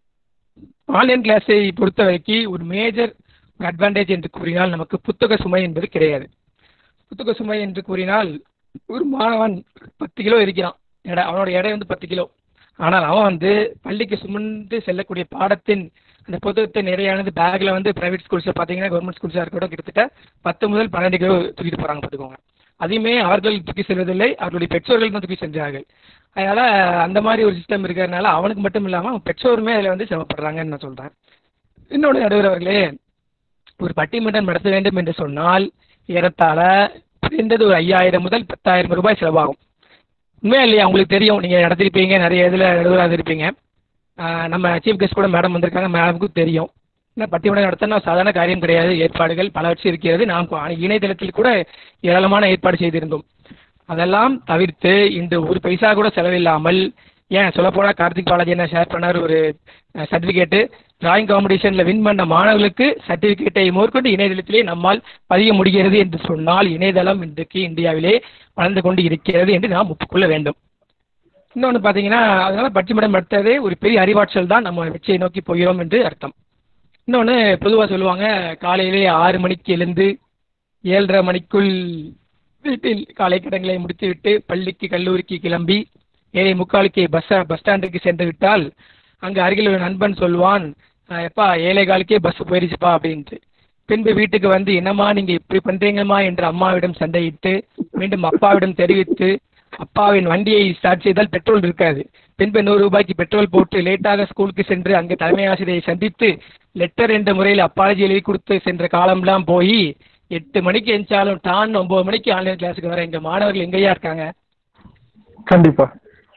ஆன்லைன் கிளாஸை பொறுத்த வரைக்கும் ஒரு மேஜர் ஒரு அட்வான்டேஜ் என்று கூறினால் நமக்கு புத்தக சுமை என்பது கிடையாது. புத்தக சுமை என்று கூறினால் ஒரு மாணவன் பத்து கிலோ இருக்கிறான், எடை அவனோட எடை வந்து பத்து கிலோ. ஆனால் அவன் வந்து பள்ளிக்கு சுமந்து செல்லக்கூடிய பாடத்தின் அந்த புத்தகத்தை நிறையானது பேக்கில் வந்து பிரைவேட் ஸ்கூல்ஸில் பார்த்தீங்கன்னா கவர்மெண்ட் ஸ்கூல்ஸாக இருக்கட்டும் கிட்டத்தட்ட பத்து முதல் பன்னெண்டு கிலோ தூக்கிட்டு போகிறாங்க பார்த்துக்கோங்க. அதையுமே அவர்கள் தூக்கி செல்வதில்லை, அவர்களுடைய பெற்றோர்கள் தான் தூக்கி சென்றார்கள். அதனால் அந்த மாதிரி ஒரு சிஸ்டம் இருக்கிறதுனால அவனுக்கு மட்டும் இல்லாமல் அவன் பெற்றோருமே அதில் வந்து சிரமப்படுறாங்கன்னு நான் சொல்கிறேன். இன்னொன்று நடுவர் அவர்களே, ஒரு பட்டிமன்றம் நடத்த வேண்டும் என்று சொன்னால் ஏறத்தாழ குறைந்தது ஒரு ஐயாயிரம் முதல் பத்தாயிரம் ரூபாய் செலவாகும். உண்மையா இல்லையா? உங்களுக்கு தெரியும், நீங்கள் நடத்திருப்பீங்க, நிறைய இதில் நடுவராக இருப்பீங்க. நம்ம சீஃப் கெஸ்ட் கூட மேடம் வந்திருக்காங்க, மேடமுக்கும் தெரியும். ஏன்னா பட்டிமன்றம் நடத்தினா சாதாரண காரியம் கிடையாது, ஏற்பாடுகள் பலவற்று இருக்கிறது. நாம் இணையதளத்தில் கூட ஏராளமான ஏற்பாடு செய்திருந்தோம். அதெல்லாம் தவிர்த்து இன்று ஒரு பைசா கூட செலவில்லாமல், ஏன் சொல்லப்போனால் கார்த்திக் பாலாஜி என்ன ஷேர் பண்ணார் ஒரு சர்டிஃபிகேட்டு, டிராயிங் காம்படிஷனில் வின் பண்ண மாணவர்களுக்கு சர்டிஃபிகேட்டை மேற்கொண்டு இணையதளத்திலே நம்மால் பதிய முடிகிறது என்று சொன்னால் இணையதளம் இன்றைக்கு இந்தியாவிலே வளர்ந்து கொண்டு இருக்கிறது என்று நாம் ஒப்புக்கொள்ள வேண்டும். இன்னொன்று பார்த்தீங்கன்னா, அதனால் பட்டிமன்றம் நடத்ததே ஒரு பெரிய அறிவாற்றல் தான், நம்ம வெற்றியை நோக்கி போகிறோம் என்று அர்த்தம். இன்னொன்று பொதுவாக சொல்லுவாங்க, காலையிலே ஆறு மணிக்கு எழுந்து ஏழரை மணிக்குள் வீட்டில் காலை கடன்களை முடித்துவிட்டு பள்ளிக்கு கல்லூரிக்கு கிளம்பி ஏழை முக்காலுக்கு பஸ் பஸ் ஸ்டாண்டுக்கு சென்று விட்டால் அங்கே அருகில் ஒரு நண்பன் சொல்வான், எப்பா ஏழை காலுக்கே பஸ் போயிடுச்சுப்பா அப்படின்ட்டு. பின்பு வீட்டுக்கு வந்து என்னம்மா நீங்கள் இப்படி பண்ணுறீங்கம்மா என்று அம்மாவிடம் சண்டையிட்டு மீண்டும் அப்பாவிடம் தெரிவித்து அப்பாவின் வண்டியை ஸ்டார்ட் செய்தால் பெட்ரோல் இருக்காது. பின்பு நூறு ரூபாய்க்கு பெட்ரோல் போட்டு லேட்டாக ஸ்கூலுக்கு சென்று அங்கே தலைமை ஆசிரியை சந்தித்து லெட்டர் என்ற முறையில் அப்பாலஜி எழுதி கொடுத்து சென்ற காலம்லாம் போய் எட்டு மணிக்கு எஞ்சாலும் டான் ஒன்பது மணிக்கு ஆன்லைன் கிளாஸுக்கு வர எங்கள் மாணவர்கள் எங்கேயா இருக்காங்க? கண்டிப்பா.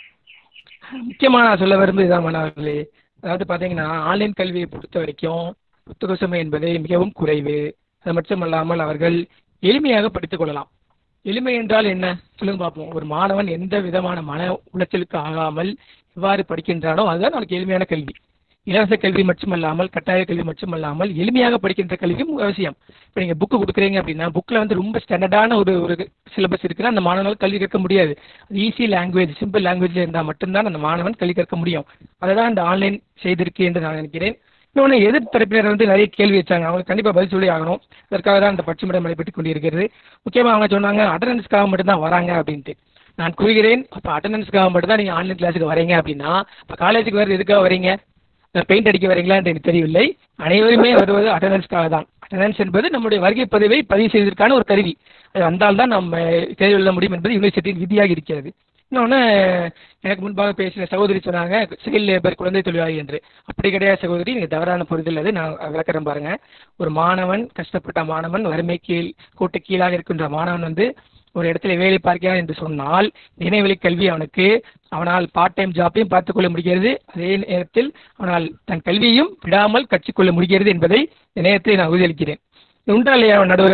முக்கியமா நான் சொல்ல விரும்புது இதான் மாணவர்களே, அதாவது பாத்தீங்கன்னா ஆன்லைன் கல்வியை பொறுத்த வரைக்கும் புத்தக சுமை என்பது மிகவும் குறைவு. அது மட்டுமல்லாமல் அவர்கள் எளிமையாக படித்துக் கொள்ளலாம். எளிமை என்றால் என்ன சொல்லுங்க பார்ப்போம். ஒரு மாணவன் எந்த விதமான மன உளைச்சலுக்கு ஆகாமல் எவ்வாறு படிக்கின்றானோ அதுதான் அவனுக்கு எளிமையான கல்வி. இலவச கல்வி மட்டுமல்லாமல் கட்டாய கல்வி மட்டுமல்லாமல் எளிமையாக படிக்கின்ற கல்வியும் அவசியம். இப்போ நீங்கள் புக்கு கொடுக்குறீங்க அப்படின்னா புக்கில் வந்து ரொம்ப ஸ்டாண்டர்டான ஒரு ஒரு சிலபஸ் இருக்குன்னா அந்த மாணவனால் கல்வி கற்க முடியாது. அது ஈஸி லாங்குவேஜ், சிம்பிள் லாங்குவேஜில் இருந்தால் மட்டும்தான் அந்த மாணவன் கல்வி கற்க முடியும். அதை தான் இந்த ஆன்லைன் செய்திருக்கு என்று நான் நினைக்கிறேன். இன்னொன்று எதிர் தரப்பினர் வந்து நிறைய கேள்வி வச்சாங்க, அவங்களுக்கு கண்டிப்பாக பதில் சொல்லி ஆகணும். அதற்காக தான் இந்த பட்சமிடம் நடைபெற்று கொண்டிருக்கிறது. முக்கியமாக அவங்க சொன்னாங்க அட்டண்டன்ஸ்க்காக மட்டும்தான் வராங்க அப்படின்ட்டு. நான் கூறுகிறேன், அப்போ அட்டண்டன்ஸ்க்காக மட்டும் தான் நீங்கள் ஆன்லைன் கிளாஸுக்கு வரீங்க அப்படின்னா இப்போ காலேஜுக்கு வரது எதுக்காக வரீங்க? பெயிண்ட் அடிக்க வரீங்களா என்று எனக்கு தெரியவில்லை. அனைவருமே வருவது அட்டண்டன்ஸ்க்காக தான். அட்டண்டன்ஸ் என்பது நம்முடைய வருகை பதிவை பதிவு செய்வதற்கான ஒரு கருவி. அது வந்தால் தான் நம்ம தேர்வு எழுத முடியும் என்பது யூனிவர்சிட்டியின் விதியாக இருக்கிறது. இன்னொன்று, எனக்கு முன்பாக பேசின சகோதரி சொன்னாங்க சைல்ட் லேபர், குழந்தை தொழிலாளி என்று. அப்படி கிடையாது சகோதரி, நீங்கள் தவறான புரிதல். அது நான் விளக்கிறேன் பாருங்க. ஒரு மாணவன், கஷ்டப்பட்ட மாணவன், வறுமை கீழ் கூட்டு கீழாக இருக்கின்ற மாணவன் வந்து ஒரு இடத்துல வேலை பார்க்கிறான் என்று சொன்னால் இணையவழி கல்வி அவனுக்கு அவனால் பார்ட் டைம் ஜாப்பையும் பார்த்துக்கொள்ள முடிகிறது, அதே நேரத்தில் அவனால் தன் கல்வியையும் விடாமல் கற்றுக்கொள்ள முடிகிறது என்பதை இந்த நேரத்தில் நான் உறுதியளிக்கிறேன். உண்டா இல்லையா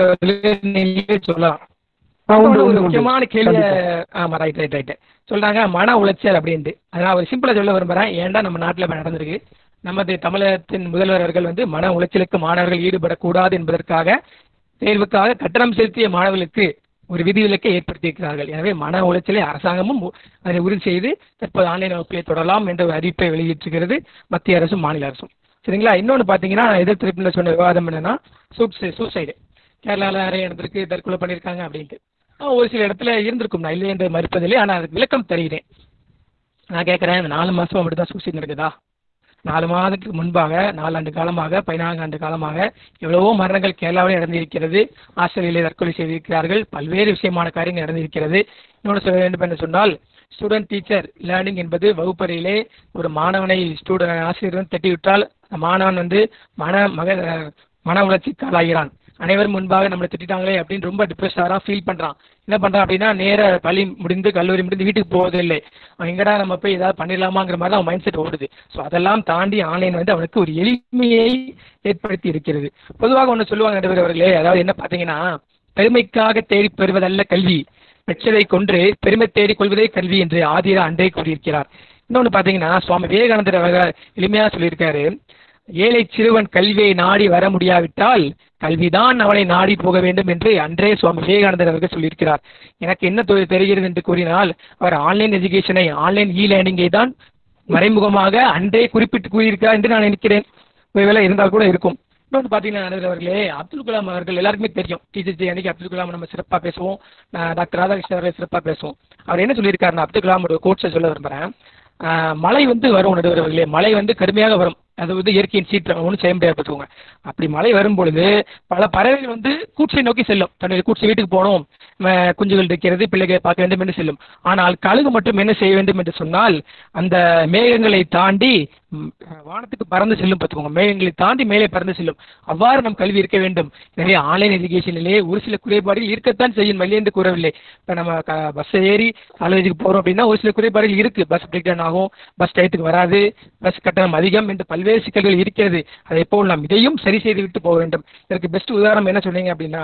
நடுவர் சொல்லலாம். ஒரு முக்கியமான கேள்வி. ஆமா, ரைட் ரைட் ரைட் சொல்றாங்க மன உளைச்சல் அப்படின்ட்டு. அதனால் ஒரு சிம்பிளா சொல்ல விரும்புறேன். ஏன்டா நம்ம நாட்டில் நடந்திருக்கு. நமது தமிழகத்தின் முதல்வர் அவர்கள் வந்து மன உளைச்சலுக்கு மாணவர்கள் ஈடுபடக்கூடாது என்பதற்காக தேர்வுக்காக கட்டணம் செலுத்திய மாணவர்களுக்கு ஒரு விதிவிலக்கை ஏற்படுத்தியிருக்கிறார்கள். எனவே மன உளைச்சலை அரசாங்கமும் அதை உறுதி செய்து தற்போது ஆன்லைன் வகுப்பிலே தொடரலாம் என்ற ஒரு அறிவிப்பை வெளியிட்டிருக்கிறது மத்திய அரசும் மாநில அரசும். சரிங்களா? இன்னொன்று பார்த்தீங்கன்னா எதிர் தரப்பில் சொன்ன விவாதம் என்னன்னா சூசைடு. கேரளாவில் நிறைய இடத்துக்கு தற்கொலை பண்ணியிருக்காங்க அப்படின்ட்டு. ஒரு சில இடத்துல இருந்திருக்கும், நான் இல்லை என்று மறுப்பதில்லை. ஆனால் அதுக்கு விளக்கம் தருகிறேன். நான் கேட்குறேன், இந்த நாலு மாதம் அப்படி தான் சூசைட் நடக்குதா? நாலு மாதத்துக்கு முன்பாக நாலாண்டு காலமாக பதினான்கு ஆண்டு காலமாக எவ்வளவோ மரணங்கள் கேரளாவில் நடந்திருக்கிறது. ஆஸ்திரேலியாவிலே தற்கொலை செய்திருக்கிறார்கள். பல்வேறு விஷயமான காரியங்கள் நடந்திருக்கிறது. இன்னொன்று சொல்ல வேண்டும் என்று சொன்னால் ஸ்டூடெண்ட் டீச்சர் லேர்னிங் என்பது வகுப்பறையிலே ஒரு மாணவனை ஸ்டூடெண்ட் ஆசிரியர் தட்டிவிட்டால் அந்த மாணவன் வந்து மன மக மன உளைச்சிக்கு ஆளாகிறான். அனைவரும் முன்பாக நம்மளை திட்டாங்களே அப்படின்னு ரொம்ப டிப்ரெஸ்டாக ஃபீல் பண்ணுறான். என்ன பண்ணுறான் அப்படின்னா நேர பள்ளி முடிந்து கல்லூரி முடிந்து வீட்டுக்கு போவதில்லை. அவன் எங்கடா நம்ம போய் ஏதாவது பண்ணிடலாமாங்கிற மாதிரி தான் அவன் மைண்ட் செட் ஓடுது. ஸோ அதெல்லாம் தாண்டி ஆன்லைன் வந்து அவனுக்கு ஒரு எளிமையை ஏற்படுத்தி இருக்கிறது. பொதுவாக ஒன்று சொல்லுவாங்க நடுவர் அவர்களே, அதாவது என்ன பார்த்தீங்கன்னா பெருமைக்காக தேடி பெறுவதல்ல கல்வி, பெற்றதை கொன்று பெருமை தேடிக் கொள்வதே கல்வி என்று ஆதிரா அன்றே கூறியிருக்கிறார். இன்னொன்று பார்த்தீங்கன்னா சுவாமி விவேகானந்தர் அவர்கள் எளிமையாக சொல்லியிருக்காரு, ஏழை சிறுவன் கல்வியை நாடி வர முடியாவிட்டால் கல்விதான் அவனை நாடி போக வேண்டும் என்று அன்றே சுவாமி விவேகானந்தர் அவர்கள் சொல்லியிருக்கிறார். எனக்கு என்ன தெரிகிறது என்று கூறினால் அவர் ஆன்லைன் எஜுகேஷனை ஆன்லைன் இ லேர்னிங்கை தான் மறைமுகமாக அன்றே குறிப்பிட்டு கூறியிருக்கிறார் என்று நான் நினைக்கிறேன். ஒருவேளை இருந்தால் கூட இருக்கும். இன்னொன்று பார்த்தீங்கன்னா அவர்களே, அப்துல் கலாம் அவர்கள் எல்லாருக்குமே தெரியும். டீச்சர் டே அன்னைக்கு அப்துல் கலாம் நம்ம சிறப்பாக பேசுவோம், டாக்டர் ராதாகிருஷ்ணன் அவர்கள் சிறப்பாக பேசுவோம். அவர் என்ன சொல்லியிருக்காருன்னா அப்துல் கலாமோட கோட்ஸை சொல்ல விரும்புகிறேன். மழை வந்து வரும் நடுவர்களே, மழை வந்து கடுமையாக வரும். அது வந்து இயற்கையின் சீற்றம், ஒன்றும் செய்ய முடியாது பார்த்துக்கோங்க. அப்படி மழை வரும் பொழுது பல பறவைகள் வந்து கூச்சை நோக்கி செல்லும். தன்னுடைய கூச்சை வீட்டுக்கு போகணும், குஞ்சுகள் இருக்கிறது, பிள்ளைகளை பார்க்க வேண்டும் என்று செல்லும். ஆனால் கழுகு மட்டும் என்ன செய்ய வேண்டும் என்று சொன்னால் அந்த மேகங்களை தாண்டி வானத்துக்கு பறந்து செல்லும் பார்த்துக்கோங்க. மேகங்களை தாண்டி மேலே பறந்து செல்லும். அவ்வாறு நம் கல்வி இருக்க வேண்டும். எனவே ஆன்லைன் எஜுகேஷனிலே ஒரு சில குறைபாடுகள் இருக்கத்தான் செய்யும், இல்லை என்று கூறவில்லை. இப்போ நம்ம பஸ்ஸை ஏறி காலேஜுக்கு போகிறோம் அப்படின்னா ஒரு சில குறைபாடுகள் இருக்குது. பஸ் பிரேக் டவுன் ஆகும், பஸ் டயத்துக்கு வராது, பஸ் கட்டணம் அதிகம் என்று பல்வேறு சிக்கல்கள் இருக்கிறது. அதே போல் நாம் இதையும் சரி செய்து விட்டு போக வேண்டும். இதற்கு பெஸ்ட் உதாரணம் என்ன சொன்னீங்க அப்படின்னா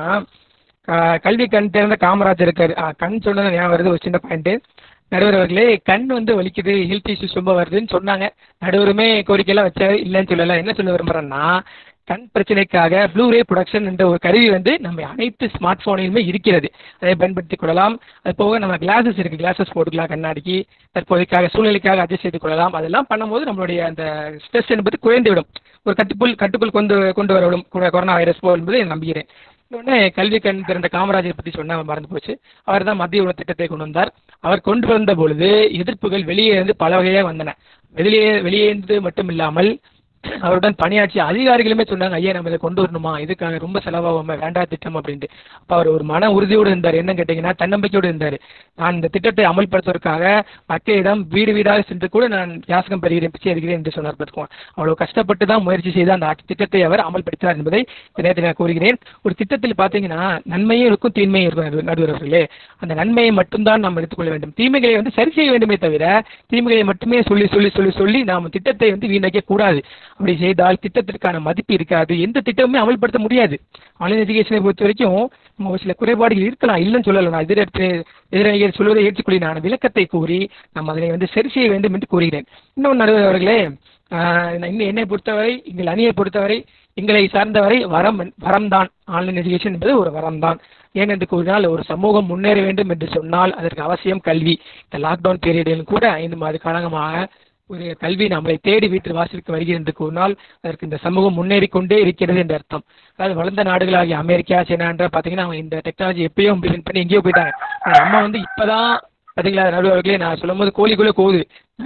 கல்வி கண் திறந்த காமராஜர் இருக்காரு. கண் சொன்னது ஞாபகம் வருது. ஒரு சின்ன பாயிண்ட் நடுவர் அவர்களே, கண் வந்து வலிக்குது, ஹெல்த் இஷ்யூஸ் ரொம்ப வருதுன்னு சொன்னாங்க. நடுவருமே கோரிக்கையெல்லாம் வச்சாரு, இல்லைன்னு சொல்லல. என்ன சொல்ல விரும்புகிறேன்னா கண் பிரச்சனைக்காக ப்ளூரே ப்ரொடக்ஷன் என்ற ஒரு கருவி வந்து நம்ம அனைத்து ஸ்மார்ட் ஃபோனிலுமே இருக்கிறது. அதை பயன்படுத்திக் கொள்ளலாம். அது போக நம்ம கிளாஸஸ் இருக்குது, கிளாஸஸ் போட்டுக்கலாம் கண்ணாடிக்கு. தற்போதைக்காக சூழ்நிலைக்காக அட்ஜஸ்ட் செய்து கொள்ளலாம். அதெல்லாம் பண்ணும்போது நம்மளுடைய அந்த ஸ்ட்ரெஸ் என்பது குறைந்துவிடும், ஒரு கட்டுக்குள் கட்டுக்குள் கொண்டு கொண்டு வரவிடும் கொரோனா வைரஸ் போல் என்பதை நம்புகிறேன். இன்னொன்று கல்வி கண் திறந்த காமராஜரை பற்றி சொன்ன மறந்து போச்சு. அவர் தான் மத்திய உணவு திட்டத்தை கொண்டு வந்தார். அவர் கொண்டு வந்த பொழுது எதிர்ப்புகள் வெளியே இருந்து பல வகையாக வந்தன. வெளியே வெளியே இருந்து மட்டும் இல்லாமல் அவருடன் பணியாற்றிய அதிகாரிகளுமே சொன்னாங்க, ஐயா நம்ம இதை கொண்டு வரணுமா, இதுக்காக ரொம்ப செலவாகாம வேண்டா திட்டம் அப்படின்ட்டு. அப்போ அவர் ஒரு மன உறுதியோடு இருந்தார். என்ன கேட்டீங்கன்னா தன்னம்பிக்கையோடு இருந்தார். நான் இந்த திட்டத்தை அமல்படுத்துவதற்காக மக்களிடம் வீடு வீடாக சென்று கூட நான் யாசகம் பெறுகிறேன், பிச்சை எடுக்கிறேன் என்று சொன்னார். பார்த்துக்கோங்க, அவ்வளவு கஷ்டப்பட்டு தான் முயற்சி செய்து அந்த திட்டத்தை அவர் அமல்படுத்தினார் என்பதை நேரத்தில் நான் கூறுகிறேன். ஒரு திட்டத்தில் பார்த்தீங்கன்னா நன்மையும் இருக்கும் தீமையும் இருக்கும் நடுவர்களே. அந்த நன்மையை மட்டும்தான் நாம் எடுத்துக்கொள்ள வேண்டும், தீமைகளை வந்து சரி செய்ய வேண்டுமே தவிர தீமைகளை மட்டுமே சொல்லி சொல்லி சொல்லி சொல்லி நாம் திட்டத்தை வந்து வீணாக்க கூடாது. அப்படி செய்தால் திட்டத்திற்கான மதிப்பு இருக்காது, எந்த திட்டமுமே அமல்படுத்த முடியாது. ஆன்லைன் எஜுகேஷனை பொறுத்த வரைக்கும் ஒரு சில குறைபாடுகள் இருக்கலாம், இல்லைன்னு சொல்லலை. நான் எதிர எதிரணிகள் சொல்வதை ஏற்றுக்கொள்ளி நான் விளக்கத்தை கூறி நாம் அதனை வந்து சரி செய்ய வேண்டும் என்று கூறுகிறேன். இன்னொன்று நடுவர் அவர்களே, இன்னும் என்னை பொறுத்தவரை, எங்கள் அணியை பொறுத்தவரை, எங்களை சார்ந்தவரை வரம் வரம்தான். ஆன்லைன் எஜுகேஷன் என்பது ஒரு வரம்தான். ஏனென்று கூறினால் ஒரு சமூகம் முன்னேற வேண்டும் என்று சொன்னால் அதற்கு அவசியம் கல்வி. இந்த லாக்டவுன் பீரியடிலும் கூட ஐந்து மாத காலமாக ஒரு கல்வி நம்மளை தேடி வீட்டு வாசலுக்கு வருகிறது என்று கூறினால் அதற்கு இந்த சமூகம் முன்னேறி கொண்டே இருக்கிறது என்ற அர்த்தம். அதாவது வளர்ந்த நாடுகளாகிய அமெரிக்கா, சைனா என்ற பார்த்தீங்கன்னா அவங்க இந்த டெக்னாலஜி எப்பயும் இம்ப்ளிமெண்ட் பண்ணி எங்கேயோ போயிட்டாங்க. நம்ம வந்து இப்போதான் பார்த்தீங்களா நடுவர்களே, நான் சொல்லும் போது கோழிக்குள்ளே போகுது,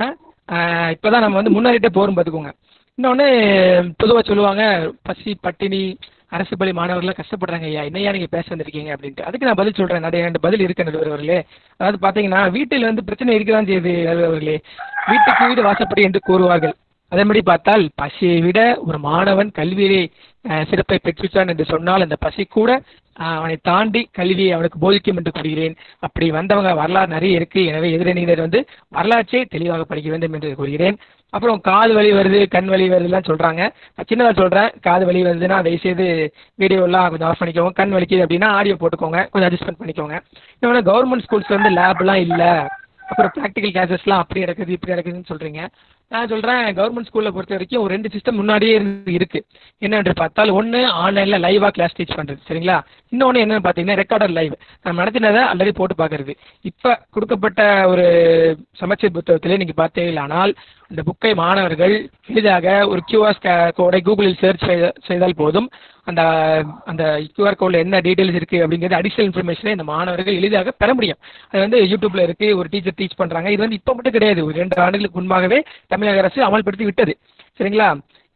இப்போதான் நம்ம வந்து முன்னேறிட்டே போகிறோம் பார்த்துக்கோங்க. இன்னொன்று பொதுவாக சொல்லுவாங்க, பசி பட்டினி அரசு பள்ளி மாணவர்கள்லாம் கஷ்டப்படுறாங்க, ஐயா என்னையா நீங்கள் பேச வந்திருக்கீங்க அப்படின்ட்டு. அதுக்கு நான் பதில் சொல்கிறேன், நிறைய ரெண்டு பதில் இருக்கு நடுவர்களே. அதாவது பார்த்தீங்கன்னா வீட்டில் வந்து பிரச்சனை இருக்கதான் செய்யுது நடுவர்களே. வீட்டுக்கு வீடு வாசப்படி என்று கூறுவார்கள். அதன்படி பார்த்தால் பசியை விட ஒரு மாணவன் கல்வியிலே சிறப்பை பெற்றுச்சான் என்று சொன்னால் அந்த பசி கூட அவனை தாண்டி கல்வியை அவனுக்கு போதிக்கும் என்று கூறுகிறேன். அப்படி வந்தவங்க வரலாறு நிறைய இருக்கு. எனவே எதிரணியினர் வந்து வரலாற்றை தெளிவாக படிக்க வேண்டும் என்று கூறுகிறேன். அப்புறம் காது வலி வருது, கண் வலி வருதுலாம் சொல்றாங்க. நான் சின்னதாக சொல்றேன், காது வலி வருதுன்னா தயவுசெய்து வீடியோலாம் கொஞ்சம் ஆஃப் பண்ணிக்கோங்க. கண் வலிக்குது அப்படின்னா ஆடியோ போட்டுக்கோங்க, கொஞ்சம் அட்ஜஸ்ட்மெண்ட் பண்ணிக்கோங்க. இன்னொன்று கவர்மெண்ட் ஸ்கூல்ஸ் வந்து லேப்லாம் இல்லை, அப்புறம் ப்ராக்டிக்கல் கிளாஸஸ்லாம் அப்படி நடக்குது இப்படி நடக்குதுன்னு சொல்றீங்க. நான் சொல்றேன், கவர்மெண்ட் ஸ்கூல்ல பொறுத்த வரைக்கும் ஒரு ரெண்டு சிஸ்டம் முன்னாடியே இருக்கு. என்னென்று பார்த்தால் ஒன்று ஆன்லைன்ல லைவா கிளாஸ் டீச் பண்றது, சரிங்களா. இன்னொன்று என்னன்னு பார்த்தீங்கன்னா ரெக்கார்டர் லைவ், நம்ம நடத்தினதை ஆல்ரெடி போட்டு பார்க்கறது. இப்போ கொடுக்கப்பட்ட ஒரு சமச்சீர் புத்தகத்திலே நீங்க பார்த்தீங்களானால் அந்த புக்கை மாணவர்கள் எளிதாக ஒரு கியூஆர் கோடை கூகுளில் சர்ச் செய்தால் போதும், அந்த அந்த கியூஆர் கோடில் என்ன டீட்டெயில்ஸ் இருக்குது அப்படிங்கிறது அடிஷனல் இன்ஃபர்மேஷனை இந்த மாணவர்கள் எளிதாக பெற முடியும். அது வந்து யூடியூப்ல இருக்கு, ஒரு டீச்சர் டீச் பண்றாங்க. இது வந்து இப்போ மட்டும் கிடையாது, ஒரு ரெண்டு ஆண்டுகளுக்கு முன்பாகவே தமிழக அரசு அமல்படுத்தி விட்டது, சரிங்களா.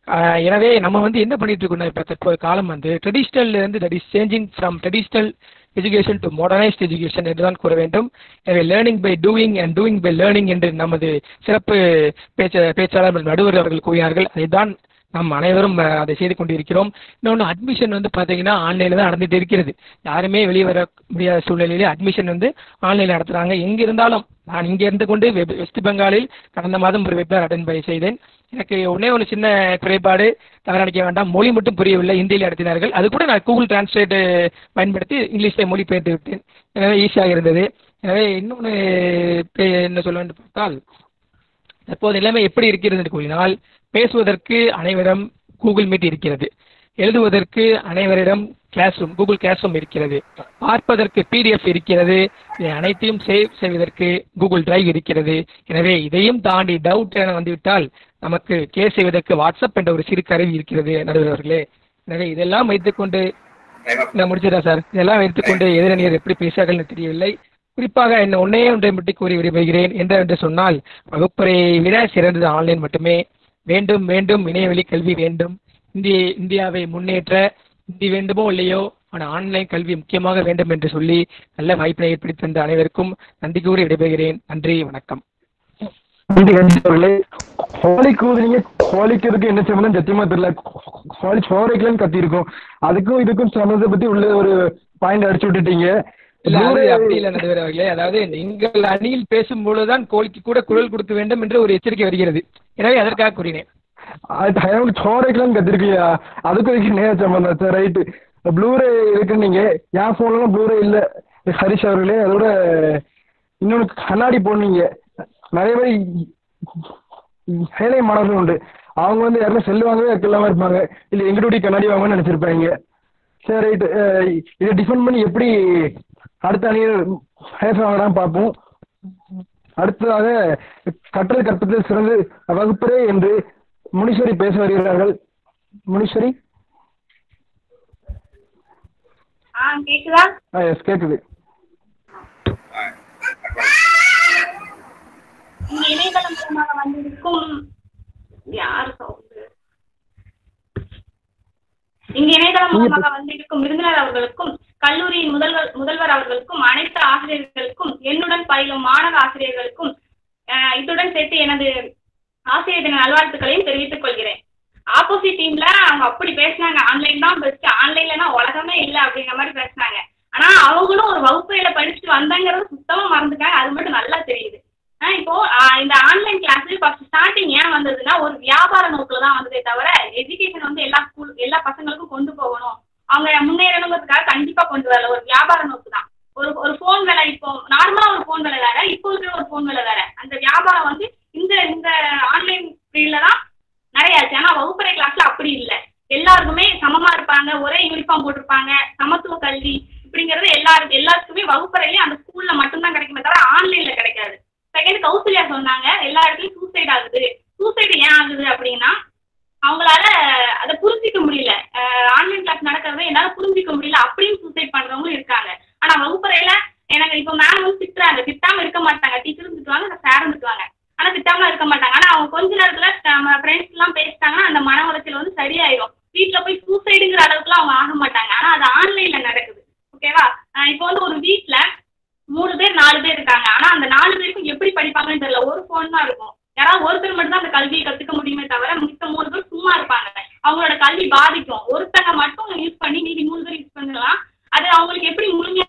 எனவே நம்ம வந்து என்ன பண்ணிட்டு இருக்கோம், இப்போ தற்போது காலம் வந்து ட்ரெடிஷ்னல் இருந்து that is changing from traditional education to modernised education என்றுதான் கூற வேண்டும். எனவே learning by doing and doing by learning என்று நமது சிறப்பு பேச்ச பேச்சாளர் நடுவர் அவர்கள் கூறினார்கள். அதைதான் நாம் அனைவரும் அதை செய்து கொண்டிருக்கிறோம். இன்னொன்று அட்மிஷன் வந்து பார்த்தீங்கன்னா ஆன்லைனில் தான் நடந்துட்டு இருக்கிறது. யாருமே வெளியே வர முடியாத சூழ்நிலையிலே அட்மிஷன் வந்து ஆன்லைனில் நடத்துகிறாங்க. எங்கே இருந்தாலும் நான் இங்கே இருந்து கொண்டு வெப் வெஸ்ட் பெங்காலில் கடந்த மாதம் ஒரு வெப்னார் அட்டென்ட் பண்ணி செய்தேன். எனக்கு ஒன்றே ஒரு சின்ன குறைபாடு, தவறடிக்க வேண்டாம், மொழி மட்டும் புரியவில்லை, ஹிந்தியில் நடத்தினார்கள். அது கூட நான் கூகுள் டிரான்ஸ்லேட் பயன்படுத்தி இங்கிலீஷில் மொழி பெயர்த்து விட்டேன். எனவே ஈஸியாக இருந்தது. எனவே இன்னொன்று என்ன சொல்ல வேண்டும் பார்த்தால் தற்போது நிலைமை எப்படி இருக்கிறது என்று கூறினால், பேசுவதற்கு அனைவரிடம் கூகுள் மீட் இருக்கிறது, எழுதுவதற்கு அனைவரிடம் classroom Google Classroom இருக்கிறது, பார்ப்பதற்கு பிடிஎஃப் இருக்கிறது, இதை அனைத்தையும் சேவ் செய்வதற்கு கூகுள் டிரைவ் இருக்கிறது. எனவே இதையும் தாண்டி டவுட் என வந்துவிட்டால் நமக்கு கேஸ் செய்வதற்கு வாட்ஸ்அப் என்ற ஒரு சிறு கருவி இருக்கிறது நடுவர்களே. எனவே இதெல்லாம் வைத்துக்கொண்டு நான் முடிச்சிடறேன் சார். இதெல்லாம் வைத்துக்கொண்டு எதிரணியர் எப்படி பேசுகிறார்கள் தெரியவில்லை. குறிப்பாக என்ன ஒன்னே ஒன்றை மட்டும் கூறி விரும்புகிறேன். என்று சொன்னால் வகுப்பறையை விட சிறந்தது ஆன்லைன் மட்டுமே. வேண்டும் வேண்டும் இணையவழி கல்வி வேண்டும். இந்திய இந்தியாவை முன்னேற்ற இந்தி வேண்டுமோ இல்லையோ ஆனால் ஆன்லைன் கல்வி முக்கியமாக வேண்டும் என்று சொல்லி நல்ல வாய்ப்பினை ஏற்படுத்தி தந்த அனைவருக்கும் நன்றி கூறி விடைபெறுகிறேன். நன்றி, வணக்கம். நன்றி கண்டிப்பாக. ஹோலி கூதுனீங்க, ஹோலிக்கிறதுக்கு என்ன சம்பந்தம் சத்தியமா தெரியல. ஹோலி சோரைக்கலன்னு கத்திருக்கோம், அதுக்கும் இதுக்கும் சம்பந்தத்தை பத்தி உள்ள ஒரு பாயிண்ட் அடிச்சு விட்டுட்டீங்க. அப்படி இல்லை நடுவர்களே, அதாவது நீங்கள் அணியில் பேசும் பொழுதுதான் கோழிக்கு கூட குரல் கொடுக்க வேண்டும் என்று ஒரு எச்சரிக்கை வருகிறது. எனவே அதற்காக கூறினேன். சோரைக்கலன்னு கத்திருக்கியா, அதுக்கும் இதுக்கு நேர சம்பந்தம் சார். ரைட்டு, ப்ளூரே இருக்குன்னு நீங்க, என் போன்லாம் ப்ளூரே இல்லை ஹரிஷ் அவர்களே. அதோட இன்னொன்று கண்ணாடி போனீங்க. நிறைய பேர் ஏழை மாணவர்கள் உண்டு, அவங்க வந்து யாருமே செல்லுவாங்கவே வைக்கலாம இருப்பாங்க, இல்லை எங்களுடைய கண்ணாடி வாங்கன்னு நினைச்சிருப்பாங்க. சரி ரைட்டு, இதை டிஃபெண்ட் பண்ணி எப்படி அடுத்த அணியில் பேசுவாங்கதான் பார்ப்போம். அடுத்ததாக கற்றல் கற்பதில் சிறந்து வகுப்பரே என்று முனீஸ்வரி பேச வருகிறார்கள். முனீஸ்வரி கேக்குதா? எஸ் கேக்குது. இணையதளம் மூலமாக வந்திருக்கும் யார் சவுண்டு மூலமாக வந்திருக்கும் விருந்தினர் அவர்களுக்கும் கல்லூரியின் முதல்வர் முதல்வர் அவர்களுக்கும் அனைத்து ஆசிரியர்களுக்கும் என்னுடன் பயிலும் மாணவ ஆசிரியர்களுக்கும் இத்துடன் சேர்த்து எனது ஆசிரியர் தின நல்வாழ்த்துக்களையும் தெரிவித்துக் கொள்கிறேன். ஆப்போசிட் டீம்ல அவங்க அப்படி பேசினாங்க, ஆன்லைன் தான் பெஸ்ட், ஆன்லைன்லனா உலகமே இல்லை அப்படிங்கிற மாதிரி பேசினாங்க. ஆனா அவங்களும் ஒரு வகுப்பறையில படிச்சுட்டு வந்தாங்கிறது சுத்தமா மறந்துட்டாங்க. அது மட்டும் நல்லா தெரியுது. இப்போ இந்த ஆன்லைன் கிளாஸ் ஃபர்ஸ்ட் ஸ்டார்டிங் ஏன் வந்ததுன்னா ஒரு வியாபார நோக்கில தான் வந்ததே தவிர எஜுகேஷன் வந்து எல்லா ஸ்கூல் எல்லா பசங்களுக்கும் கொண்டு போகணும், அவங்க முன்னேறணுங்கிறதுக்காக கண்டிப்பா கொண்டு வரல. ஒரு வியாபார நோக்கு தான். ஒரு ஒரு போன் விலை இப்போ நார்மலா ஒரு போன் விலை வேற, இப்போ இருக்கிற ஒரு போன் விலை வேற. அந்த வியாபாரம் வந்து இந்த இந்த ஆன்லைன் ஃபீல்ட்ல தான் நிறைய ஆச்சு. ஆனா வகுப்பறை கிளாஸ்ல அப்படி இல்லை. எல்லாருக்குமே சமமா இருப்பாங்க, ஒரே யூனிஃபார்ம் போட்டிருப்பாங்க, சமத்துவ கல்வி இப்படிங்கிறது எல்லாரும் எல்லாருக்குமே வகுப்பறையிலேயே அந்த ஸ்கூல்ல மட்டும்தான் கிடைக்குமே தவிர ஆன்லைன்ல கிடைக்காது. செகண்ட் கௌசல்யா சொன்னாங்க எல்லா இடத்துலயும் சூசைட் ஆகுது. சூசைடு ஏன் ஆகுது அப்படின்னா அவங்களால அதை புரிஞ்சிக்க முடியல. ஆன்லைன் கிளாஸ் நடக்கிறத என்னால புரிஞ்சிக்க முடியல அப்படின்னு சூசைட் பண்றவங்களும் இருக்காங்க. ஆனா வகுப்பறையில எனக்கு இப்போ மேம் வந்து திட்டுறாங்க, திட்டாம இருக்க மாட்டாங்க. டீச்சரும் திட்டுவாங்க, சாரும் திட்டுவாங்க, ஆனா திட்டாம இருக்க மாட்டாங்க. ஆனா அவங்க கொஞ்ச நேரத்துல நம்ம ஃப்ரெண்ட்ஸ் எல்லாம் பேசிட்டாங்கன்னா அந்த மன உளைச்சல் வந்து சரியாயிரும். வீட்டுல போய் சூசைடுங்கிற அளவுக்குலாம் அவங்க ஆக மாட்டாங்க. ஆனா அது ஆன்லைன்ல நடக்குது. ஓகேவா? இப்போ வந்து ஒரு வீட்டுல மூணு பேர் நாலு பேர் இருக்காங்க. ஆனா அந்த நாலு பேருக்கும் எப்படி படிப்பாங்கன்னு தெரியல. ஒரு போன் தான் இருக்கும். யாராவது ஒருத்தர் மட்டும் தான் அந்த கல்வியை கத்துக்க முடியுமே தவிர மித்த மூணு பேர் சும்மா இருப்பாங்க. அவங்களோட கல்வி பாதிக்கும். ஒருத்தங்க மட்டும் யூஸ் பண்ணி மீதி மூணு பேர் யூஸ் பண்ணலாம். அது அவங்களுக்கு எப்படி முழுமையான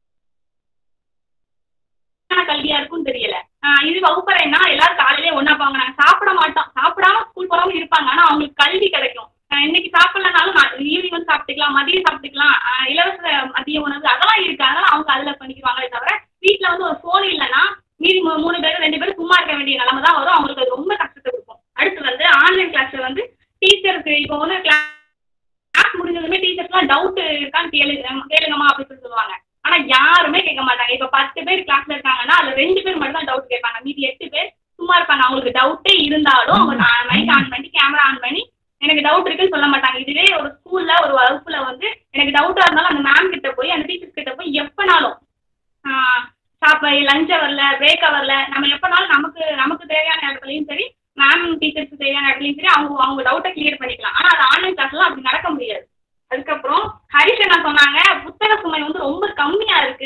கல்வியா இருக்கும்னு தெரியல. இது வகுப்பறைன்னா எல்லாரும் காலையிலேயே ஒன்னா போவாங்க. நாங்க சாப்பிட மாட்டோம், சாப்பிடாம ஸ்கூல் போறவங்க இருப்பாங்க. ஆனா அவங்களுக்கு கல்வி கிடைக்கும். இன்னைக்கு சாப்பிடலனாலும் ஈவினிங் வந்து சாப்பிட்டுக்கலாம், மதியம் சாப்பிட்டுக்கலாம், இலவச மதிய உணவு அதெல்லாம் இருக்கு. அதனால அவங்க அதுல பண்ணிக்குவாங்களே தவிர வீட்டுல வந்து ஒரு போன் இல்லைன்னா மீதி மூணு பேரும் ரெண்டு பேரும் சும்மா இருக்க வேண்டிய நிலைமை தான் வரும். அவங்களுக்கு அது ரொம்ப கஷ்டத்தை கொடுக்கும். அடுத்து வந்து ஆன்லைன் கிளாஸ்ல வந்து டீச்சருக்கு இப்போ வந்து கிளாஸ் முடிஞ்சதுமே டீச்சர்ஸ் எல்லாம் டவுட் இருக்கான்னு கேளுங்க கேளுங்கம்மா அப்படின்னு சொல்லி சொல்லுவாங்க. ஆனா யாருமே கேட்க மாட்டாங்க. இப்ப பத்து பேர் கிளாஸ்ல இருக்காங்கன்னா அதுல ரெண்டு பேர் மட்டும் தான் டவுட் கேட்பாங்க. மீதி எட்டு பேர் சும்மா இருப்பாங்க. அவங்களுக்கு டவுட்டே இருந்தாலும் அவங்க மைக் ஆன் பண்ணி கேமரா ஆன் பண்ணி எனக்கு டவுட் இருக்குன்னு சொல்ல மாட்டாங்க. இதுவே ஒரு ஸ்கூல்ல ஒரு வகுப்புல வந்து எனக்கு டவுட்டா இருந்தாலும் அந்த மேம் கிட்ட போய் அந்த டீச்சர்ஸ் கிட்ட போய் எப்பனாலும் சாப்ப லஞ்ச் அவர்ல பிரேக் அவர்ல நம்ம எப்பனாலும் நமக்கு நமக்கு தேவையான இடத்துலயும் சரி மேம் டீச்சர்ஸ்க்கு தேவையான இடத்துலயும் சரி அவங்க அவங்க டவுட்டை கிளியர் பண்ணிக்கலாம். ஆனா அது ஆன்லைன் கிளாஸ்லாம் அப்படி நடக்க முடியாது. அதுக்கப்புறம் ஹரிஷ் என்ன சொன்னாங்க, புத்தக சுமை வந்து ரொம்ப கம்மியா இருக்கு,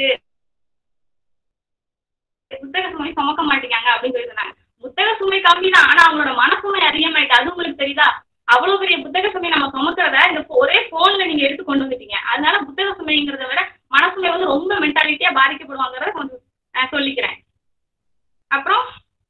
புத்தக சுமை சுமக்க மாட்டேங்காங்க அப்படின்னு சொல்லி சொன்னாங்க. புத்தக சுமை கம்மி தான், ஆனா அவங்களோட மனசுமை அதிகமாயிட்டு. அது உங்களுக்கு தெரியுதா? அவ்வளவு பெரிய புத்தக சுமை நம்ம சுமக்கிறத இந்த ஒரே போன்ல நீங்க எடுத்து கொண்டு வந்துட்டீங்க. அதனால புத்தக சுமைங்கிறத விட மனசுமை வந்து ரொம்ப மென்டாலிட்டியா பாதிக்கப்படுவாங்கிறத கொஞ்சம் சொல்லிக்கிறேன். அப்புறம்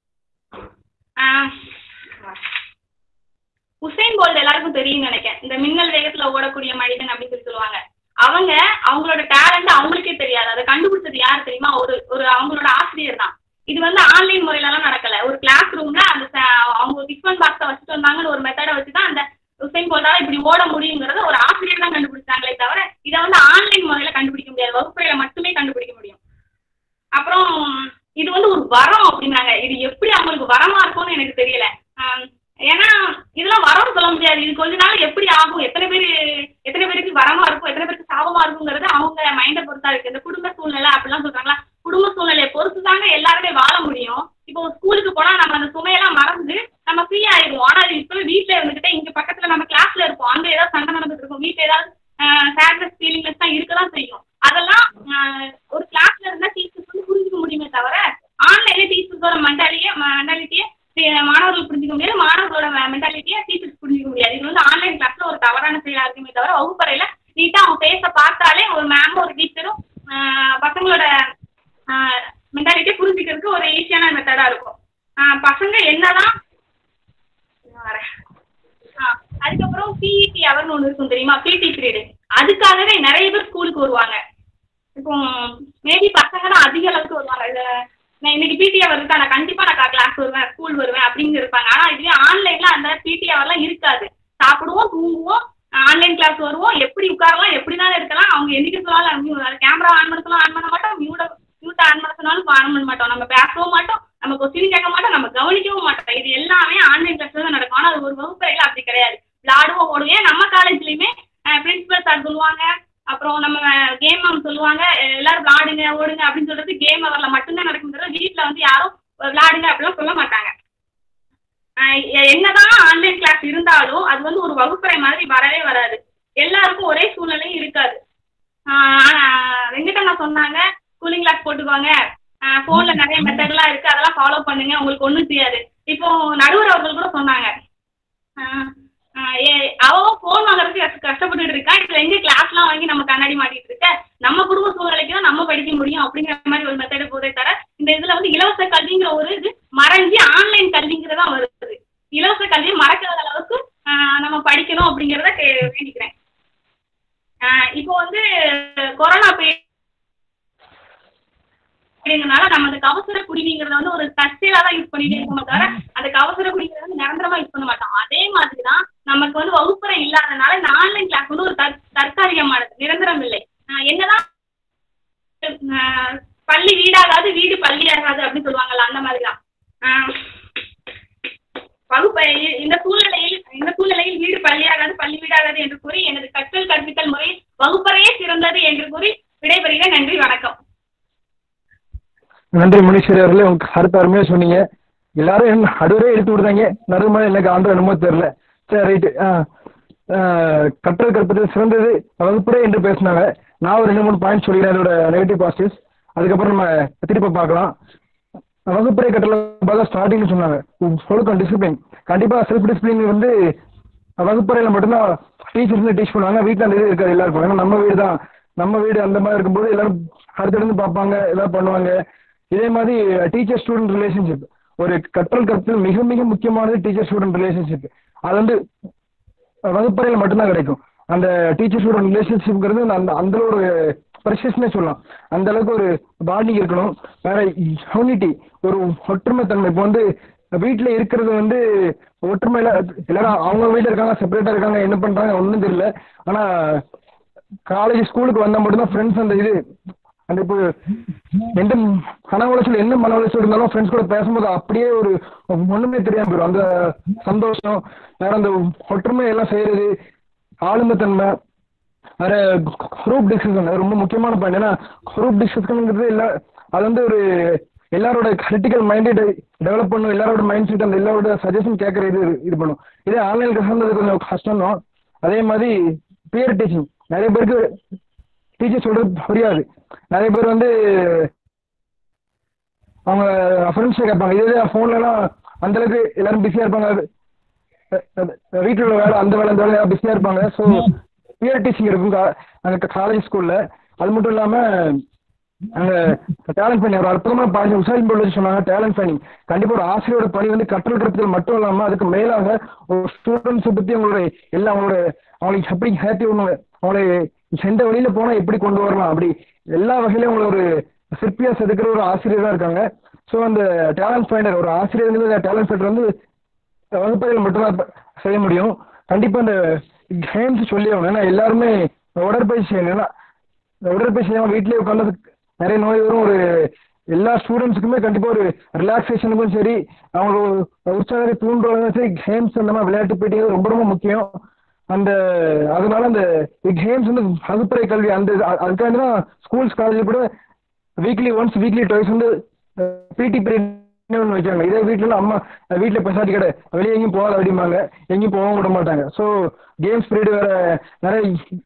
உசைன் போல்ட் எல்லாருக்கும் தெரியும்னு நினைக்கிறேன். இந்த மின்னல் வேகத்துல ஓடக்கூடிய மனிதன் அப்படின்னு சொல்லி சொல்லுவாங்க. அவங்க அவங்களோட டேலண்ட் அவங்களுக்கே தெரியாது. அதை கண்டுபிடிச்சது யாரு தெரியுமா? ஒரு ஒரு அவங்களோட ஆசிரியர் தான். இது வந்து ஆன்லைன் முறையில எல்லாம் நடக்கல. ஒரு கிளாஸ் ரூம்ல அந்த அவங்க டிஃபன் பாக்ஸை வச்சுட்டு வந்தாங்கன்னு ஒரு மெத்தடை வச்சுதான் அந்த உசைன் போல்ட்டால இப்படி ஓட முடியுங்கிறத ஒரு ஆசிரியர் தான் கண்டுபிடிச்சாங்களே தவிர இதை வந்து ஆன்லைன் முறையில கண்டுபிடிக்க முடியாது. வகுப்பறையில மட்டுமே கண்டுபிடிக்க முடியும். அப்புறம் இது வந்து ஒரு வரம் அப்படின்னாங்க. இது எப்படி அவங்களுக்கு வரமா இருக்கும்னு எனக்கு தெரியல. ஏன்னா இதெல்லாம் வரம் சொல்ல முடியாது. இது கொஞ்ச நாள் எப்படி ஆகும், எத்தனை பேர் எத்தனை பேருக்கு வரமா இருக்கும், எத்தனை பேருக்கு சாபமா இருக்குங்கிறது அவங்க மைண்டை பொறுத்தா இருக்கு. இந்த குடும்ப சூழ்நிலை அப்படிலாம் சொல்றாங்களா, குடும்ப சூழ்நிலையை பொறுத்து தாங்க எல்லாருமே வாழ முடியும். இப்போ ஸ்கூலுக்கு போனா நம்ம அந்த சுமையெல்லாம் மறந்து நம்ம ஃப்ரீ ஆயிடுவோம். ஆனா இப்போ வீட்டுல இருந்துகிட்டே இங்க பக்கத்துல நம்ம கிளாஸ்ல இருப்போம், அங்க ஏதாவது சண்டை நடந்துட்டு இருக்கும், வீட்டுல ஏதாவது சேட்னஸ் ஃபீலிங்னஸ் தான் இருக்கதான் செய்யும். அதெல்லாம் ஒரு கிளாஸ்ல இருந்தா டீச்சர்ஸ் வந்து புரிஞ்சுக்க முடியுமே தவிர ஆன்லைன்ல டீச்சர்ஸோட மென்டாலிட்டியே மென்டாலிட்டியே மாணவர்கள் புரிஞ்சுக்க முடியாது, மாணவர்களோட மென்டாலிட்டியை டீச்சர்ஸ் புரிஞ்சுக்க முடியாது. இது வந்து ஆன்லைன் கிளாஸ்ல ஒரு தவறான செயலா இருக்குமே தவிர வகுப்பறையில நீட்டா அவங்க பேச பார்த்தாலே ஒரு மேமும் ஒரு டீச்சரும் பசங்களோட மென்டாலிட்டியை புரிஞ்சுக்கிறதுக்கு ஒரு ஈஸியான மெத்தடா இருக்கும். பசங்க என்னதான் அதுக்கப்புறம் பிஇடி அவர்னு ஒன்று இருக்கும் தெரியுமா, பிடி பீரியடு. அதுக்காகவே நிறைய பேர் ஸ்கூலுக்கு வருவாங்க. இப்போ மேபி பசங்க தான் அதிக அளவுக்கு வருவாங்க. நான் இன்னைக்கு பிடி அவர் இருக்கா, நான் கண்டிப்பா நான் கிளாஸ் வருவேன், ஸ்கூல் வருவேன் அப்படின்னு இருப்பாங்க. ஆனா இதுவே ஆன்லைன்ல அந்த பிடி அவர்லாம் இருக்காது. சாப்பிடுவோம், தூங்குவோம், ஆன்லைன் கிளாஸ் வருவோம், எப்படி உட்காரலாம், எப்படினாலும் இருக்கலாம். அவங்க எந்திரிக்க சொன்னாலும் கேமரா ஆன் பண்ண சொன்னாலும் ஆன் பண்ண மாட்டோம், மியூட மியூட்டை ஆன் பண்ண சொன்னாலும் ஆன் பண்ண மாட்டோம், நம்ம பேசவும் மாட்டோம், நம்ம கொஸ்டின் கேட்க மாட்டோம், நம்ம கவனிக்கவும் மாட்டோம். இது எல்லாமே ஆன்லைன் கிளாஸ்ல தான் நடக்கும். ஆனா அது ஒரு வகுப்பறையில அப்படி கிடையாது. விளாடுவோம், ஓடுவேன். நம்ம காலேஜ்லயுமே பிரின்சிபல் சார் சொல்லுவாங்க, அப்புறம் நம்ம கேம் மேம் சொல்லுவாங்க, எல்லாரும் விளாடுங்க ஓடுங்க அப்படின்னு சொல்றது கேம் அவர்ல மட்டும்தான் நடக்குங்கிறது. வீட்டுல வந்து யாரும் விளாடுங்க அப்படிலாம் சொல்ல மாட்டாங்க. என்னதான் ஆன்லைன் கிளாஸ் இருந்தாலும் அது வந்து ஒரு வகுப்பறை மாதிரி வரவே வராது. எல்லாருக்கும் ஒரே சூழ்நிலையும் இருக்காது. வெங்கடண்ணா சொன்னாங்க கூலிங் கிளாஸ் போட்டுக்கோங்க, போன்ல நிறைய மெத்தட் எல்லாம் இருக்கு, அதெல்லாம் ஃபாலோ பண்ணுங்க, உங்களுக்கு ஒண்ணும் தெரியாது. இப்போ நடுவர் அவர்கள் கூட சொன்னாங்க அவன் போன் வாங்குறதுக்கு கஷ்டப்பட்டுட்டு இருக்கான், இதுல எங்க கிளாஸ் எல்லாம் வாங்கி நம்ம கண்ணாடி மாட்டிட்டு இருக்க, நம்ம குடும்ப சூழ்நிலைக்கு தான் நம்ம படிக்க முடியும் அப்படிங்கிற மாதிரி ஒரு மெத்தட் போதே தர இந்த இதுல வந்து இலவச கல்விங்கிற ஒரு இது மறைஞ்சி ஆன்லைன் கல்விங்கிறதா வருது. இலவச கல்வியை மறக்காத அளவுக்கு நம்ம படிக்கணும் அப்படிங்கிறத வேண்டிக்கிறேன். இப்போ வந்து கொரோனா பீரியட்னால நம்ம அந்த கவசர குடிநீங்கிறத வந்து ஒரு தற்செயலா தான் யூஸ் பண்ணிட்டே இருக்கோமே தவிர அந்த கவசர குடிநீரை வந்து நிரந்தரமா யூஸ் பண்ண மாட்டோம். அதே மாதிரிதான் நமக்கு வந்து வகுப்பறை இல்லாதனால இந்த ஆன்லைன் கிளாஸ் வந்து ஒரு தற்காலிகமானது, நிரந்தரம் இல்லை. என்னதான் பள்ளி வீடாகாது வீடு பள்ளி ஆகாது அப்படின்னு சொல்லுவாங்கல்ல, அந்த மாதிரிதான் வகுப்பை இந்த சூழ்நிலையில் இந்த சூழ்நிலையில் வீடு பள்ளியாகாது பள்ளி வீடாகாது என்று கூறி எனது கற்றல் கற்பித்தல் முறை வகுப்பறையே சிறந்தது என்று கூறி விடைபெறுகிறேன். நன்றி, வணக்கம். நன்றி முனீஸ்வரி அவர்களே, உங்களுக்கு கருத்து அருமையா சொன்னீங்க. எல்லாரும் என்ன அடுவரே எடுத்து விடுறாங்க, நடுமலை எனக்கு ஆண்டு என்னமோ தெரியல. சரி, ரைட்டு. கற்றல் கற்பித்தல் சிறந்தது வகுப்பறை என்று பேசினாங்க. நான் ஒரு ரெண்டு மூணு பாயிண்ட் சொல்லிடுறேன் அதோட நெகட்டிவ் பாசிட்டிவ்ஸ், அதுக்கப்புறம் நம்ம திருப்பி பார்க்கலாம். வகுப்பறை கற்றல பார்த்தா ஸ்டார்டிங்னு சொன்னாங்க ஒழுக்கம் டிசிப்ளின். கண்டிப்பா செல்ஃப் டிசிப்ளின் வந்து வகுப்பறையில மட்டும்தான் டீச்சர்ஸ் வந்து டீச் பண்ணுவாங்க, வீட்டில் அந்த இது இருக்காது எல்லாருக்கும். ஏன்னா நம்ம வீடு தான், நம்ம வீடு அந்த மாதிரி இருக்கும்போது எல்லாரும் அடுத்தடுத்து பார்ப்பாங்க, ஏதாவது பண்ணுவாங்க. இதே மாதிரி டீச்சர் ஸ்டூடெண்ட் ரிலேஷன்ஷிப், ஒரு கற்றல் கற்பித்தல் மிக மிக முக்கியமானது டீச்சர் ஸ்டூடெண்ட் ரிலேஷன்ஷிப். அது வந்து வகுப்பறையில மட்டும்தான் கிடைக்கும். அந்த டீச்சர் ஸ்டூடெண்ட் ரிலேஷன்ஷிப்ங்கிறது அந்த அந்த ஒரு ப்ரெஷஸ்னே சொல்லலாம். அந்த அளவுக்கு ஒரு பாண்டிங் இருக்கணும். வேற யூனிட்டி, ஒரு ஒற்றுமை தன்மை. இப்போ வந்து வீட்டில் இருக்கிறது வந்து ஒற்றுமையில எல்லாரும் அவங்க வீட்டில் இருக்காங்க, செப்பரேட்டா இருக்காங்க, என்ன பண்றாங்க ஒன்றும் தெரியல. ஆனா காலேஜ் ஸ்கூலுக்கு வந்தா மட்டும்தான் ஃப்ரெண்ட்ஸ் அந்த இது அந்த இப்போ எந்த மன உளைச்சல் என்ன மன உளைச்சல் இருந்தாலும் ஃப்ரெண்ட்ஸ் கூட பேசும்போது அப்படியே ஒரு ஒண்ணுமே தெரியாம போயிடும். அந்த சந்தோஷம், வேற அந்த ஒற்றுமை எல்லாம் செய்யறது, ஆளுமைத்தன்மை, வேற குரூப் டிஸ்கஷன் ரொம்ப முக்கியமான பாயிண்ட். ஏன்னா குரூப் டிஸ்கஷனுங்கிறது இல்லை, அது வந்து ஒரு எல்லாரோட கிரிட்டிக்கல் மைண்டை டெவலப் பண்ணும், எல்லாரோட மைண்ட் செட் அந்த எல்லாரோட சஜஷன் கேட்கற இது இது பண்ணும். இதே ஆன்லைன் கிளாஸ் கொஞ்சம் கஷ்டம் தான். அதே மாதிரி பியர் டீச்சிங், நிறைய பேருக்கு டீச்சர் சொல்றது புரியாது. நிறைய பேர் வந்து அவங்க ஃப்ரெண்ட்ஸை கேட்பாங்க. இதே ஃபோன்லலாம் அந்த அளவுக்கு எல்லாரும் பிஸியா இருப்பாங்க, வீட்டில் உள்ள வேலை அந்த வேலை அந்த வேலை பிஸியா இருப்பாங்க. ஸோ பியர் டீச்சிங் இருக்கும் அங்கே காலேஜ் ஸ்கூல்ல. அது மட்டும் இல்லாம அங்க டேலண்ட் ஃபைண்டிங் ஒரு அற்புதமான பாயிண்ட் உசாயின் போர்டு வச்சு சொன்னாங்க. டேலண்ட் ஃபைண்டிங் கண்டிப்பா ஒரு ஆசிரியரோட பணி வந்து கற்றல் கற்பித்தல் மட்டும் இல்லாம அதுக்கு மேலாக ஒரு ஸ்டூடெண்ட்ஸை பத்தி அவங்களோட எல்லாம் அவங்களோட அவங்களுக்கு எப்படி ஹேப்பி ஒன்று, அவங்களை எந்த வழியில போனா எப்படி கொண்டு வரலாம், அப்படி எல்லா வகையிலும் அவங்களை ஒரு சிற்பியா செதுக்கிற ஒரு ஆசிரியர் தான் இருக்காங்க. ஸோ அந்த டேலண்ட் ஃபைண்டர் ஒரு ஆசிரியர் டேலண்ட் ஃபைண்டர் வந்து வகுப்பறையில் மட்டும்தான் செய்ய முடியும். கண்டிப்பா இந்த கேம்ஸ் சொல்லி ஆகணும். ஏன்னா எல்லாருமே உடற்பயிற்சி செய்யணும். ஏன்னா உடற்பயிற்சி செய்யாம வீட்லயே உட்காந்து நிறைய நோய் வரும். ஒரு எல்லா ஸ்டூடெண்ட்ஸுக்குமே கண்டிப்பா ஒரு ரிலாக்ஸேஷனுக்கும் சரி, அவங்களுக்கு உற்சாகத்தை தூண்டுறதும் சரி, கேம்ஸ் அந்த மாதிரி விளையாட்டு போயிட்டு ரொம்ப ரொம்ப முக்கியம். அந்த அதனால அந்த கேம்ஸ் வந்து வகுப்பறை கல்வி அந்த அதுக்காண்டி தான் ஸ்கூல்ஸ் காலேஜ் கூட வீக்லி ஒன்ஸ் வீக்லி டுவைஸ் வந்து பிடி பீரியட் ஒன்று வைக்காங்க. இதே வீட்டில் அம்மா வீட்டில் பெசாட்டி கடை வெளியே எங்கேயும் போகாத அப்படிம்பாங்க, எங்கேயும் போகவும் விட மாட்டாங்க. ஸோ கேம்ஸ் பீரியட் வேற நிறைய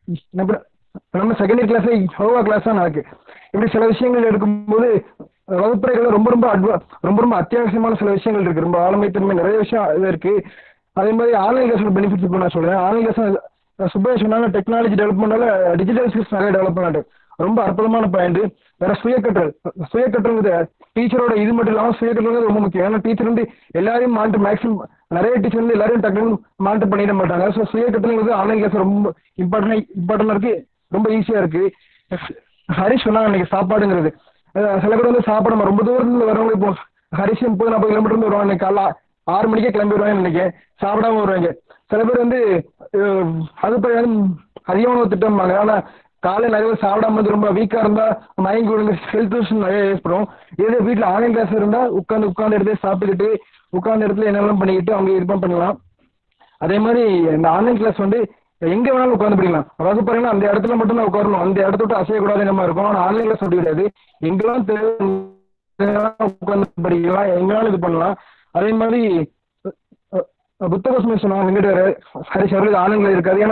நம்ம செகண்ட் இயர் கிளாஸே யோகா கிளாஸ் தான் நடக்கு. இப்படி சில விஷயங்கள் எடுக்கும்போது வகுப்பறைகள் ரொம்ப ரொம்ப அட்வா ரொம்ப ரொம்ப அத்தியாவசியமான சில விஷயங்கள் இருக்கு. ரொம்ப ஆளுமைத்தன்மை நிறைய விஷயம் இது இருக்கு. அதே மாதிரி ஆன்லைன் கிளாஸோட பெனிஃபிட்ஸ் இப்போ நான் சொல்றேன். ஆன்லைன் கிளாஸ் சுப்பையா சொன்னாங்க, டெக்னாலஜி டெவலப் பண்ணால டிஜிட்டல் ஸ்கில்ஸ் நிறைய டெவலப் பண்ணாட்டு ரொம்ப அற்புதமான பாயிண்ட். வேற சுயக்கற்றல், சுயக்கற்றல் டீச்சரோட இது மட்டும் இல்லாமல் சுயக்கற்றல் ரொம்ப முக்கியம். ஏன்னா டீச்சர் வந்து எல்லாரையும் மானிட்டர் மேக்ஸிமம் நிறைய டீச்சர் வந்து எல்லாரையும் டக்குனு மானிட்டர் பண்ணிட மாட்டாங்க. ஸோ சுயக்கற்றல் ஆன்லைன் கிளாஸ் ரொம்ப இம்பார்ட்டன் இம்பார்ட்டன்டா இருக்கு, ரொம்ப ஈஸியா இருக்கு. ஹரிஷ் சொன்னாங்க இன்னைக்கு சாப்பாடுங்கிறது. சில பேர் வந்து சாப்பாடு நம்ம ரொம்ப தூரத்துல வரவங்க, இப்போ ஹரிஷ் முப்பது நாற்பது கிலோமீட்டர் இருந்து வருவாங்க, இன்னைக்கு காலைல ஆறு மணிக்கே கிளம்பி வருவாங்க, நினைக்கிறேன் சாப்பிடாம வருவாங்க. சில பேர் வந்து அது வந்து அதிகமான திட்டம்பாங்க. ஆனா காலையில் நிறைய பேர் சாப்பிடாம வந்து ரொம்ப வீக்கா இருந்தா மயங்கி விடுங்க, ஹெல்த் இஷ்யூஸ் நிறைய ஏற்படும். இதே வீட்டில் ஆன்லைன் கிளாஸ் இருந்தா உட்காந்து உட்காந்து இடத்துல சாப்பிட்டுக்கிட்டு உட்காந்து இடத்துல என்னெல்லாம் பண்ணிக்கிட்டு அவங்க இது பண்ணலாம். அதே மாதிரி இந்த ஆன்லைன் கிளாஸ் வந்து எங்க வேணாலும் உட்காந்து படிக்கலாம். வகுப்பறைனா அந்த இடத்துல மட்டும் தான் உட்காரணும், அந்த இடத்த விட்டு அசையக்கூடாதுங்கிற மாதிரி இருக்கும். ஆனால் ஆன்லைன் கிளாஸ் அப்படி கிடையாது, எங்கெல்லாம் உட்காந்து படிக்கலாம், எங்கேனாலும் இது பண்ணலாம். அதே மாதிரி புத்தக சுமை சொன்னாங்க வெங்கட் வேற ஹரிஷ் அவர்கள் ஆன்லைன்ல இருக்காது. ஏன்னா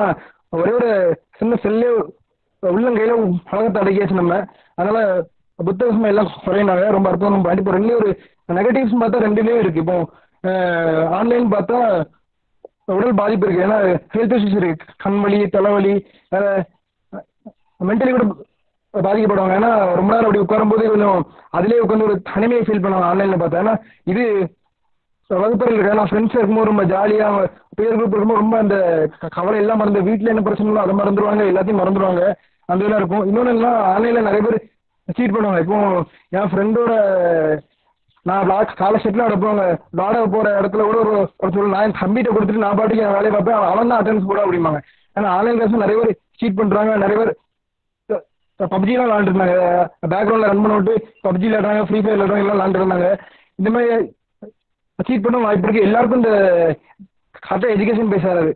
ஒரே ஒரு சின்ன செல்லே உள்ளங்கையில உலகத்தை அடக்கியாச்சு நம்ம. அதனால புத்தகமே எல்லாம் குறையினாங்க. ரொம்ப அற்புதம் பாயிண்ட். இப்போ ரெண்டுலேயும் ஒரு நெகட்டிவ்ஸ் பார்த்தா ரெண்டுலேயும் இருக்கு. இப்போ ஆன்லைன் பார்த்தா உடல் பாதிப்பு இருக்கு. ஏன்னா ஹெல்த் இஷ்யூஸ் இருக்கு, கண் வலி, தலைவலி, வேற மென்டலி கூட பாதிக்கப்படுவாங்க. ஏன்னா ரொம்ப நேரம் அப்படி உட்காரும் போது கொஞ்சம் அதிலே உட்காந்து ஒரு தனிமையை ஃபீல் பண்ணுவாங்க ஆன்லைன்ல பார்த்தா. ஏன்னா இது வகுப்பறையில் இருக்கு. ஏன்னா ஃப்ரெண்ட்ஸ் இருக்கும்போது ரொம்ப ஜாலியாக பேர் குரூப் இருக்கும்போது ரொம்ப அந்த கவலை எல்லாம் மறந்து வீட்டில் என்ன பிரச்சனை அதை மறந்துடுவாங்க, எல்லாத்தையும் மறந்துடுவாங்க. அந்த இதெல்லாம் இருக்கும். இன்னொன்று எல்லாம் ஆன்லைனில் நிறைய பேர் சீட் பண்ணுவாங்க. இப்போ என் ஃப்ரெண்டோட நான் விளாட் காலேஜ் செட்டில் நடப்புவாங்க. விளாட போகிற இடத்துல கூட ஒரு ஒரு சொல்லு நான் என் தம்பிகிட்ட கொடுத்துட்டு நான் பாட்டுக்கு என் வேலையை பார்ப்பேன், அவன் தான் அட்டன்ஸ் போட அப்படிம்பாங்க. ஏன்னா ஆன்லைன் கிளாஸ் நிறைய பேர் சீட் பண்ணுறாங்க. நிறைய பேர் பப்ஜிலாம் விளாண்டுருந்தாங்க. பேக்ரவுண்டில் ரன் பண்ண விட்டு பப்ஜி விளாடுறாங்க, ஃப்ரீ ஃபயர் விளாடுறாங்க, எல்லாம் விளாண்டுருந்தாங்க. இந்த மாதிரி சீட் பண்ண வாய்ப்பு இருக்குது. எல்லாருக்கும் இந்த கரெக்டாக எஜுகேஷன் பேசாது.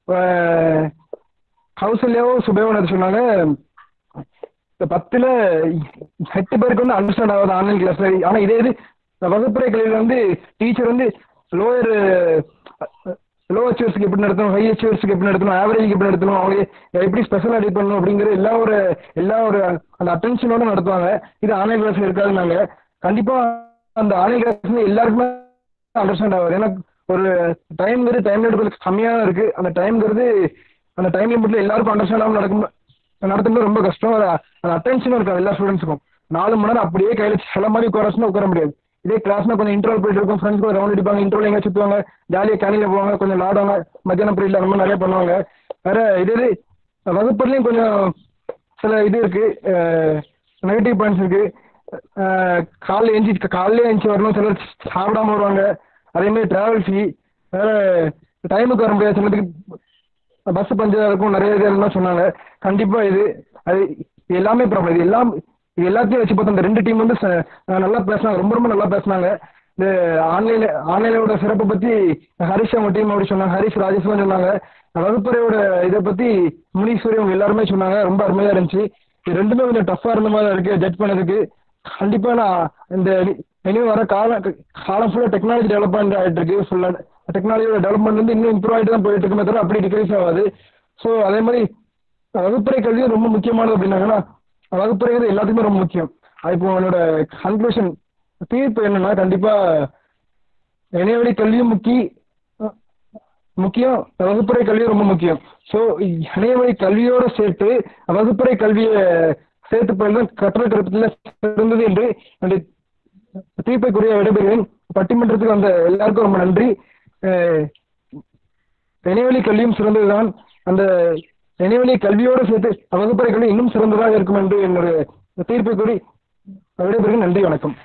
கௌசல்யாவோ சுபேவோ சொன்னாங்க, இந்த பத்தில் எட்டு பேருக்கு வந்து அண்டர்ஸ்டாண்ட் ஆகாது ஆன்லைன் கிளாஸ்ல. ஆனால் இதே இது வகுப்பறை கல்வியில் வந்து டீச்சர் வந்து லோயர் லோ அச்சீவர்ஸ்க்கு எப்படி நடத்தணும், ஹை அச்சீவர்ஸ்க்கு எப்படி நடத்தணும், ஆவரேஜ்க்கு எப்படி நடத்தணும், அவங்க எப்படி ஸ்பெஷல் அடி பண்ணணும் அப்படிங்கிற எல்லா ஒரு எல்லா ஒரு அந்த அட்டென்ஷனோட நடத்துவாங்க. இது ஆன்லைன் கிளாஸ்ல இருக்காதுனாங்க. கண்டிப்பாக அந்த ஆன்லைன் கிளாஸ் எல்லாருக்குமே அண்டர்ஸ்டாண்ட் ஆகாது. ஏன்னா ஒரு டைம்ங்கிறது டைம் லிமிட் கொஞ்சம் கம்மியாக தான் இருக்குது. அந்த டைம்ங்கிறது அந்த டைம் லிமிட்ல எல்லாருக்கும் அண்டர்ஸ்டாண்ட் ஆகாமல் நடக்கும் நடத்துறது ரொம்ப கஷ்டம். அந்த அட்டென்ஷனும் இருக்காது எல்லா ஸ்டூடெண்ட்ஸுக்கும். நாலு மணி நேரம் அப்படியே கையில் சில மாதிரி உட்காரச்சுன்னா உட்கார முடியாது. இதே கிளாஸ்னா கொஞ்சம் இன்டர்வல் போயிட்டு இருக்கும், ஃப்ரெண்ட்ஸ் கூட ரவுண்ட் அடிப்பாங்க, இன்டர்வல் எங்கே சுற்றுவாங்க, ஜாலியாக கேனியில் போவாங்க, கொஞ்சம் விளாடுவாங்க, மத்தியானம் பீரியட்ல அந்த மாதிரி நிறைய பண்ணுவாங்க. வேற இதே வகுப்புலையும் கொஞ்சம் சில இது இருக்கு, நெகட்டிவ் பாயிண்ட்ஸ் இருக்கு. காலைல எஞ்சி காலையிலே எஞ்சி வரணும், சிலர் சாப்பிடாம வருவாங்க. அதேமாதிரி டிராவல் ஃபீ, வேற டைமுக்கு வர முடியாது, சிலருக்கு பஸ் பஞ்சா இருக்கும், நிறைய இதெல்லாம் சொன்னாங்க. கண்டிப்பா இது அது எல்லாமே ப்ராப்ளம். இது எல்லாம் இது எல்லாத்தையும் வச்சு பார்த்தா இந்த ரெண்டு டீம் வந்து நல்லா பேசினாங்க, ரொம்ப ரொம்ப நல்லா பேசினாங்க. இந்த ஆன்லைன் ஆன்லைனோட சிறப்பை பத்தி ஹரிஷ் அவங்க டீம் அப்படி சொன்னாங்க, ஹரிஷ் ராஜேஷ்லாம் சொன்னாங்க. வகுப்பறையோட இதை பத்தி முனீஸ்வரி அவங்க எல்லாருமே சொன்னாங்க. ரொம்ப அருமையா இருந்துச்சு. இது ரெண்டுமே கொஞ்சம் டஃப்பா இருந்த மாதிரி இருக்கு ஜட்ஜ் பண்ணதுக்கு. கண்டிப்பா நான் இந்த இனிமே வர காலம் காலம் ஃபுல்லாக டெக்னாலஜி டெவலப்மெண்ட் ஆகிட்டு இருக்கு. ஃபுல்லா டெக்னாலஜியோட டெவலப்மெண்ட் வந்து இன்னும் இம்ப்ரூவ் ஆகிட்டு தான் போயிட்டு இருக்குமே தவிர அப்படி டிக்ரீஸ் ஆகாது. ஸோ அதே மாதிரி வகுப்பறை கல்வியும் ரொம்ப முக்கியமானது அப்படின்னாங்கன்னா வகுப்பறைங்கிறது எல்லாத்துக்குமே ரொம்ப முக்கியம். இப்போ என்னோட கன்க்ளூஷன் தீர்ப்பு என்னன்னா, கண்டிப்பா இணையவழி கல்வியும் முக்கிய முக்கியம், வகுப்பறை கல்வியும் ரொம்ப முக்கியம். ஸோ இணையவழி கல்வியோட சேர்த்து வகுப்பறை கல்வியை சேர்த்து போயிருந்தான் கற்றல் கருத்துல சிறந்தது என்று என்னுடைய தீர்ப்பைக்குரிய விடைபெறுகிறேன். பட்டிமன்றத்துக்கு வந்த எல்லாருக்கும் ரொம்ப நன்றி. இணையவழி கல்வியும் சிறந்ததுதான். அந்த இணையவழி கல்வியோடு சேர்த்து வகுப்பறை கல்வி இன்னும் சிறந்ததாக இருக்கும் என்று என்னுடைய தீர்ப்பை கூறி விடைபெறுகிறேன். நன்றி, வணக்கம்.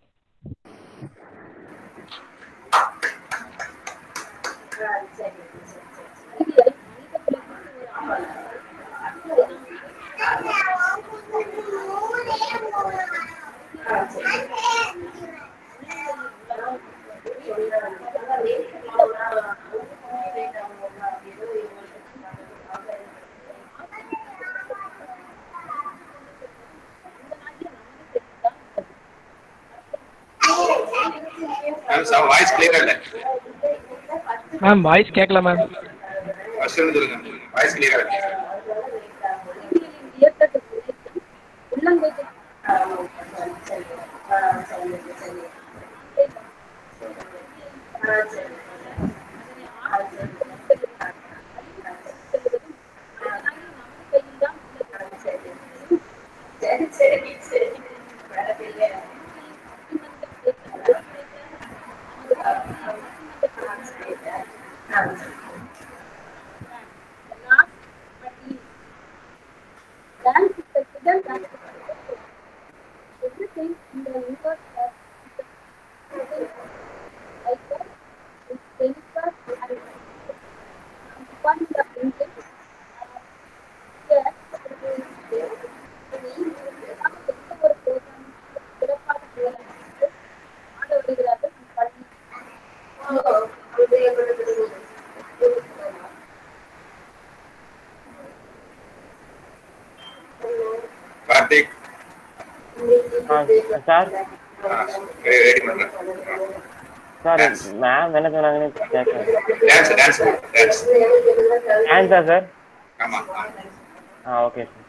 வாய்ஸ் கிளியரா இல்ல மேம். வாய்ஸ் கேட்கல மேம். ஃபர்ஸ்ட் இருந்து சொல்லுங்க. வாய்ஸ் கிளியரா இல்ல. Everything in the universe has like that, it's chemical and one the engine Karthik sir ready பண்றேன் சார். மேம் என்ன சொன்னாங்கன்னு கேட்கறேன். டான்ஸ் டான்ஸ் டான்ஸ் டான்ஸா சார்? ஆமா ஆ ஓகே சார்.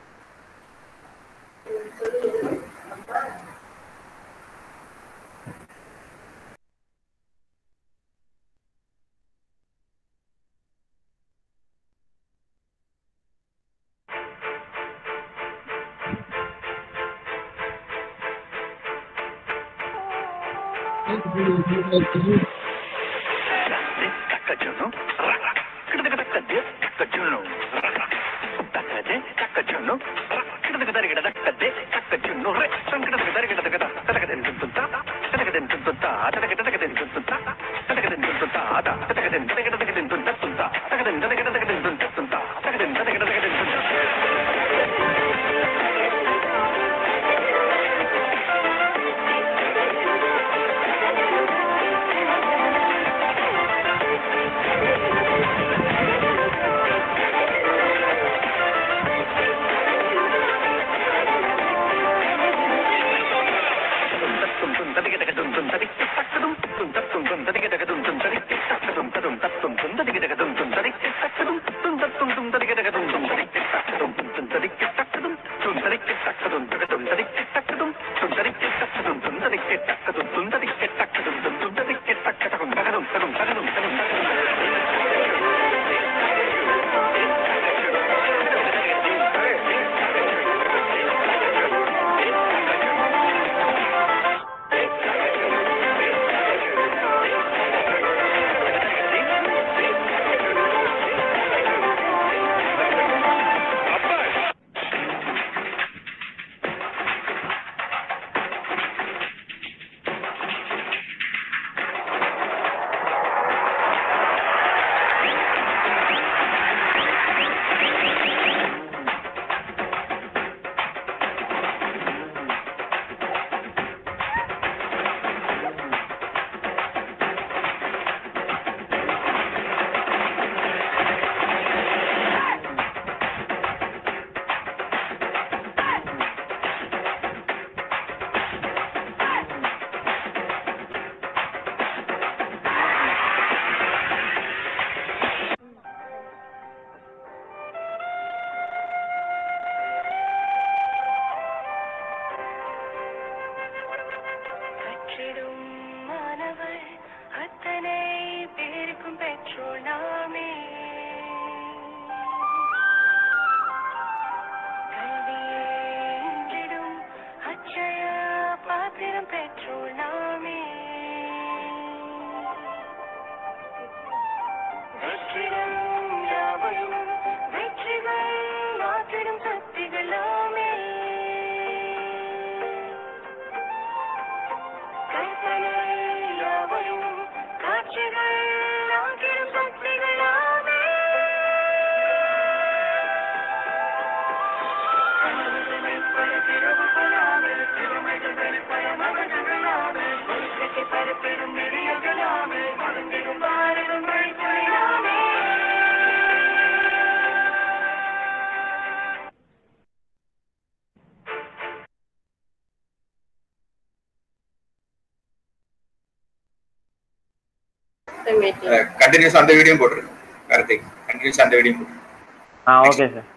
கண்டினியூஸ் அந்த வீடியோ போட்டுருங்க கார்த்திக், கண்டினியூஸ் அந்த வீடியோ போட்டுருங்க. ஆ ஓகே சார்.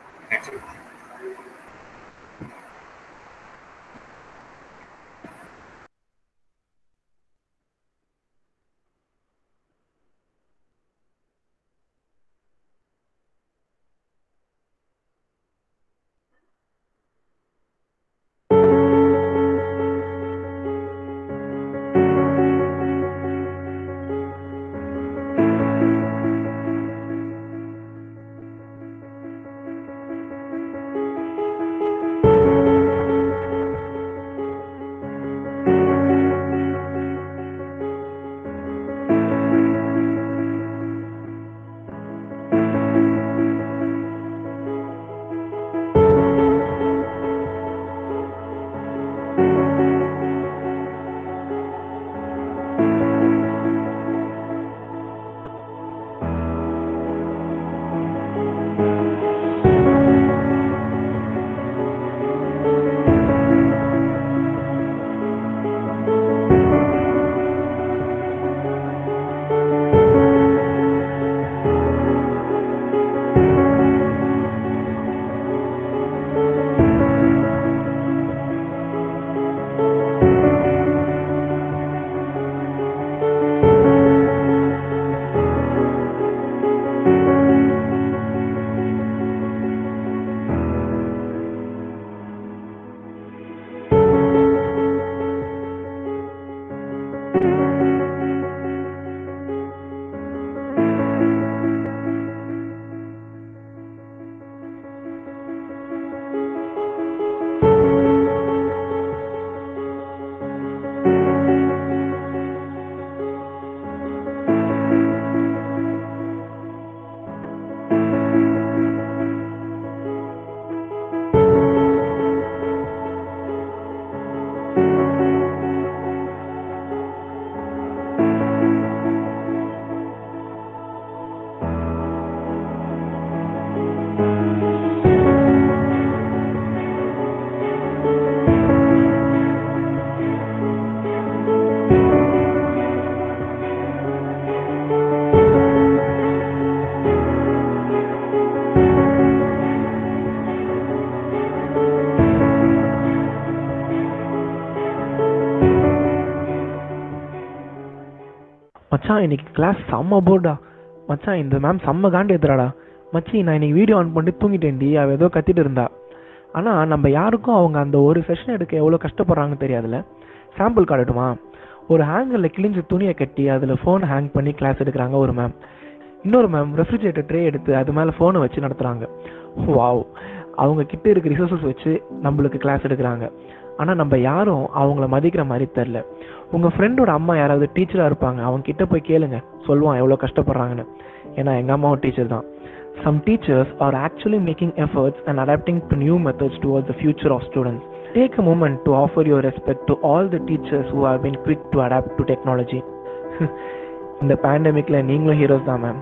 மச்சான் இன்னைக்கு கிளாஸ் செம்ம போர்டா, மச்சான் இந்த மேம் செம்ம காண்டி எடுத்துறாடா, மச்சி நான் இன்னைக்கு வீடியோ ஆன் பண்ணி தூங்கிட்டேன்டி, அவள் ஏதோ கத்திட்டு இருந்தா. ஆனால் நம்ம யாருக்கும் அவங்க அந்த ஒரு செஷன் எடுக்க எவ்வளோ கஷ்டப்படுறாங்கன்னு தெரியாதுல்ல. சாம்பிள் காட்டட்டுமா? ஒரு ஹேங்கரில் கிழிஞ்ச துணியை கட்டி அதில் ஃபோன் ஹேங் பண்ணி கிளாஸ் எடுக்கிறாங்க ஒரு மேம். இன்னொரு மேம் ரெஃப்ரிஜரேட்டர் ட்ரே எடுத்து அது மேலே ஃபோனை வச்சு நடத்துகிறாங்க. வாவ், அவங்க கிட்ட இருக்க ரிசோர்ஸஸ் வச்சு நம்மளுக்கு கிளாஸ் எடுக்கிறாங்க. ஆனால் நம்ம யாரும் அவங்கள மதிக்கிற மாதிரி தெரில. உங்கள் ஃப்ரெண்டோட அம்மா யாராவது டீச்சராக இருப்பாங்க, அவங்க கிட்ட போய் கேளுங்க, சொல்லுவான் எவ்வளோ கஷ்டப்படுறாங்கன்னு. ஏன்னா எங்கள் அம்மாவும் டீச்சர் தான். Some teachers are actually making efforts and adapting to new methods towards the future of students. Take a moment to offer your respect to all the teachers who have been quick to adapt to technology. இந்த பேண்டமிக்ல நீங்களும் heroes தான் ma'am.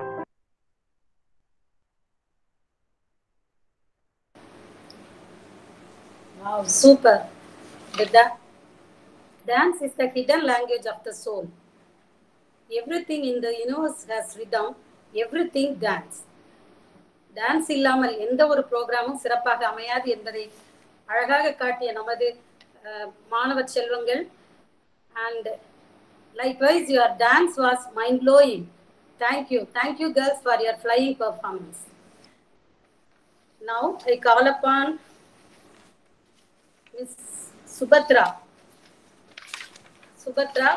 Wow, super. The da- dance is the hidden language of the soul. Everything in the universe has rhythm, everything dance. Dance இல்லாமல் எந்த ஒரு ப்ரோக்ராமும் சிறப்பாக அமையாது என்பதை அழகாக காட்டிய நமது மாணவ செல்வங்கள். And likewise your dance was mind blowing. Thank you. Thank you girls for your flying performance. Now I call upon Miss Subhatra. Subhatra.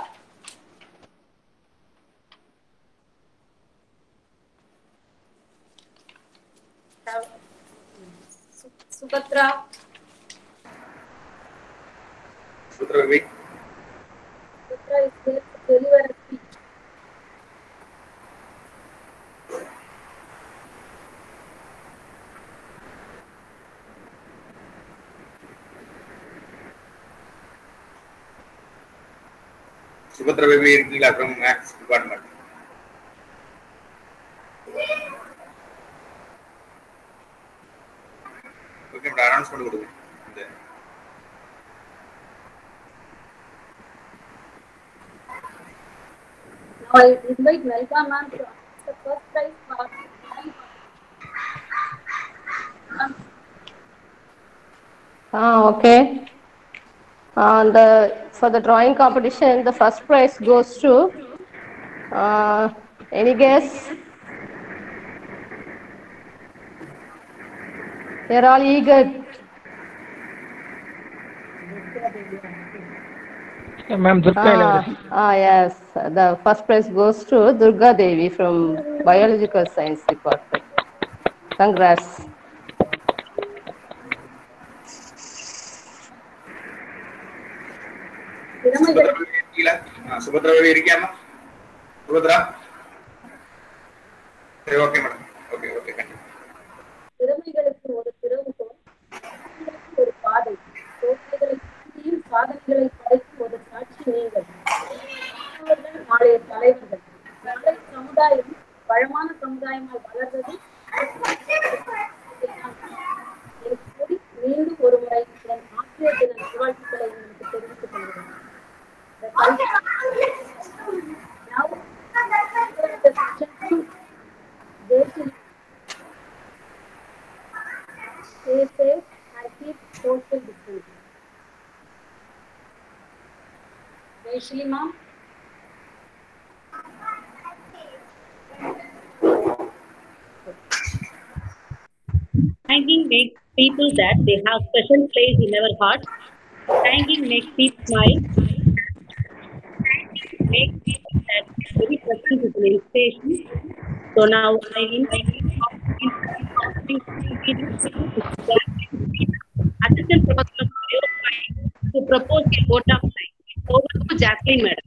Subhatra. Subhatra baby. Subhatra is here to deliver a speech. Subhatra baby இருக்கீங்களா from Maths department? Okay madam, announce பண்ணி கொடுங்க. Now I invite Melka ma'am to ask the first prize for Ah, okay. And the, for the drawing competition, the first prize goes to, uh, any guess? They're all eager. Ma'am, Durga. Ah, ah, yes. The first prize goes to Durga Devi from Biological Science Department. Congrats. Subhadra baby இருக்கியாமா? Subhadra சரி, okay madam. Okay okay கண்டிப்பா. திறமைகளுக்கு ஒரு திறவுகோல், ஒரு பாதை, சோதனைகளை தாண்டியும் சாதனைகளை படைக்கும் ஒரு சாட்சி நீங்கள். நாளைய தலைவர்கள். நாளை சமுதாயம் வளமான சமுதாயமாய் வளர்வது மீண்டும் ஒரு முறை என் ஆசிரியர் தின நல்வாழ்த்துக்களை உங்களுக்கு தெரிவித்துக் கொள்கிறேன். Now, the section two, stay safe and keep social distancing. Vaishali ma'am. Thanking makes people that they have special place in our hearts. Thanking makes people smile. Thanking makes people that very present is an inspiration. So now I invite Assistant Professor to propose a vote of thanks. Over to Jacqueline, madam.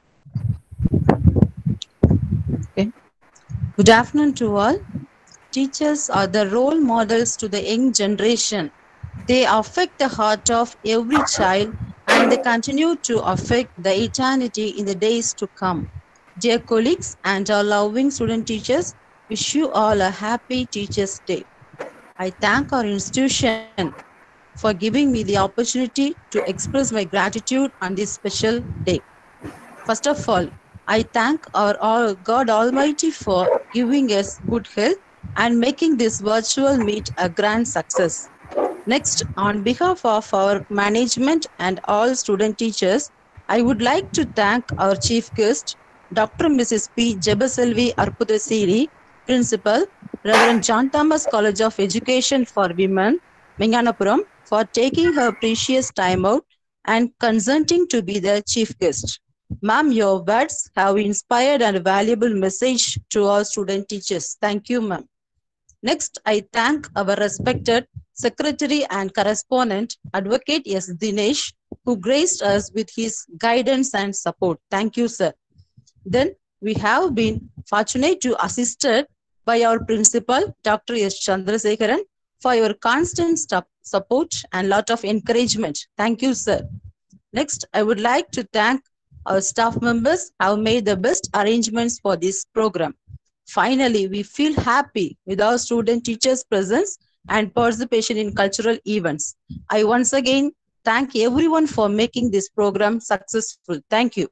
Okay. Good afternoon to all. Teachers are the role models to the young generation. They affect the heart of every child and they continue to affect the eternity in the days to come. Dear colleagues and our loving student teachers, wish you all a happy Teachers' Day. I thank our institution for giving me the opportunity to express my gratitude on this special day. First of all, I thank our all God Almighty for giving us good health and making this virtual meet a grand success. Next, on behalf of our management and all student teachers, I would like to thank our chief guest, Doctor Missus P. Jebaselvi Arpudasiri, Principal, Reverend John Thomas College of Education for Women, Minganapuram, for taking her precious time out and consenting to be the chief guest. Ma'am, your words have inspired a valuable message to our student teachers. Thank you, ma'am. Next, I thank our respected Secretary and Correspondent, Advocate S. Dinesh, who graced us with his guidance and support. Thank you, sir. Then we have been fortunate to assisted by our principal, Doctor S. Chandrasekharan, for your constant support and lot of encouragement. Thank you, sir. Next, I would like to thank our staff members who have made the best arrangements for this program. Finally, we feel happy with our student teachers' presence and participation in cultural events. I once again thank everyone for making this program successful. Thank you.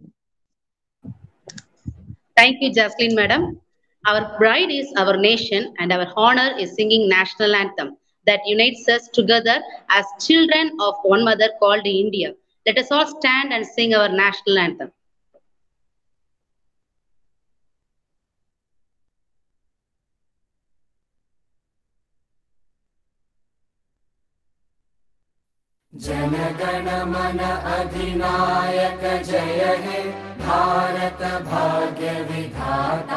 Thank you, Jaslyn, madam. Our pride is our nation and our honor is singing national anthem that unites us together as children of one mother called India. Let us all stand and sing our national anthem. जनगण मन अधिनायक जय हे भारत भाग्य विधाता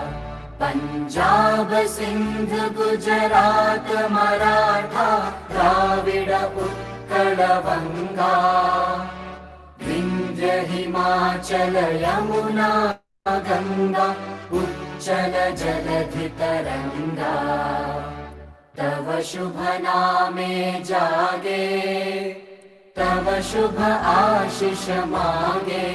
पंजाब सिंध गुजरात मराठा द्राविड उत्कल बंगा विंध्य हिमाचल यमुना गंगा उच्चल जलधि तरंगा तव शुभ नामे जागे तव शुभ आशीष मांगे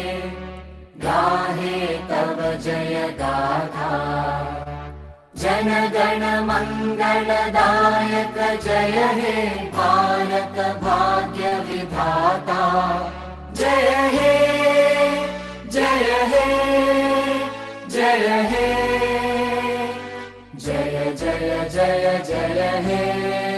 गाहे तव जय गाथा जन गण मंगलदायक जय हे भारत भाग्य विधाता जय हे जय हे जय हे जय जय जय जय हे